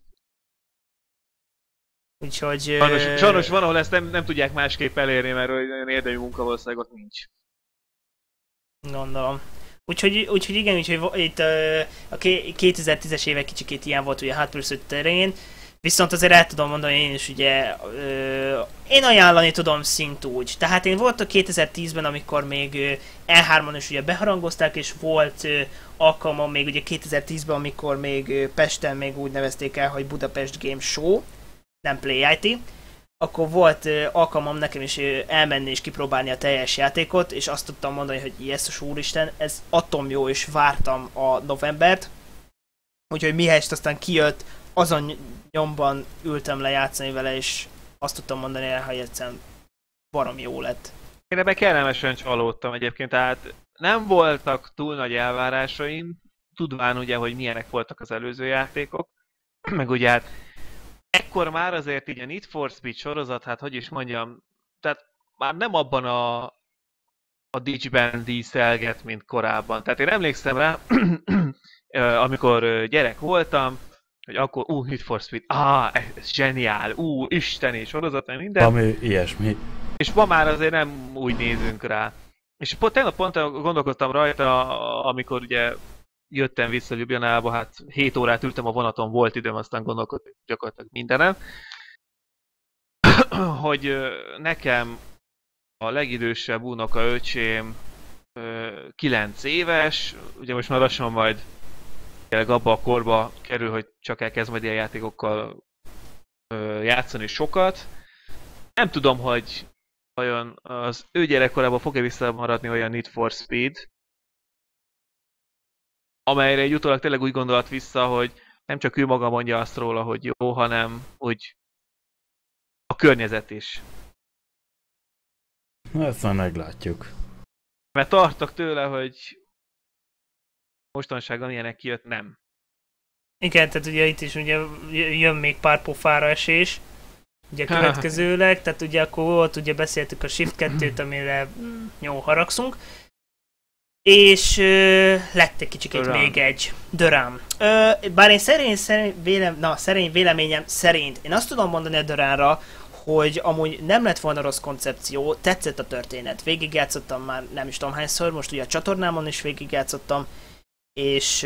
Úgyhogy... Sajnos van, ahol ezt nem tudják másképp elérni, mert olyan érdemi munka valószínűleg ott nincs. Gondolom. Úgyhogy igen, úgyhogy itt a 2010-es évek kicsikét ilyen volt ugye Hot Pursuit terén, viszont azért el tudom mondani én is ugye, én ajánlani tudom szintúgy. Tehát én voltam 2010-ben, amikor még E3-on is ugye beharangozták, és volt alkalmam még ugye 2010-ben, amikor még Pesten még úgy nevezték el, hogy Budapest Game Show, nem Play IT, akkor volt alkalmam nekem is elmenni és kipróbálni a teljes játékot, és azt tudtam mondani, hogy jézus úristen, ez atom jó, és vártam a novembert. Úgyhogy mihelyest aztán kijött, azon nyomban ültem le játszani vele, és azt tudtam mondani el, hogy egyszerűen baromi jó lett. Én ebben kellemesen csalódtam egyébként, tehát nem voltak túl nagy elvárásaim, tudván ugye, hogy milyenek voltak az előző játékok, meg ugye hát ekkor már azért így a Need for Speed sorozat, hát hogy is mondjam, tehát már nem abban a ditchben díszelget, mint korábban. Tehát én emlékszem rá, amikor gyerek voltam, hogy akkor, Need for Speed, ez zseniál, isteni sorozat, meg minden. Ami ilyesmi. És ma már azért nem úgy nézünk rá. És tegnap pont gondolkoztam rajta, amikor ugye jöttem vissza Ljubljanába, hát 7 órát ültem a vonaton, volt időm, aztán gondolkodtam gyakorlatilag mindenen. Hogy nekem a legidősebb unokaöcsém 9 éves, ugye most már lassan majd abba a korba kerül, hogy csak elkezd majd ilyen játékokkal játszani sokat. Nem tudom, hogy vajon az ő gyerekkorában fog-e visszamaradni olyan Need for Speed, amelyre egy utólag tényleg úgy gondolt vissza, hogy nem csak ő maga mondja azt róla, hogy jó, hanem hogy a környezet is. Ezt már meglátjuk. Mert tartok tőle, hogy mostanságon ilyenek kijött, nem. Igen, tehát ugye itt is ugye jön még pár pofára esés, ugye következőleg, tehát ugye akkor volt, ugye beszéltük a Shift 2-t, amire jó haragszunk, és lett egy kicsikét még egy Dörám. Bár én szerény véleményem szerint, én azt tudom mondani a Döránra, hogy amúgy nem lett volna rossz koncepció, tetszett a történet. Végigjátszottam már nem is tudom hányszor, most ugye a csatornámon is végigjátszottam, és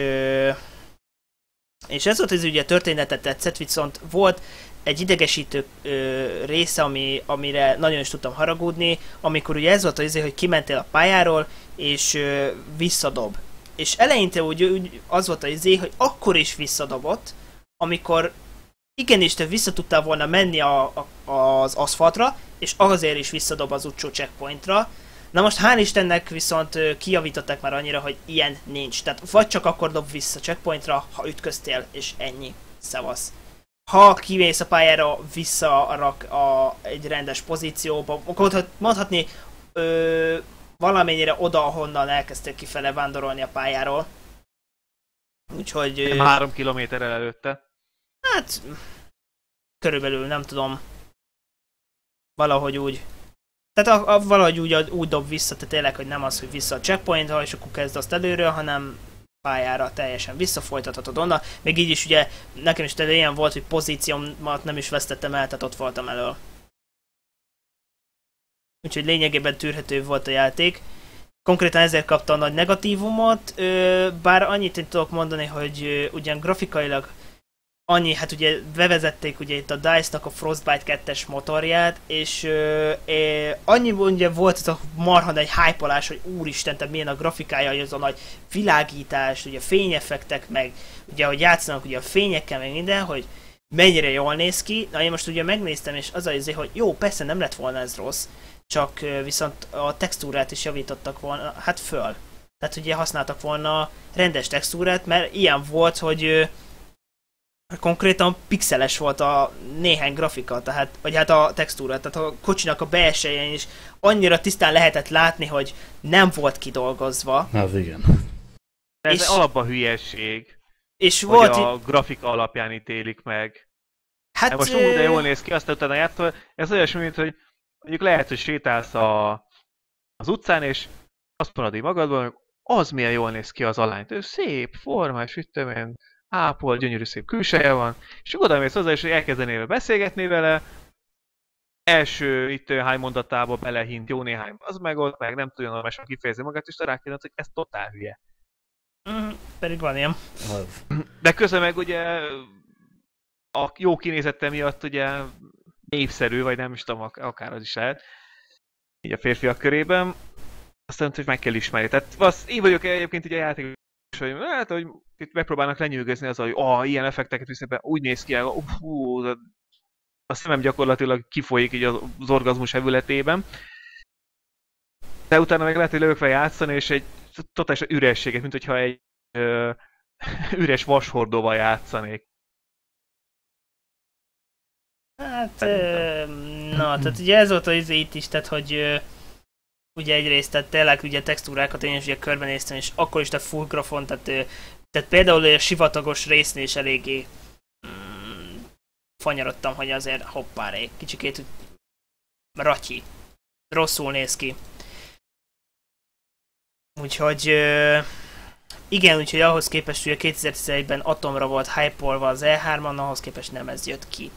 ez volt az ugye a történetet tetszett, viszont volt egy idegesítő része, amire nagyon is tudtam haragudni, amikor ugye ez volt az hogy kimentél a pályáról, és visszadob. És eleinte úgy az volt az hogy akkor is visszadobott, amikor igenis te vissza tudtál volna menni az aszfaltra, és azért is visszadob az utcsó checkpointra. Na most hál' Istennek viszont kijavították már annyira, hogy ilyen nincs. Tehát vagy csak akkor dob vissza checkpointra, ha ütköztél, és ennyi. Szevasz. Ha kimész a pályára, visszarak egy rendes pozícióba, akkor mondhatni valamennyire oda, ahonnan elkezdtél kifele vándorolni a pályáról. Úgyhogy... 3 kilométerrel előtte. Hát... Körülbelül, nem tudom. Valahogy úgy. Tehát valahogy úgy dob vissza, tehát tényleg, hogy nem az, hogy vissza a checkpointra, és akkor kezd azt előről, hanem pályára teljesen visszafolytathatod onnan. Még így is ugye, nekem is ilyen volt, hogy pozíciómat nem is vesztettem el, tehát ott voltam elől. Úgyhogy lényegében tűrhető volt a játék. Konkrétan ezért kapta a nagy negatívumot, bár annyit én tudok mondani, hogy ugyan grafikailag annyi, hát ugye bevezették ugye itt a DICE-nak a Frostbite 2-es motorját, és annyi ugye volt ez a marha egy hype-olás, hogy úristen, tehát milyen a grafikája, hogy az a nagy világítás, ugye fényeffektek, meg ugye, hogy játszanak ugye a fényekkel, meg minden, hogy mennyire jól néz ki. Na én most ugye megnéztem, és az az, hogy jó, persze nem lett volna ez rossz, csak viszont a textúrát is javítottak volna, hát föl. Tehát ugye használtak volna rendes textúrát, mert ilyen volt, hogy konkrétan pixeles volt a néhány grafika, tehát, vagy hát a textúra, tehát a kocsinak a belsején is annyira tisztán lehetett látni, hogy nem volt kidolgozva. Az igen. De ez És- alapban hülyeség, És hogy volt... a grafika alapján ítélik meg. Hát... Most úgy, de jól néz ki, aztán utána játszol. Ez olyasmi, mint hogy mondjuk lehet, hogy sétálsz az utcán, és azt mondod így magadban, hogy az milyen jól néz ki az alányt. Ez szép, formás, ütömen, ápol, gyönyörű szép külseje van. És oda mész hozzá, és elkezdenél beszélgetni vele. Első itt hány mondatába belehint jó néhány, az meg ott, meg nem tudja normálisan kifejezni magát, és rákérdez, hogy ez totál hülye. Pedig van ilyen. Az. De közben meg ugye a jó kinézete miatt ugye népszerű, vagy nem is tudom, akár az is lehet, így a férfiak körében, aztán hogy meg kell ismerni. Tehát én vagyok egyébként így a játékos, hogy hát, hogy itt megpróbálnak lenyűgözni azzal, hogy ilyen effekteket visznek be, úgy néz ki, a szemem gyakorlatilag kifolyik így az orgazmus hevületében. De utána meg lehet, hogy lövökve játszani, és egy totális ürességet, mint hogyha egy üres vashordóval játszanék. Hát, na, tehát ugye ez volt az itt is, tehát hogy ugye egyrészt, tehát tényleg ugye textúrákat én is ugye körbenéztem, és akkor is tehát full grafon, tehát például a sivatagos résznél is eléggé fanyarodtam, hogy azért hoppáré, kicsikét ratyi, rosszul néz ki. Úgyhogy igen, úgyhogy ahhoz képest, hogy a 2011-ben atomra volt hype-olva az E3-on, ahhoz képest nem ez jött ki.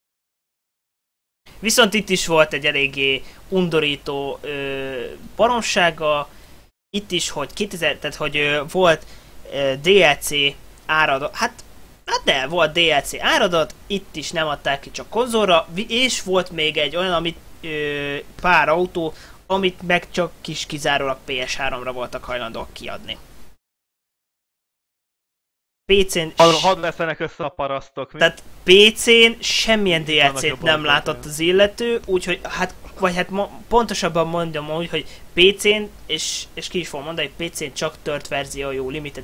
Viszont itt is volt egy eléggé undorító baromsága, itt is, hogy tehát hogy volt DLC áradat, hát de volt DLC áradat, itt is nem adták ki csak konzolra, és volt még egy olyan, amit pár autó, amit meg csak kizárólag PS3-ra voltak hajlandóak kiadni. PC-n... Hadd leszenek össze a parasztok. Tehát PC-n semmilyen DLC-t nem látott az illető, úgyhogy pontosabban mondom úgy, hogy PC-n, és ki is fogom mondani, hogy PC-n csak tört verziójú Limited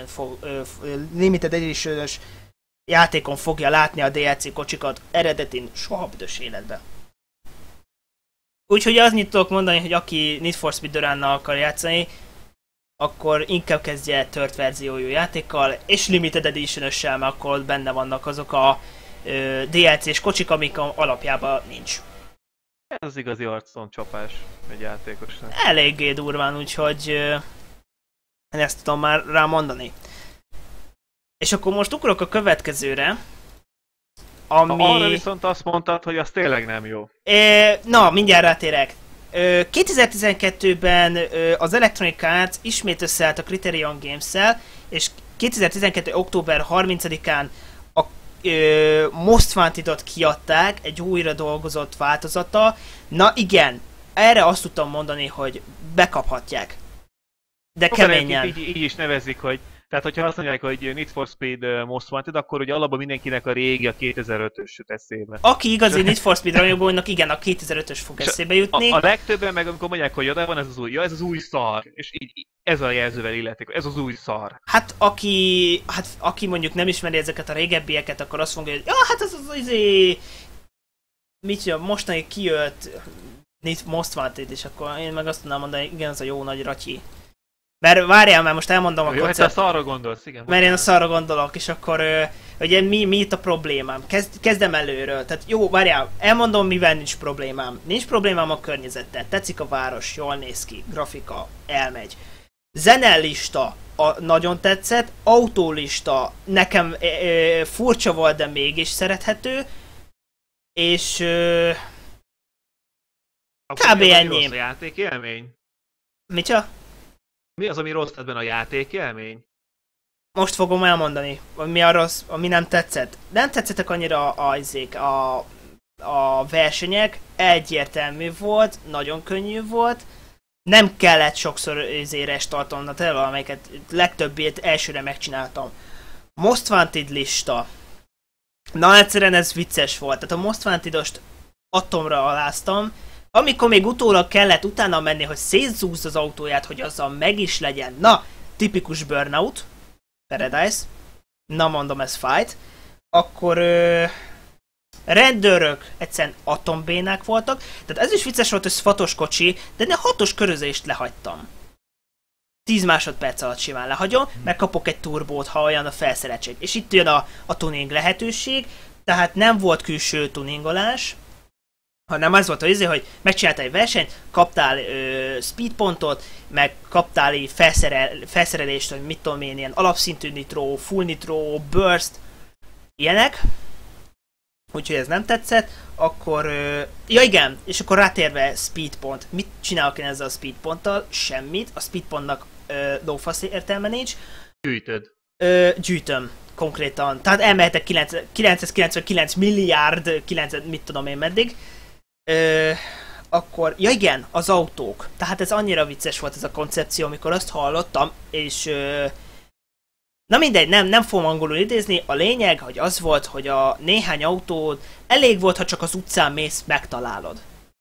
Edition-ös játékon fogja látni a DLC kocsikat, eredetin soha büdös életben. Úgyhogy azt tudok mondani, hogy aki Need for Speed Duránnal akar játszani, akkor inkább kezdje tört verziójú játékkal, és Limited Edition-össel, mert akkor ott benne vannak azok a DLC-s kocsik, amik alapjában nincs. Ez az igazi arconcsapás egy játékosnak. Eléggé durván, úgyhogy én ezt tudom már rá mondani. És akkor most ugrok a következőre, ami... Arra viszont azt mondtad, hogy az tényleg nem jó. Na, mindjárt rátérek. 2012-ben az Electronic Arts ismét összeállt a Criterion Games-szel, és 2012. október 30-án a Most Wanted-ot kiadták, egy újra dolgozott változata. Na igen, erre azt tudtam mondani, hogy bekaphatják. De keményen. Így is nevezik, hogy tehát, hogyha azt mondják, hogy Need for Speed Most Wanted, akkor ugye alapban mindenkinek a régi, a 2005-ös jut eszébe. Aki igazi Need for Speed rajongónak, igen, a 2005-ös fog eszébe jutni. A legtöbben meg, amikor mondják, hogy oda van ez az új, ja, ez az új szar, és így ez a jelzővel illetik, ez az új szar. Hát aki mondjuk nem ismeri ezeket a régebbieket, akkor azt mondja, hogy ja, hát ez az mit mostani kijött Most Wanted, és akkor én meg azt tudnám mondani, igen, ez a jó nagy ratyi. Mert várjál, mert most elmondom a koncept. Jó, hát a szarra gondolsz, igen. Mert én a szarra gondolok, és akkor ugye mi itt a problémám? Kezdem előről. Tehát jó, várjál, elmondom, mivel nincs problémám. Nincs problémám a környezettel. Tetszik a város, jól néz ki, grafika, elmegy. Zenellista nagyon tetszett, autólista nekem furcsa volt, de mégis szerethető. És kb. Ennyi. A játékélmény? Micsoda? Mi az, ami rossz ebben a játékélmény? Most fogom elmondani, mi a rossz, ami nem tetszett. Nem tetszettek annyira a versenyek, egyértelmű volt, nagyon könnyű volt. Nem kellett sokszor restartolnod el, amelyeket legtöbbét elsőre megcsináltam. Most Wanted lista. Na, egyszerűen ez vicces volt. Tehát a Most Wanted-ost atomra aláztam. Amikor még utólag kellett utána menni, hogy szétzúzd az autóját, hogy azzal meg is legyen. Na, tipikus Burnout. Paradise. Na, mondom, ez fájt. Akkor rendőrök egyszerűen atombénák voltak. Tehát ez is vicces volt, hogy fatos kocsi, de ne 6-os körözést lehagytam. 10 másodperc alatt simán lehagyom, meg kapok egy turbót, ha olyan a felszereltség. És itt jön a tuning lehetőség, tehát nem volt külső tuningolás, hanem az volt hogy megcsináltál egy versenyt, kaptál speedpontot, meg kaptál egy felszerelést, hogy mit tudom én, ilyen alapszintű nitro, full nitro, burst, ilyenek. Úgyhogy ez nem tetszett, akkor... ja igen, és akkor rátérve speedpont. Mit csinálok én ezzel a speedponttal? Semmit. A speedpontnak lófasz értelme nincs. Gyűjtöd. Gyűjtöm konkrétan. Tehát elmehetek 999 milliárd, 9, mit tudom én meddig. Akkor, ja igen, az autók. Tehát ez annyira vicces volt ez a koncepció, amikor azt hallottam, és... na mindegy, nem fogom angolul idézni, a lényeg, hogy az volt, hogy a néhány autód elég volt, ha csak az utcán mész, megtalálod.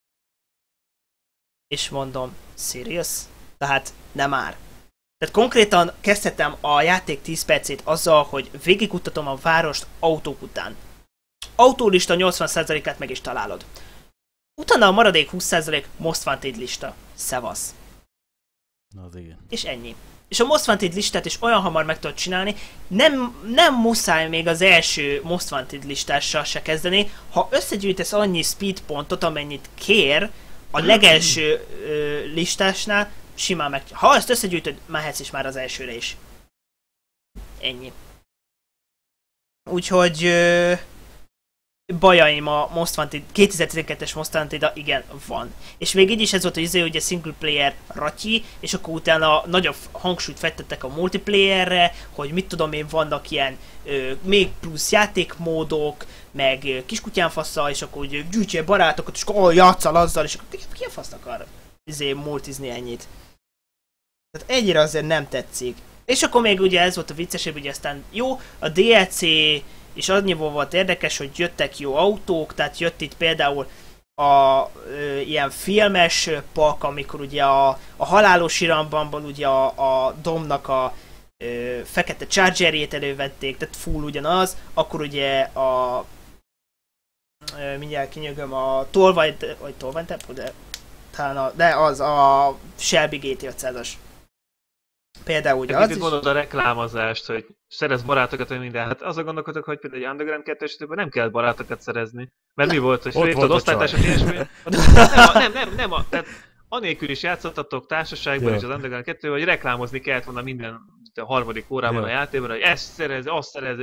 És mondom, serious? Tehát nem már. Tehát konkrétan kezdhetem a játék 10 percét azzal, hogy végigkutatom a várost autók után. Autólista 80%-át meg is találod. Utána a maradék 20% Most Wanted lista. Szevasz. Na az igen. És ennyi. És a Most Wanted listát is olyan hamar meg tudod csinálni, nem muszáj még az első Most Wanted listással se kezdeni, ha összegyűjtesz annyi speed pontot, amennyit kér a legelső listásnál, simán meg... Ha ezt összegyűjtöd, mehetsz is már az elsőre is. Ennyi. Úgyhogy... bajaim a Most Wanted, 2012-es Most Wanted, igen, van. És még így is ez volt, hogy ugye single player ratyi, és akkor utána nagyobb hangsúlyt fektettek a multiplayerre, hogy mit tudom én, vannak ilyen még plusz játékmódok, meg kiskutyánfasszal, és akkor ugye gyűjtsél barátokat, és akkor játszal azzal, és akkor ki a fasz akar multizni ennyit. Tehát egyre azért nem tetszik. És akkor még ugye ez volt a viccesebb, ugye aztán jó, a DLC és annyiból volt érdekes, hogy jöttek jó autók, tehát jött itt például ilyen filmes pak, amikor ugye a halálos irambanból ugye a Domnak a fekete Chargerjét elővették, tehát full ugyanaz, akkor ugye a mindjárt kinyögöm a Tolvaj Temple, de talán de az a Shelby GT500-as. Például ugye az is... mondod a reklámozást, hogy szerez barátokat, vagy minden. Hát azon gondolkodok, hogy például egy Underground 2 esetében nem kell barátokat szerezni. Mert mi volt, hogy felhívtad osztálytársat ilyesmi? Nem, tehát anélkül is játszottatok társaságban és az Underground 2, hogy reklámozni kellett volna minden a harmadik órában a játékban, hogy ezt szerez, azt szerez,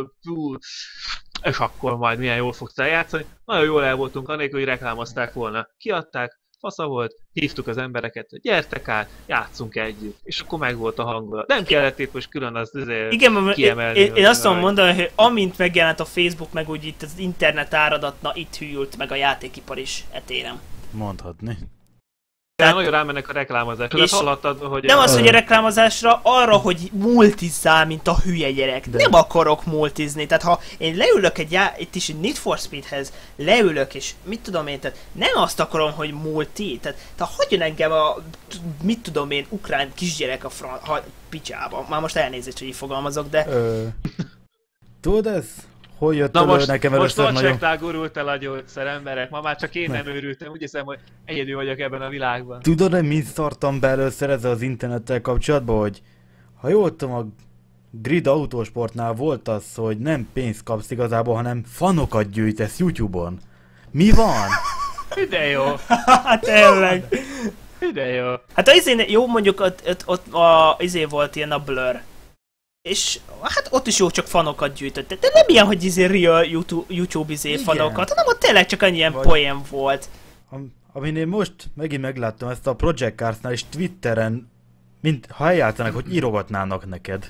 és akkor majd milyen jól fogsz eljátszani. Nagyon jól el voltunk, anélkül, hogy reklámozták volna. Kiadták, fasza volt, hívtuk az embereket, hogy gyertek át, játszunk együtt, és akkor meg volt a hangulat. Nem kellett itt most külön azt kiemelni. Én azt tudom mondani, hogy amint megjelent a Facebook, meg úgy itt az internet áradatna, itt hűlt meg a játékipar is etéren. Mondhatni. Tehát nagyon rámennek a reklámozásra, de hallottad, hogy... Nem az, hogy a reklámozásra, arra, hogy multizzál, mint a hülye gyerek. De. Nem akarok multizni, tehát ha én leülök itt is egy Need for Speedhez, leülök és mit tudom én, tehát nem azt akarom, hogy multi, tehát hagyjon engem a, mit tudom én, ukrán kisgyerek a picsába. Már most elnézést, hogy így fogalmazok, de... Tudod ez? Hogy jött elő nekem először nagyon... Most nagyságtál gurult el a gyógyszer, emberek. Ma már csak én nem őrültem. Úgy hiszem, hogy egyedül vagyok ebben a világban. Tudod, hogy mit szartam be először ezzel az internettel kapcsolatban, hogy ha jól tudom, a Grid Autosportnál volt az, hogy nem pénzt kapsz igazából, hanem fanokat gyűjtesz YouTube-on. Mi van? De jó. Tényleg. De jó. Hát az jó, mondjuk ott volt ilyen a Blur. És hát ott is jó, csak fanokat gyűjtött. De nem ilyen, hogy real YouTube fanokat, hanem ott tényleg csak annyi ilyen poén volt. Amin én most megint megláttam ezt a Project Cars-nál és Twitteren, ha eljátszanak, hogy írogatnának neked.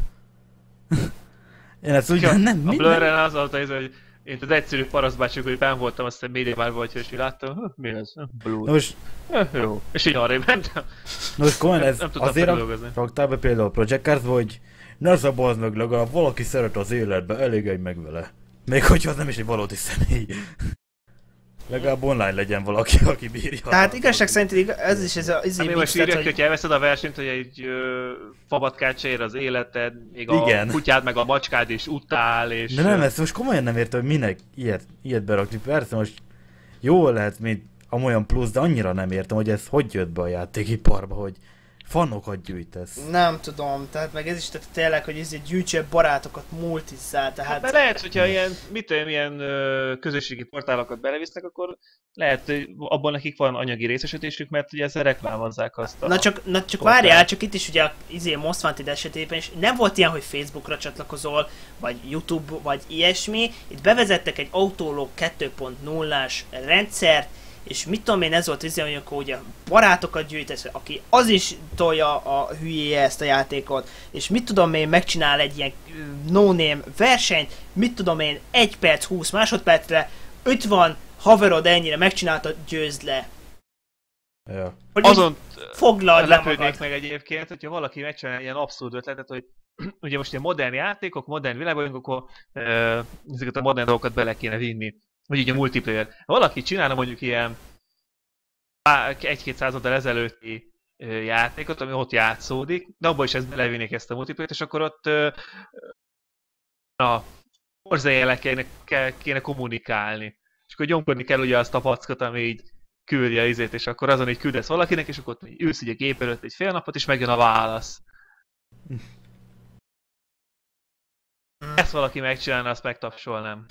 Én ezt úgy nem... A Blurren az volt, hogy én az egyszerű parasztbácsik, hogy benn voltam, aztán médiában volt, és láttam, mi ez? Blue. Most... jó. És így arrébb mentem. Most komolyan ez azért raktál be például a Project Cars, hogy ne szabazd meg, legalább valaki szeret az életbe, elégedj meg vele. Még hogyha az nem is egy valódi személy. Legalább online legyen valaki, aki bírja. Tehát igazság szerint ez is ez a ami most írják, hogy elveszed a versenyt, hogy egy fabatkát se ér az életed, még a kutyád meg a macskád is utál, és... De nem, ezt most komolyan nem értem, hogy minek ilyet berakni. Persze most jó lehet, mint amolyan plusz, de annyira nem értem, hogy ez hogy jött be a játékiparba, hogy fanokat gyűjtesz. Nem tudom, tehát meg ez is tehát tényleg, hogy ez gyűjtse barátokat multizzál, tehát... Hát lehet, hogyha ilyen, ilyen közösségi portálokat belevisznek, akkor lehet, hogy abban nekik van anyagi részesítésük, mert ugye ezzel reklámozzák azt a... Na csak várjál, csak itt is ugye a Most Wanted esetében is nem volt ilyen, hogy Facebookra csatlakozol, vagy YouTube, vagy ilyesmi. Itt bevezettek egy Autolog 2.0-ás rendszert, és mit tudom én, ez volt hogy akkor ugye barátokat gyűjtesz, aki az is tolja a hülyéje ezt a játékot, és mit tudom én, megcsinál egy ilyen no-name versenyt, mit tudom én, 1 perc, 20 másodpercre, 50 haverod ennyire megcsinálta, győzd le. Ja. Hogy azon foglald le lepődnék magad. meg egyébként, hogyha valaki megcsinál ilyen abszurd ötletet, hogy ugye most ilyen modern játékok, modern világban, akkor ezeket a modern dolgokat bele kéne vinni. Vagy így a multiplayer. Ha valaki csinálna mondjuk ilyen 1-2 századdal ezelőtti játékot, ami ott játszódik, de abban is ezt belevinnék ezt a multiplayer-t, és akkor ott orzajelekkel kéne kommunikálni. És akkor gyomkodni kell ugye azt a packot, ami így küldi a izét, és akkor azon így küldesz valakinek, és akkor ülsz így a gép előtt egy fél napot, és megjön a válasz. Ezt valaki megcsinálna, azt megtapsolnám.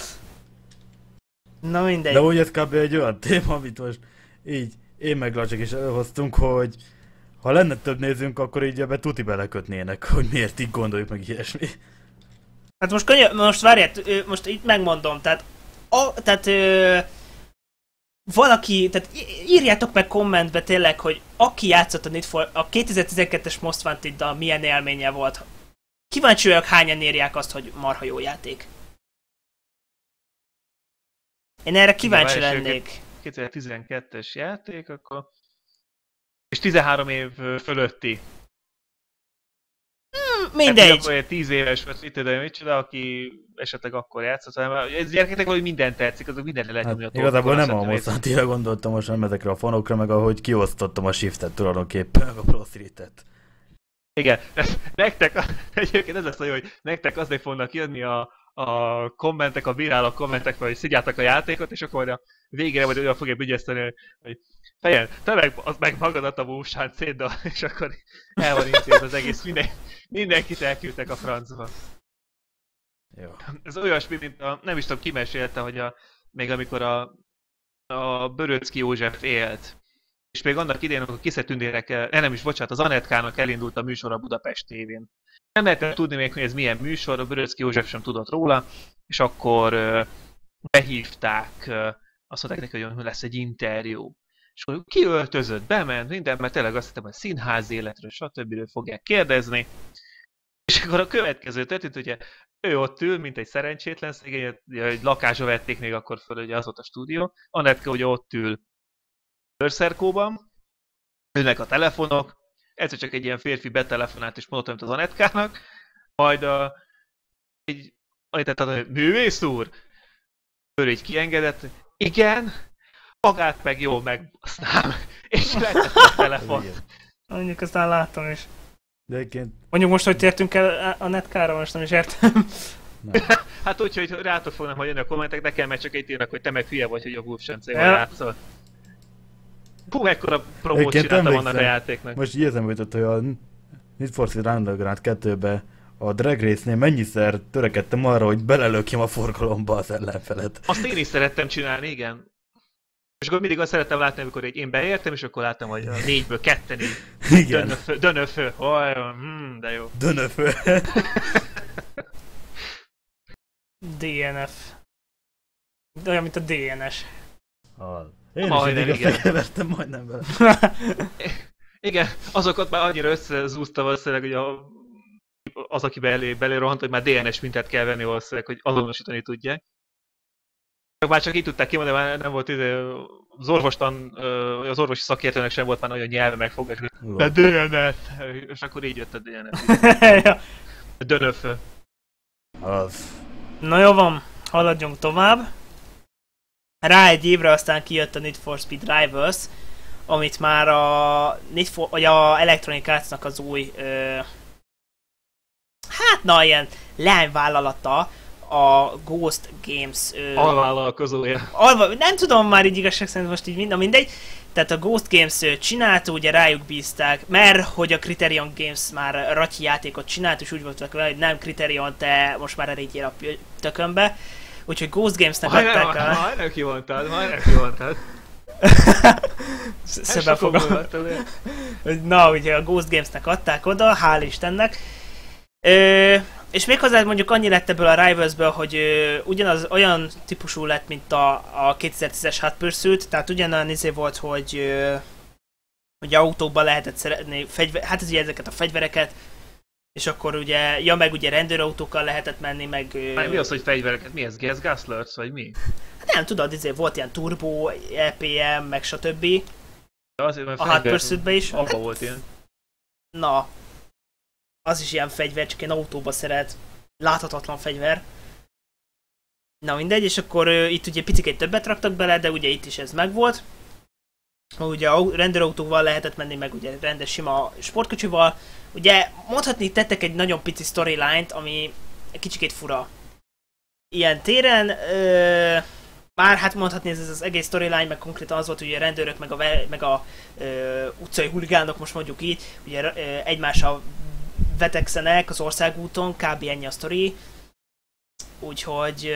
Na mindegy. De úgy ez kb. Egy olyan téma, amit most így én meg Lacsek is előhoztunk, hogy ha lenne több nézőnk, akkor így ebbe tuti belekötnének, hogy miért így gondoljuk meg ilyesmi. Hát most várjál, most itt megmondom, tehát valaki, tehát írjátok meg kommentbe tényleg, hogy aki játszott a 2012-es Most Wanted-dal milyen élménye volt. Kíváncsi vagyok, hányan írják azt, hogy marha jó játék. Én erre kíváncsi lennék. 2012-es játék, akkor... És 13 év fölötti. Mindegy. Hát 10 éves vagy itt, de micsoda, aki esetleg akkor játszott. Ez gyerekeknek valahogy minden tetszik, azok mindenre lehet nyomni a igazából nem a Most Wanted-re gondoltam most, nem ezekre a fanokra, meg ahogy kiosztottam a shiftet tulajdonképpen, meg a Pro Street-et. Igen, nektek, egyébként ez lesz a jó, hogy nektek azért fognak jönni a kommentek, a bíráló kommentek, hogy szidjátok a játékot, és akkor majd a végére majd olyan fogja ügyeszteni, hogy fejen, te meg magadat a búsán szétdal, és akkor el van intéz az egész, mindenkit elküldtek a francba. Jó. Ez olyasmi, mint nem is tudom, ki mesélte, hogy még amikor a Böröcki József élt, és még annak idején, amikor Kiszetündérek, nem is, bocsánat, az Anetkának elindult a műsor a Budapest tévén. Nem lehetett tudni még, hogy ez milyen műsor, a Böröcki József sem tudott róla, és akkor behívták, azt mondták neki, hogy lesz egy interjú. És akkor kiöltözött, bement, minden, mert tényleg azt hittem, hogy színházi életről, stb. Fogják kérdezni. És akkor a következő történt, ugye ő ott ül, mint egy szerencsétlen szegény, egy lakásra vették még akkor föl, ugye az volt a stúdió. Anetka ugye ott ül őrszerkóban, ülnek a telefonok, egyszer csak egy ilyen férfi betelefonált és mondott, mint az Anetkának, majd tehát a művész úr, ő így kiengedett, igen, magát meg jól megbasznám, és letett a telefon. Mondjuk aztán láttam is. De egyébként... Mondjuk most, hogy tértünk el a netkára, most nem is értem. Hát úgy, hogy rátok fognak majd jönni a kommentek, nekem meg csak itt írnak, hogy te meg hülye vagy, hogy a Wolfenstein-val játszol. Hú, ekkora promót csináltam annak a játéknak. Most így eszembe jutott, hogy a Need for Speed Underground 2-be a Drag Race-nél mennyiszer törekedtem arra, hogy belelökjem a forgalomba az ellenfelet. Azt én is szerettem csinálni, igen. És akkor mindig azt szerettem látni, amikor én beértem, és akkor láttam, hogy a 4-ből 2 Igen. Dönöfő. De jó. Dönöfő. DNF. Olyan, mint a DNS. Én majdnem, is eddig kevertem majdnem vele. Igen, azokat már annyira összezúzta valószínűleg, hogy az, aki belé rohant, hogy már DNS mintát kell venni valószínűleg, hogy azonosítani tudják. Már csak így tudták kimondani, már nem volt az orvosi szakértőnek sem volt már nagyon nyelve megfogás, hogy de DNS! És akkor így jött a DNS. Dönöfő. Az. Na jó van. haladjunk tovább. Rá egy évre aztán kijött a Need for Speed Rivals, amit már a Electronic Arts-nak az új ilyen leányvállalata, a Ghost Games... alvállalkozója. Nem tudom már így igazság szerint most így mindegy. Tehát a Ghost Games csinálta, ugye rájuk bízták, mert hogy a Criterion Games már ratyi játékot csinált, és úgy voltak vele, hogy nem Criterion, te most már elégél a tökönbe. Úgyhogy Ghost Gamesnek adták el... Majdnem kivontád. Szebben fogom. Na, ugye a Ghost Gamesnek adták oda, hál' Istennek. És méghozzá mondjuk annyi lett ebből a Rivals-ből, hogy ugyanaz olyan típusú lett, mint a 2010-es Hot Pursuit, tehát ugyanolyan volt, hogy autókban lehetett szeretni hát ez ugye ezeket a fegyvereket, és akkor ugye, meg ugye rendőrautókkal lehetett menni, meg... Mi az, hogy fegyvereket? Mi ez? Gas Guzzlers, vagy mi? Hát nem tudod, volt ilyen turbo, EPM, meg stb. De azért, mert a Hot Pursuit-ben is. Abba volt ilyen. Na, az is ilyen fegyver, csak ilyen autóba szeret. Láthatatlan fegyver. Na mindegy, és akkor itt ugye picikét többet raktak bele, de ugye itt is ez megvolt. Ugye a rendőrautóval lehetett menni, meg ugye rendes sima sportkocsival. Ugye mondhatni tettek egy nagyon pici storyline-t, ami egy kicsikét fura. Ilyen téren, már hát mondhatni ez az egész storyline, meg konkrétan az volt, hogy a rendőrök, meg a utcai huligánok, most mondjuk így, ugye egymással vetekszenek az országúton, kb. Ennyi a sztori. Úgyhogy...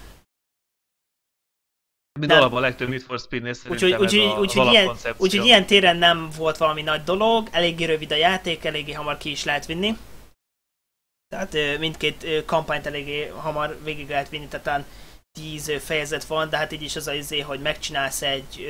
Mind alapban a legtöbb Need for Speed-nél szerintem ez az alapkoncepció. Úgyhogy ilyen téren nem volt valami nagy dolog, eléggé rövid a játék, eléggé hamar ki is lehet vinni. Tehát mindkét kampányt eléggé hamar végig lehet vinni, tehát 10 fejezet van, de hát így is az az izé, hogy megcsinálsz egy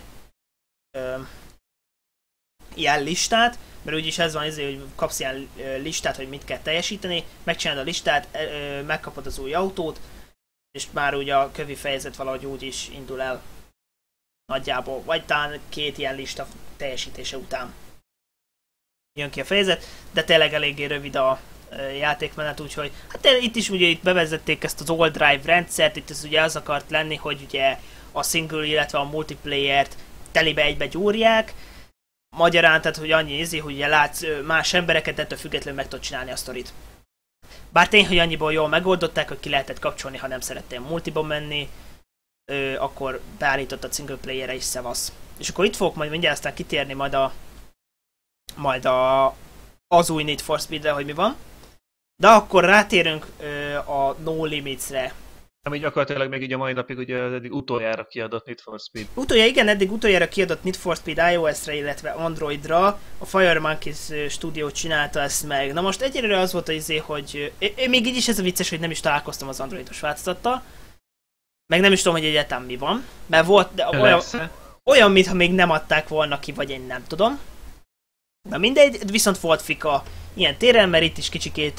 ilyen listát, mert úgyis ez van izé, hogy kapsz ilyen listát, hogy mit kell teljesíteni, megcsinálod a listát, megkapod az új autót, és már ugye a kövi fejezet valahogy úgy is indul el nagyjából, vagy talán 2 ilyen lista teljesítése után jön ki a fejezet, de tényleg eléggé rövid a játékmenet, úgyhogy hát itt is ugye itt bevezették ezt az All Drive rendszert, itt ez ugye az akart lenni, hogy ugye a single, illetve a multiplayer-t telibe egybe gyúrják, magyarán, tehát hogy annyi ízi, hogy ugye látsz más embereket, ettől függetlenül meg tudod csinálni a sztorit. Bár tény, hogy annyiból jól megoldották, hogy ki lehetett kapcsolni, ha nem szerettél multiba menni, akkor beállított a single player-re is, szevasz. És akkor itt fogok majd mindjárt aztán kitérni majd az új Need for Speed-re, hogy mi van. De akkor rátérünk a No Limits-re. Ami gyakorlatilag meg így a mai napig ugye az eddig utoljára kiadott Need for Speed. Eddig utoljára kiadott Need for Speed iOS-re, illetve Androidra. A Fire Monkeys stúdió csinálta ezt meg. Na most egyelőre az volt az hogy még így is ez a vicces, hogy nem is találkoztam az androidos változattal. Meg nem is tudom, hogy egyáltalán mi van. Mert volt de olyan, mintha még nem adták volna ki, vagy én nem tudom. Na mindegy, viszont volt fika ilyen téren, mert itt is kicsikét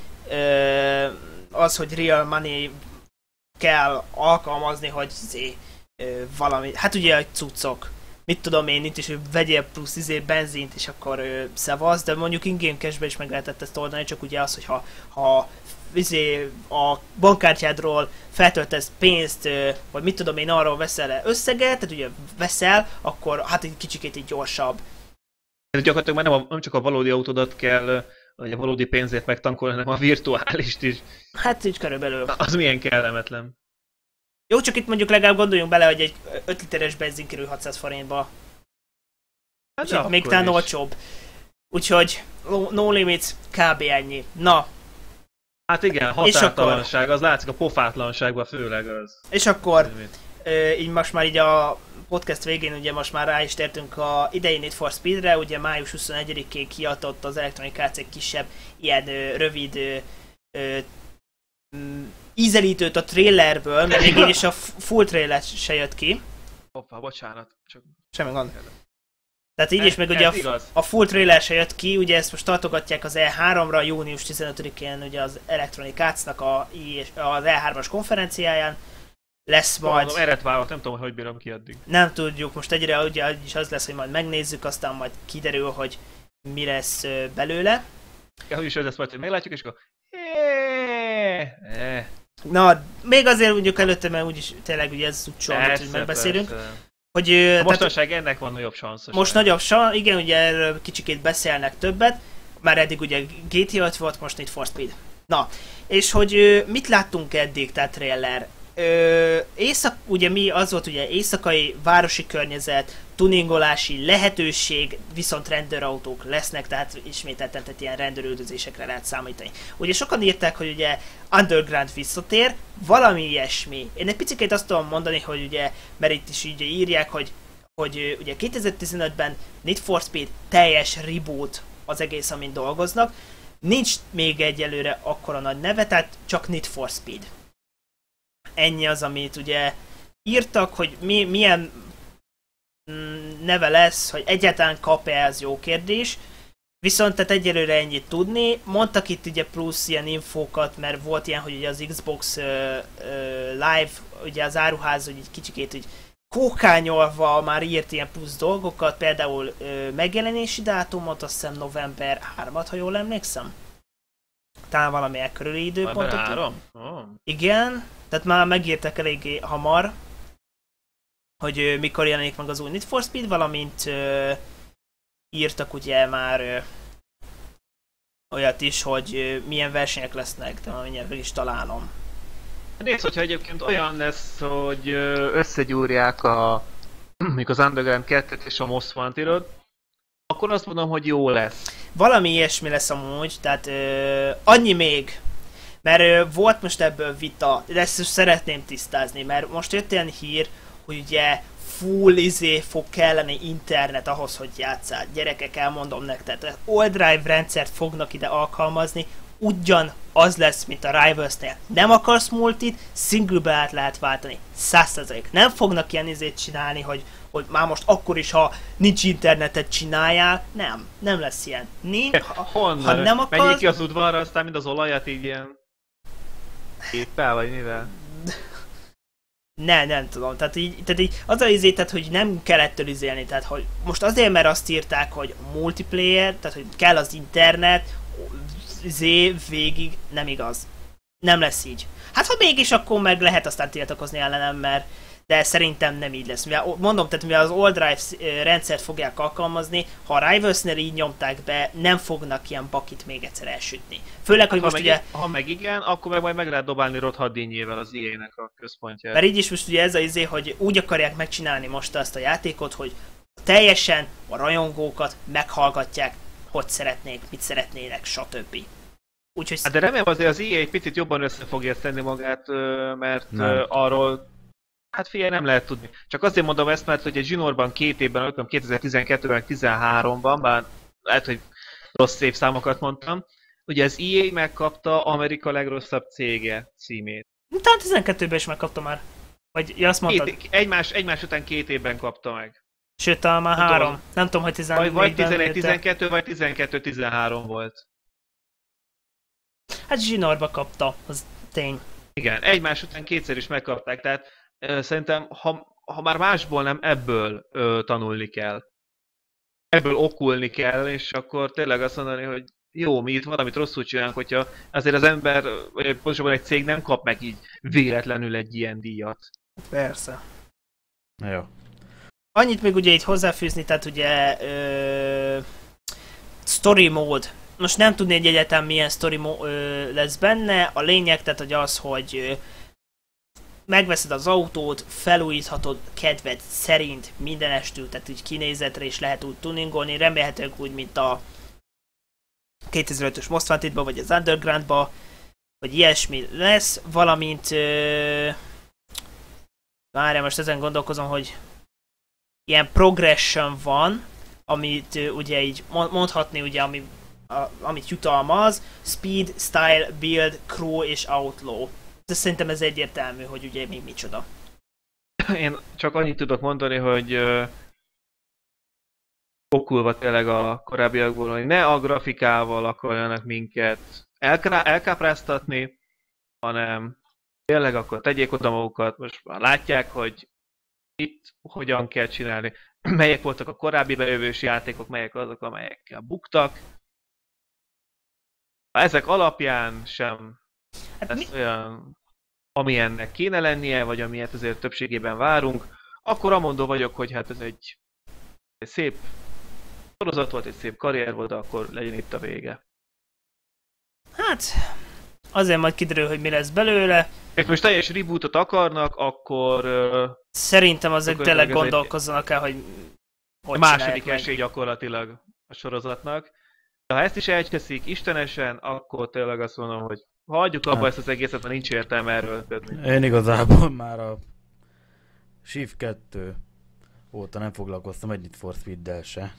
az, hogy real money kell alkalmazni, hogy valami, hát ugye egy cuccok. Mit tudom én, itt is, hogy vegyél plusz benzint, és akkor szevasz, de mondjuk in-game cashbe is meg lehetett ezt oldani, csak ugye az, hogy ha a bankkártyádról feltöltesz pénzt, vagy mit tudom én, arról veszel összeget, tehát ugye veszel, akkor hát egy kicsikét így gyorsabb. Ez gyakorlatilag már nem csak a valódi autódat kell, vagy a valódi pénzért megtankolni, hanem a virtuálist is. Hát így körülbelül. Az milyen kellemetlen. Jó, csak itt mondjuk legalább gondoljunk bele, hogy egy 5 literes benzin kerül 600 forintba. Hát még talán olcsóbb. Úgyhogy No Limits, kb. Ennyi. Na. Hát igen, határtalanság, az látszik a pofátlanságban főleg az. És akkor így most már így a podcast végén ugye most már rá is tértünk a idei Need for Speedre, ugye május 21-én kiadott az Electronic Arts egy kisebb ilyen rövid ízelítőt a trailerből, mert végén is a full trailer se jött ki. Hoppá, bocsánat. Csak... Semmi gond. Tehát így is meg ugye a full trailer se jött ki, ugye ezt most tartogatják az E3-ra, június 15-én ugye az Electronic Arts-nak az E3-as konferenciáján. Lesz majd... Mondom, eret várok, nem tudom, hogy bírom ki addig. Nem tudjuk, most egyre ugye is az lesz, hogy majd megnézzük, aztán majd kiderül, hogy mi lesz belőle. Ja, hogy is ez lesz majd, hogy meglátjuk, és akkor... Na, még azért mondjuk előtte, mert úgyis tényleg ugye ez úgy soha, hogy megbeszélünk. Hogy, mostanság ennek van nagyobb szanszos. Most nagyobb szansz, igen, ugye erről kicsikét beszélnek többet. Már eddig ugye GTA 5 volt, most Need for Speed. Na, és hogy mit láttunk eddig, tehát trailer? Ugye mi az volt ugye éjszakai városi környezet, tuningolási lehetőség, viszont rendőrautók lesznek, tehát ismételten tehát ilyen rendőrüldözésekre lehet számítani. Ugye sokan írták, hogy ugye Underground visszatér, valami ilyesmi. Én egy picit azt tudom mondani, hogy ugye, mert itt is így írják, hogy ugye 2015-ben Need for Speed teljes reboot az egész, amin dolgoznak. Nincs még egyelőre akkora nagy neve, tehát csak Need for Speed. Ennyi az, amit ugye írtak, hogy milyen neve lesz, hogy egyáltalán kap-e, az jó kérdés. Viszont tehát egyelőre ennyit tudni. Mondtak itt ugye plusz ilyen infókat, mert volt ilyen, hogy ugye az Xbox Live, ugye az áruház, hogy egy kicsikét úgy kókányolva már írt ilyen plusz dolgokat, például megjelenési dátumot, azt hiszem november 3-at, ha jól emlékszem. Talán valami ekkörüli időpontot. November 3? Oh. Igen, tehát már megírtak eléggé hamar, hogy mikor jelenik meg az új Need for Speed, valamint írtak ugye már olyat is, hogy milyen versenyek lesznek, de mindjárt meg is találom. Nézd, hogyha egyébként olyan lesz, hogy összegyúrják mondjuk az Underground 2-t és a Most Wanted-ot, akkor azt mondom, hogy jó lesz. Valami ilyesmi lesz amúgy, tehát annyi még, mert volt most ebből vita, de ezt szeretném tisztázni, mert most jött ilyen hír, hogy ugye full fog kelleni internet ahhoz, hogy játsszál. Gyerekek, elmondom nektek, tehát all drive rendszert fognak ide alkalmazni, ugyan az lesz, mint a Rivals-nél. Nem akarsz multit, singlebe át lehet váltani. 100%. Nem fognak ilyen csinálni, hogy már most akkor is, ha nincs internetet csináljál. Nem lesz ilyen. Honnan? Ha nem akarsz... Menjél ki az udvarra, aztán mind az olajat így ilyen... Éppel, vagy mivel? Nem tudom, tehát így az a tehát hogy nem kell ettől izélni, tehát hogy most azért, mert azt írták, hogy multiplayer, tehát hogy kell az internet, végig, nem igaz. Nem lesz így. Hát ha mégis, akkor meg lehet aztán tiltakozni ellenem, de szerintem nem így lesz. Mondom, tehát mivel az All Drive rendszert fogják alkalmazni, ha a Rivals-nél így nyomták be, nem fognak ilyen bakit még egyszer elsütni. Főleg, hogy most ugye... Ha meg igen, akkor majd meg lehet dobálni Rod Haddényével az EA-nek a központját. Mert így is most ugye ez az hogy úgy akarják megcsinálni most azt a játékot, hogy teljesen a rajongókat meghallgatják, hogy szeretnék, mit szeretnének, stb. Úgyhogy... Hát de remélem azért az EA egy picit jobban össze fogja tenni magát, mert arról... Hát figyelj, nem lehet tudni. Csak azért mondom ezt, mert hogy egy zsinórban 2 évben, 2012-ben, 13-ban, bár lehet, hogy rossz évszámokat mondtam, ugye az EA megkapta Amerika legrosszabb cége címét. Talán 12-ben is megkapta már. Vagy azt mondtad? Egymás után 2 évben kapta meg. Sőt, talán már 3. Nem tudom, hogy 14-ben... Vagy 11-12, vagy 12-13 volt. Hát zsinórba kapta, az tény. Igen, egymás után 2-szer is megkapták, tehát szerintem, ha már másból nem, ebből tanulni kell. Ebből okulni kell, és akkor tényleg azt mondani, hogy jó, mi itt valamit rosszul csinálunk, hogyha azért az ember, vagy pontosabban egy cég nem kap meg így véletlenül egy ilyen díjat. Persze. Jó. Annyit még ugye itt hozzáfűzni, tehát ugye story mode. Most nem tudni egy egyetem milyen story lesz benne. A lényeg, tehát hogy az, hogy megveszed az autót, felújíthatod kedved szerint mindenestül, tehát úgy kinézetre is lehet úgy tuningolni, remélhetőleg úgy, mint a 2005-ös Most Wanted-ba, vagy az Underground-ba, vagy ilyesmi lesz, valamint várjál, most ezen gondolkozom, hogy ilyen progression van, amit ugye így mondhatni, ugye, amit jutalmaz, speed, style, build, crew és outlaw. De szerintem ez egyértelmű, hogy ugye még micsoda. Én csak annyit tudok mondani, hogy okulva tényleg a korábbiakból, hogy ne a grafikával akarjanak minket elkápráztatni, hanem tényleg akkor tegyék oda magukat, most már látják, hogy itt hogyan kell csinálni, melyek voltak a korábbi bejövős játékok, melyek azok, amelyekkel buktak. Ezek alapján sem Hát lesz olyan amilyennek kéne lennie, vagy amilyet azért többségében várunk, akkor amondó vagyok, hogy hát ez egy szép sorozat volt, egy szép karrier volt, akkor legyen itt a vége. Hát, azért majd kiderül, hogy mi lesz belőle. És most teljes rebootot akarnak, akkor... Szerintem azért akkor tényleg ez egy- gondolkozzanak el, hogy a második csinálják meg. esély gyakorlatilag a sorozatnak. De ha ezt is elcseszik istenesen, akkor tényleg azt mondom, hogy hagyjuk abba Hát. ezt az egészet, mert nincs értelme erről kötni. Én igazából már a Shift 2 óta nem foglalkoztam egy Need for Speed-del se.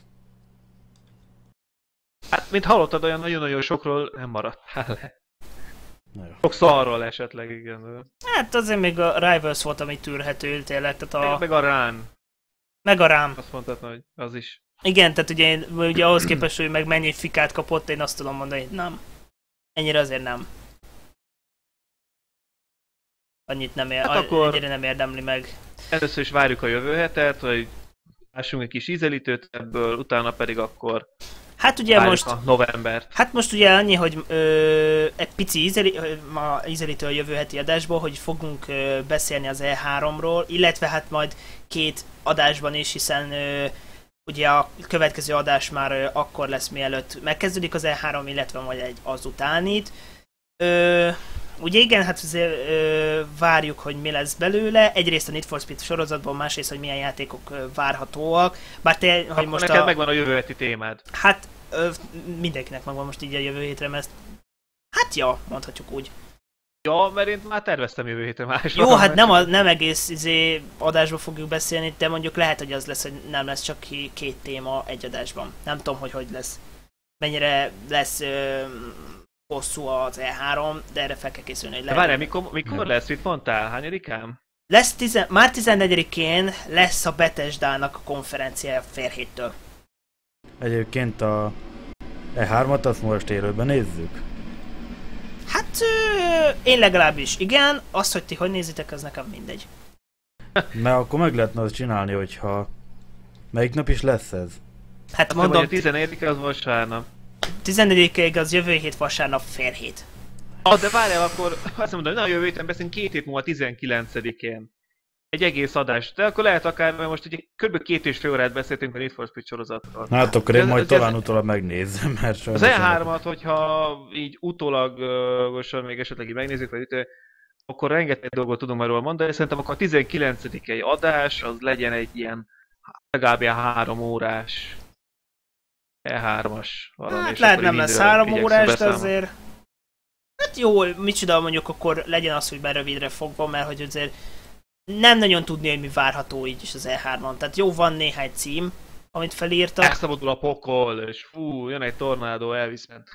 Hát, mint hallottad, olyan nagyon-nagyon sokról nem maradtál le. Na jó. Sok szarról esetleg, igen. Hát azért még a Rivals volt, ami tűrhető tényleg, tehát Meg a Rán, meg a rám. azt mondtad, hogy az is. Igen, tehát ugye ahhoz képest, hogy meg mennyi fikát kapott, én azt tudom mondani, hogy nem. Ennyire azért nem. Annyit nem Hát akkor- ennyire nem érdemli meg. Először is várjuk a jövő hetet, hogy lássunk egy kis ízelítőt ebből, utána pedig akkor Hát ugye várjuk most... a novembert. Hát most ugye annyi, hogy egy pici ízelítő a jövő heti adásból, hogy fogunk beszélni az E3-ról, illetve hát majd 2 adásban is, hiszen ugye a következő adás már akkor lesz, mielőtt megkezdődik az E3, illetve majd egy azutánit. Ugye igen, hát azért várjuk, hogy mi lesz belőle. Egyrészt a Need for Speed sorozatban, másrészt, hogy milyen játékok várhatóak. Bár te, hogy Akkor most neked megvan a jövő heti témád. Hát mindenkinek megvan most így a jövő hétre, mert ezt... Hát ja, mondhatjuk úgy. Ja, mert én már terveztem jövő hétre más. Jó, hát nem egész adásban fogjuk beszélni, de mondjuk lehet, hogy az lesz, hogy nem lesz csak 2 téma egy adásban. Nem tudom, hogy lesz. Mennyire lesz hosszú az E3, de erre fel kell készülni, hogy De lehet. várjál, mikor lesz? Mit mondtál? Hányadikán? Lesz már 14-én lesz a Bethesda-nak a konferenciája fél héttől. Egyébként a E3-at azt most élőben nézzük. Hát én legalábbis igen, azt, hogy ti hogy nézitek, az nekem mindegy. Mert akkor meg lehetne azt csinálni, hogyha... Melyik nap is lesz ez? Hát Mondom, mondom, a 14 az vasárnap. 14-ig az jövő hét vasárnap fél hét. De várjál, akkor azt mondom, na jövő héten beszélünk 2 hét múlva 19-én. Egy egész adás. De akkor lehet akár, mert most ugye kb. 2,5 órát beszéltünk a Need for Speed sorozatról. Hát akkor én Ez- majd ez- talán utólag megnézem, mert Az sajnos... E3-at, hogyha így utólagosan még esetleg így megnézzük, vagy akkor rengeteg dolgot tudunk már róla mondani, szerintem akkor a 19-i adás az legyen egy ilyen legalább ilyen 3 órás E3-as valami. Hát és lehet akkor nem így lesz mindről 3 igyekszünk órás, de beszámolni. azért... Hát jó, micsoda mondjuk akkor legyen az, hogy rövidre fogva, mert hogy azért nem nagyon tudni, hogy mi várható így is az E3-on. Tehát jó, van néhány cím, amit felírtak. Elszabadul a pokol, és fú, jön egy tornádó, elvisz ment.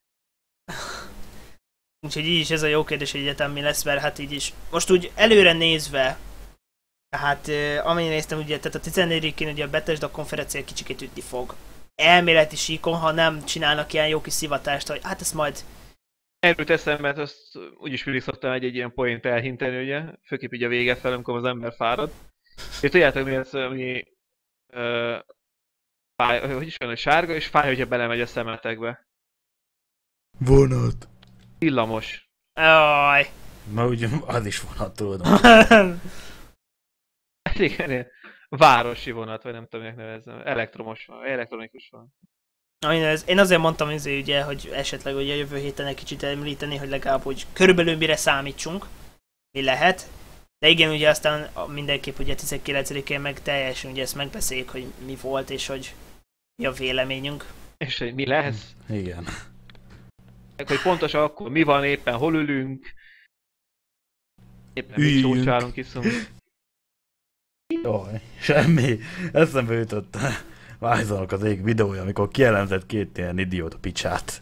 Úgyhogy így is ez a jó kérdés, hogy egyetem mi lesz, mert hát így is. Most úgy előre nézve, tehát amennyire néztem, ugye, tehát a 14-én ugye a Bethesda konferencia kicsikét ütni fog. Elméleti síkon, ha nem csinálnak ilyen jó kis szivatást, hogy hát ezt majd... Erről teszem, mert azt úgyis mindig szoktam egy ilyen point elhinteni, ugye? Főképp így a vége fel, amikor az ember fárad. És tudjátok mi az, ami... fáj, hogy is van, hogy sárga, és fáj, hogyha belemegy a szemetekbe. Vonat! Villamos. Aj. Mert ugye az is vonat, tudom. Igen, ilyen városi vonat, vagy nem tudom, minek nevezzem. Elektronikus van. Én azért mondtam ugye, hogy esetleg ugye a jövő héten egy kicsit említeni, hogy legalább hogy körülbelül mire számítsunk, mi lehet. De igen, ugye aztán mindenképp ugye 19-én meg teljesen ugye ezt megbeszéljük, hogy mi volt és hogy mi a véleményünk. És hogy mi lesz? Igen. Hogy pontosan akkor mi van éppen, hol ülünk. Éppen mit Üljünk. csócsálunk, iszunk. Jaj, semmi. Eszembe jutott Vájzolnak az ég videója, amikor kielemzett 2 ilyen idióta picsát.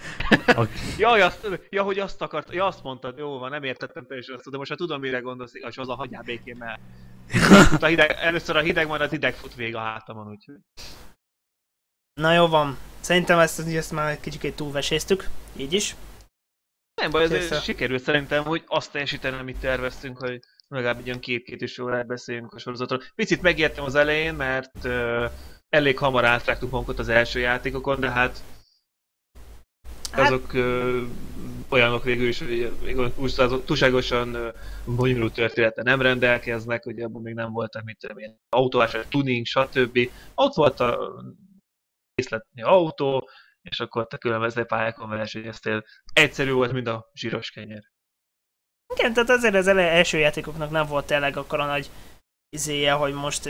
Hogy azt akart, azt mondtad, jó van, nem értettem teljesen azt, de most már tudom, mire gondolsz, és az a hagyjál békén, mert először a hideg, majd az hideg fut vég a hátamon, úgyhogy. Na jó van. Szerintem ezt már egy kicsit túlveséztük. Így is. Nem baj, Készre. ez sikerült szerintem, hogy azt teljesíteni, amit terveztünk, hogy legalább egy olyan 2-2,5 órát beszéljünk a sorozatról. Picit megértem az elején, mert elég hamar átrágtuk magunkat az első játékokon, de hát azok olyanok végül is, hogy túlságosan bonyolult története nem rendelkeznek, ugye abban még nem voltak, mint tudom én, autóvásár, tuning, stb. Ott volt a készletni autó, és akkor te különböző pályákon versenyeztél. Egyszerű volt, mint a zsíros kenyér. Igen, tehát azért az első játékoknak nem volt tényleg akkora nagy izéje, hogy most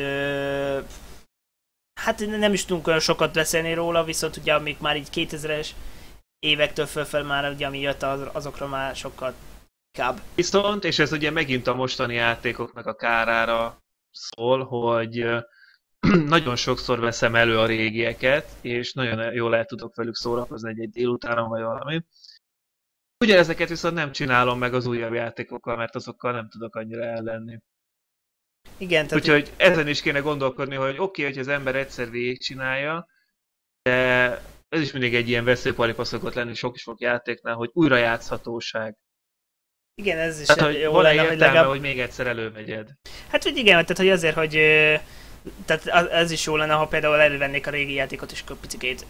hát nem is tudunk olyan sokat beszélni róla, viszont ugye amik már így 2000-es évektől fölfel már ugye ami jött azokra már sokkal inkább. Viszont, és ez ugye megint a mostani játékoknak a kárára szól, hogy nagyon sokszor veszem elő a régieket, és nagyon jól el tudok velük szórakozni egy délutáron vagy valami. Ugye ezeket viszont nem csinálom meg az újabb játékokkal, mert azokkal nem tudok annyira ellenni. Igen, tehát úgyhogy ezen is kéne gondolkodni, hogy oké, hogy az ember egyszer végigcsinálja, de ez is mindig egy ilyen veszőparipa szokott lenni sok játéknál, hogy újrajátszhatóság. igen, ez is tehát, hogy jó van-e lenne, hogy értelme, legalább... hogy még egyszer elővegyed. Hát, hogy igen, tehát hogy azért, hogy tehát ez is jó lenne, ha például elővennék a régi játékot, és akkor picikét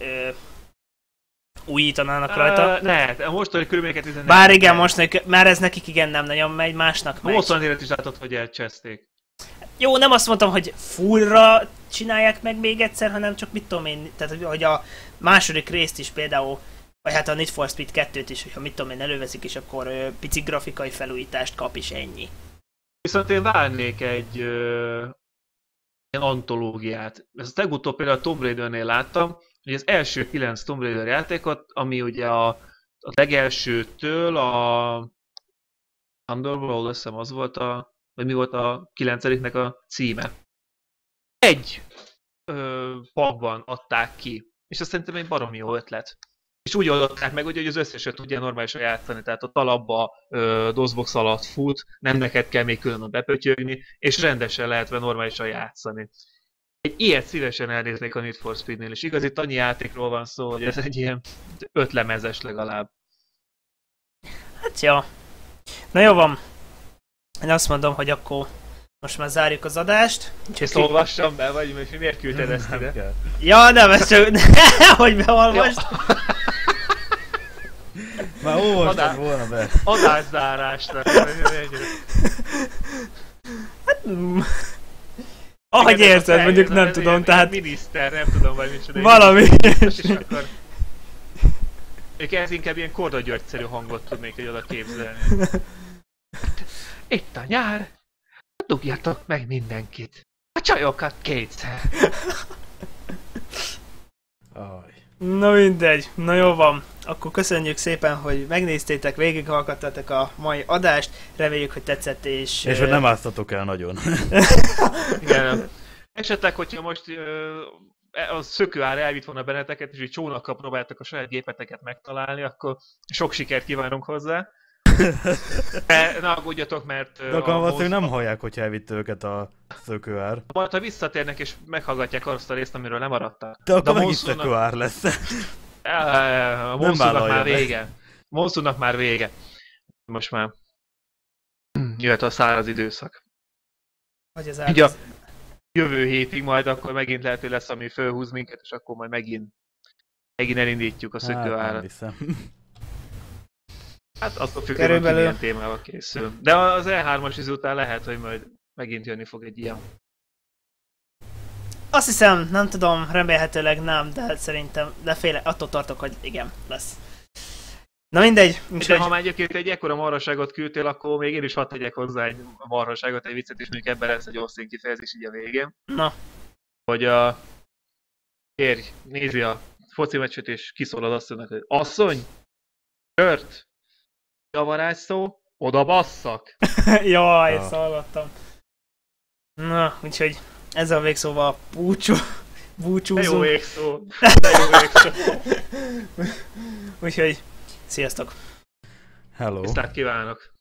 újítanának rajta. Ne, mostani körülményeket nem. Bár igen, most már ez nekik igen nem nagyon megy, másnak megy. 80 évet is látod, hogy elcseszték. Jó, nem azt mondtam, hogy fullra csinálják meg még egyszer, hanem csak mit tudom én, tehát hogy a második részt is például, vagy hát a Need for Speed 2-t is, hogyha mit tudom én előveszik, és akkor pici grafikai felújítást kap is ennyi. Viszont én várnék egy ilyen antológiát. Ezt legutóbb például a Tomb Raider-nél láttam, hogy az első 9 Tomb Raider játékot, ami ugye a legelsőtől a Underworld, azt hiszem az volt vagy mi volt a 9-nek a címe. Egy pakban adták ki. És azt szerintem egy baromi jó ötlet. És úgy oldották meg, hogy az összeset tudja normálisan játszani. Tehát a talapba DOSBox alatt fut, nem neked kell még külön bepötyögni, és rendesen lehet normálisan játszani. Egy ilyet szívesen elnéznék a Need for Speednél, és igaz, itt annyi játékról van szó, hogy ez egy ilyen 5 lemezes legalább. Hát ja. Na jó van. Én azt mondom, hogy akkor most már zárjuk az adást. Ezt olvassam be, vagy miért küldted ezt ide? Ja, nem, ez csak... hogy beolvast. Már olvastad volna be. Adászárásnak. Ahogy érted, mondjuk nem tudom, tehát... Miniszter, nem tudom, vagy micsoda. Valami. És akkor... Ez inkább ilyen Korda György-szerű hangot tudnék egy oda képzelni. Itt a nyár, dugjatok meg mindenkit. A csajokat kétszer. Na mindegy, na jó van. Akkor köszönjük szépen, hogy megnéztétek, végighallgattatok a mai adást. Reméljük, hogy tetszett és... És hogy nem áztatok el nagyon. Igen. Esetleg, hogyha most a szökőár elvitt volna benneteket, és egy csónakkal próbáltak a saját gépeteket megtalálni, akkor sok sikert kívánunk hozzá. Ne aggódjatok, mert... De akkor valószínűleg nem hallják, hogyha elvitte őket a szökőár. Majd ha visszatérnek és meghallgatják azt a részt, amiről lemaradtak. De akkor megint szökőár lesz. A monszunnak már vége. Monszunnak már vége. Most már jöhet a száraz időszak. Hogy ez Ugye jövő hétig majd akkor megint lehet, hogy lesz, ami fölhúz minket, és akkor majd megint elindítjuk a szökőárat. Hát attól függ, hogy milyen témával készül. De az E3-as után lehet, hogy majd megint jönni fog egy ilyen. Azt hiszem, nem tudom, remélhetőleg nem, de szerintem, de attól tartok, hogy igen, lesz. Na mindegy. De ha már egyébként egy ekkora marhaságot küldtél, akkor még én is hadd tegyek hozzá egy marhaságot, egy viccet, és mondjuk ebben lesz egy osztén kifejezés így a végén. Na. Hogy a férj nézi a foci meccset, és kiszól az asszonynak, hogy asszony, sört, javarás szó, oda basszak. Jaj, ezt hallottam. Na, úgyhogy ezzel a végszóval búcsúzunk. De jó végszó. De jó végszó. Úgyhogy, sziasztok. Hello. Tisztát kívánok.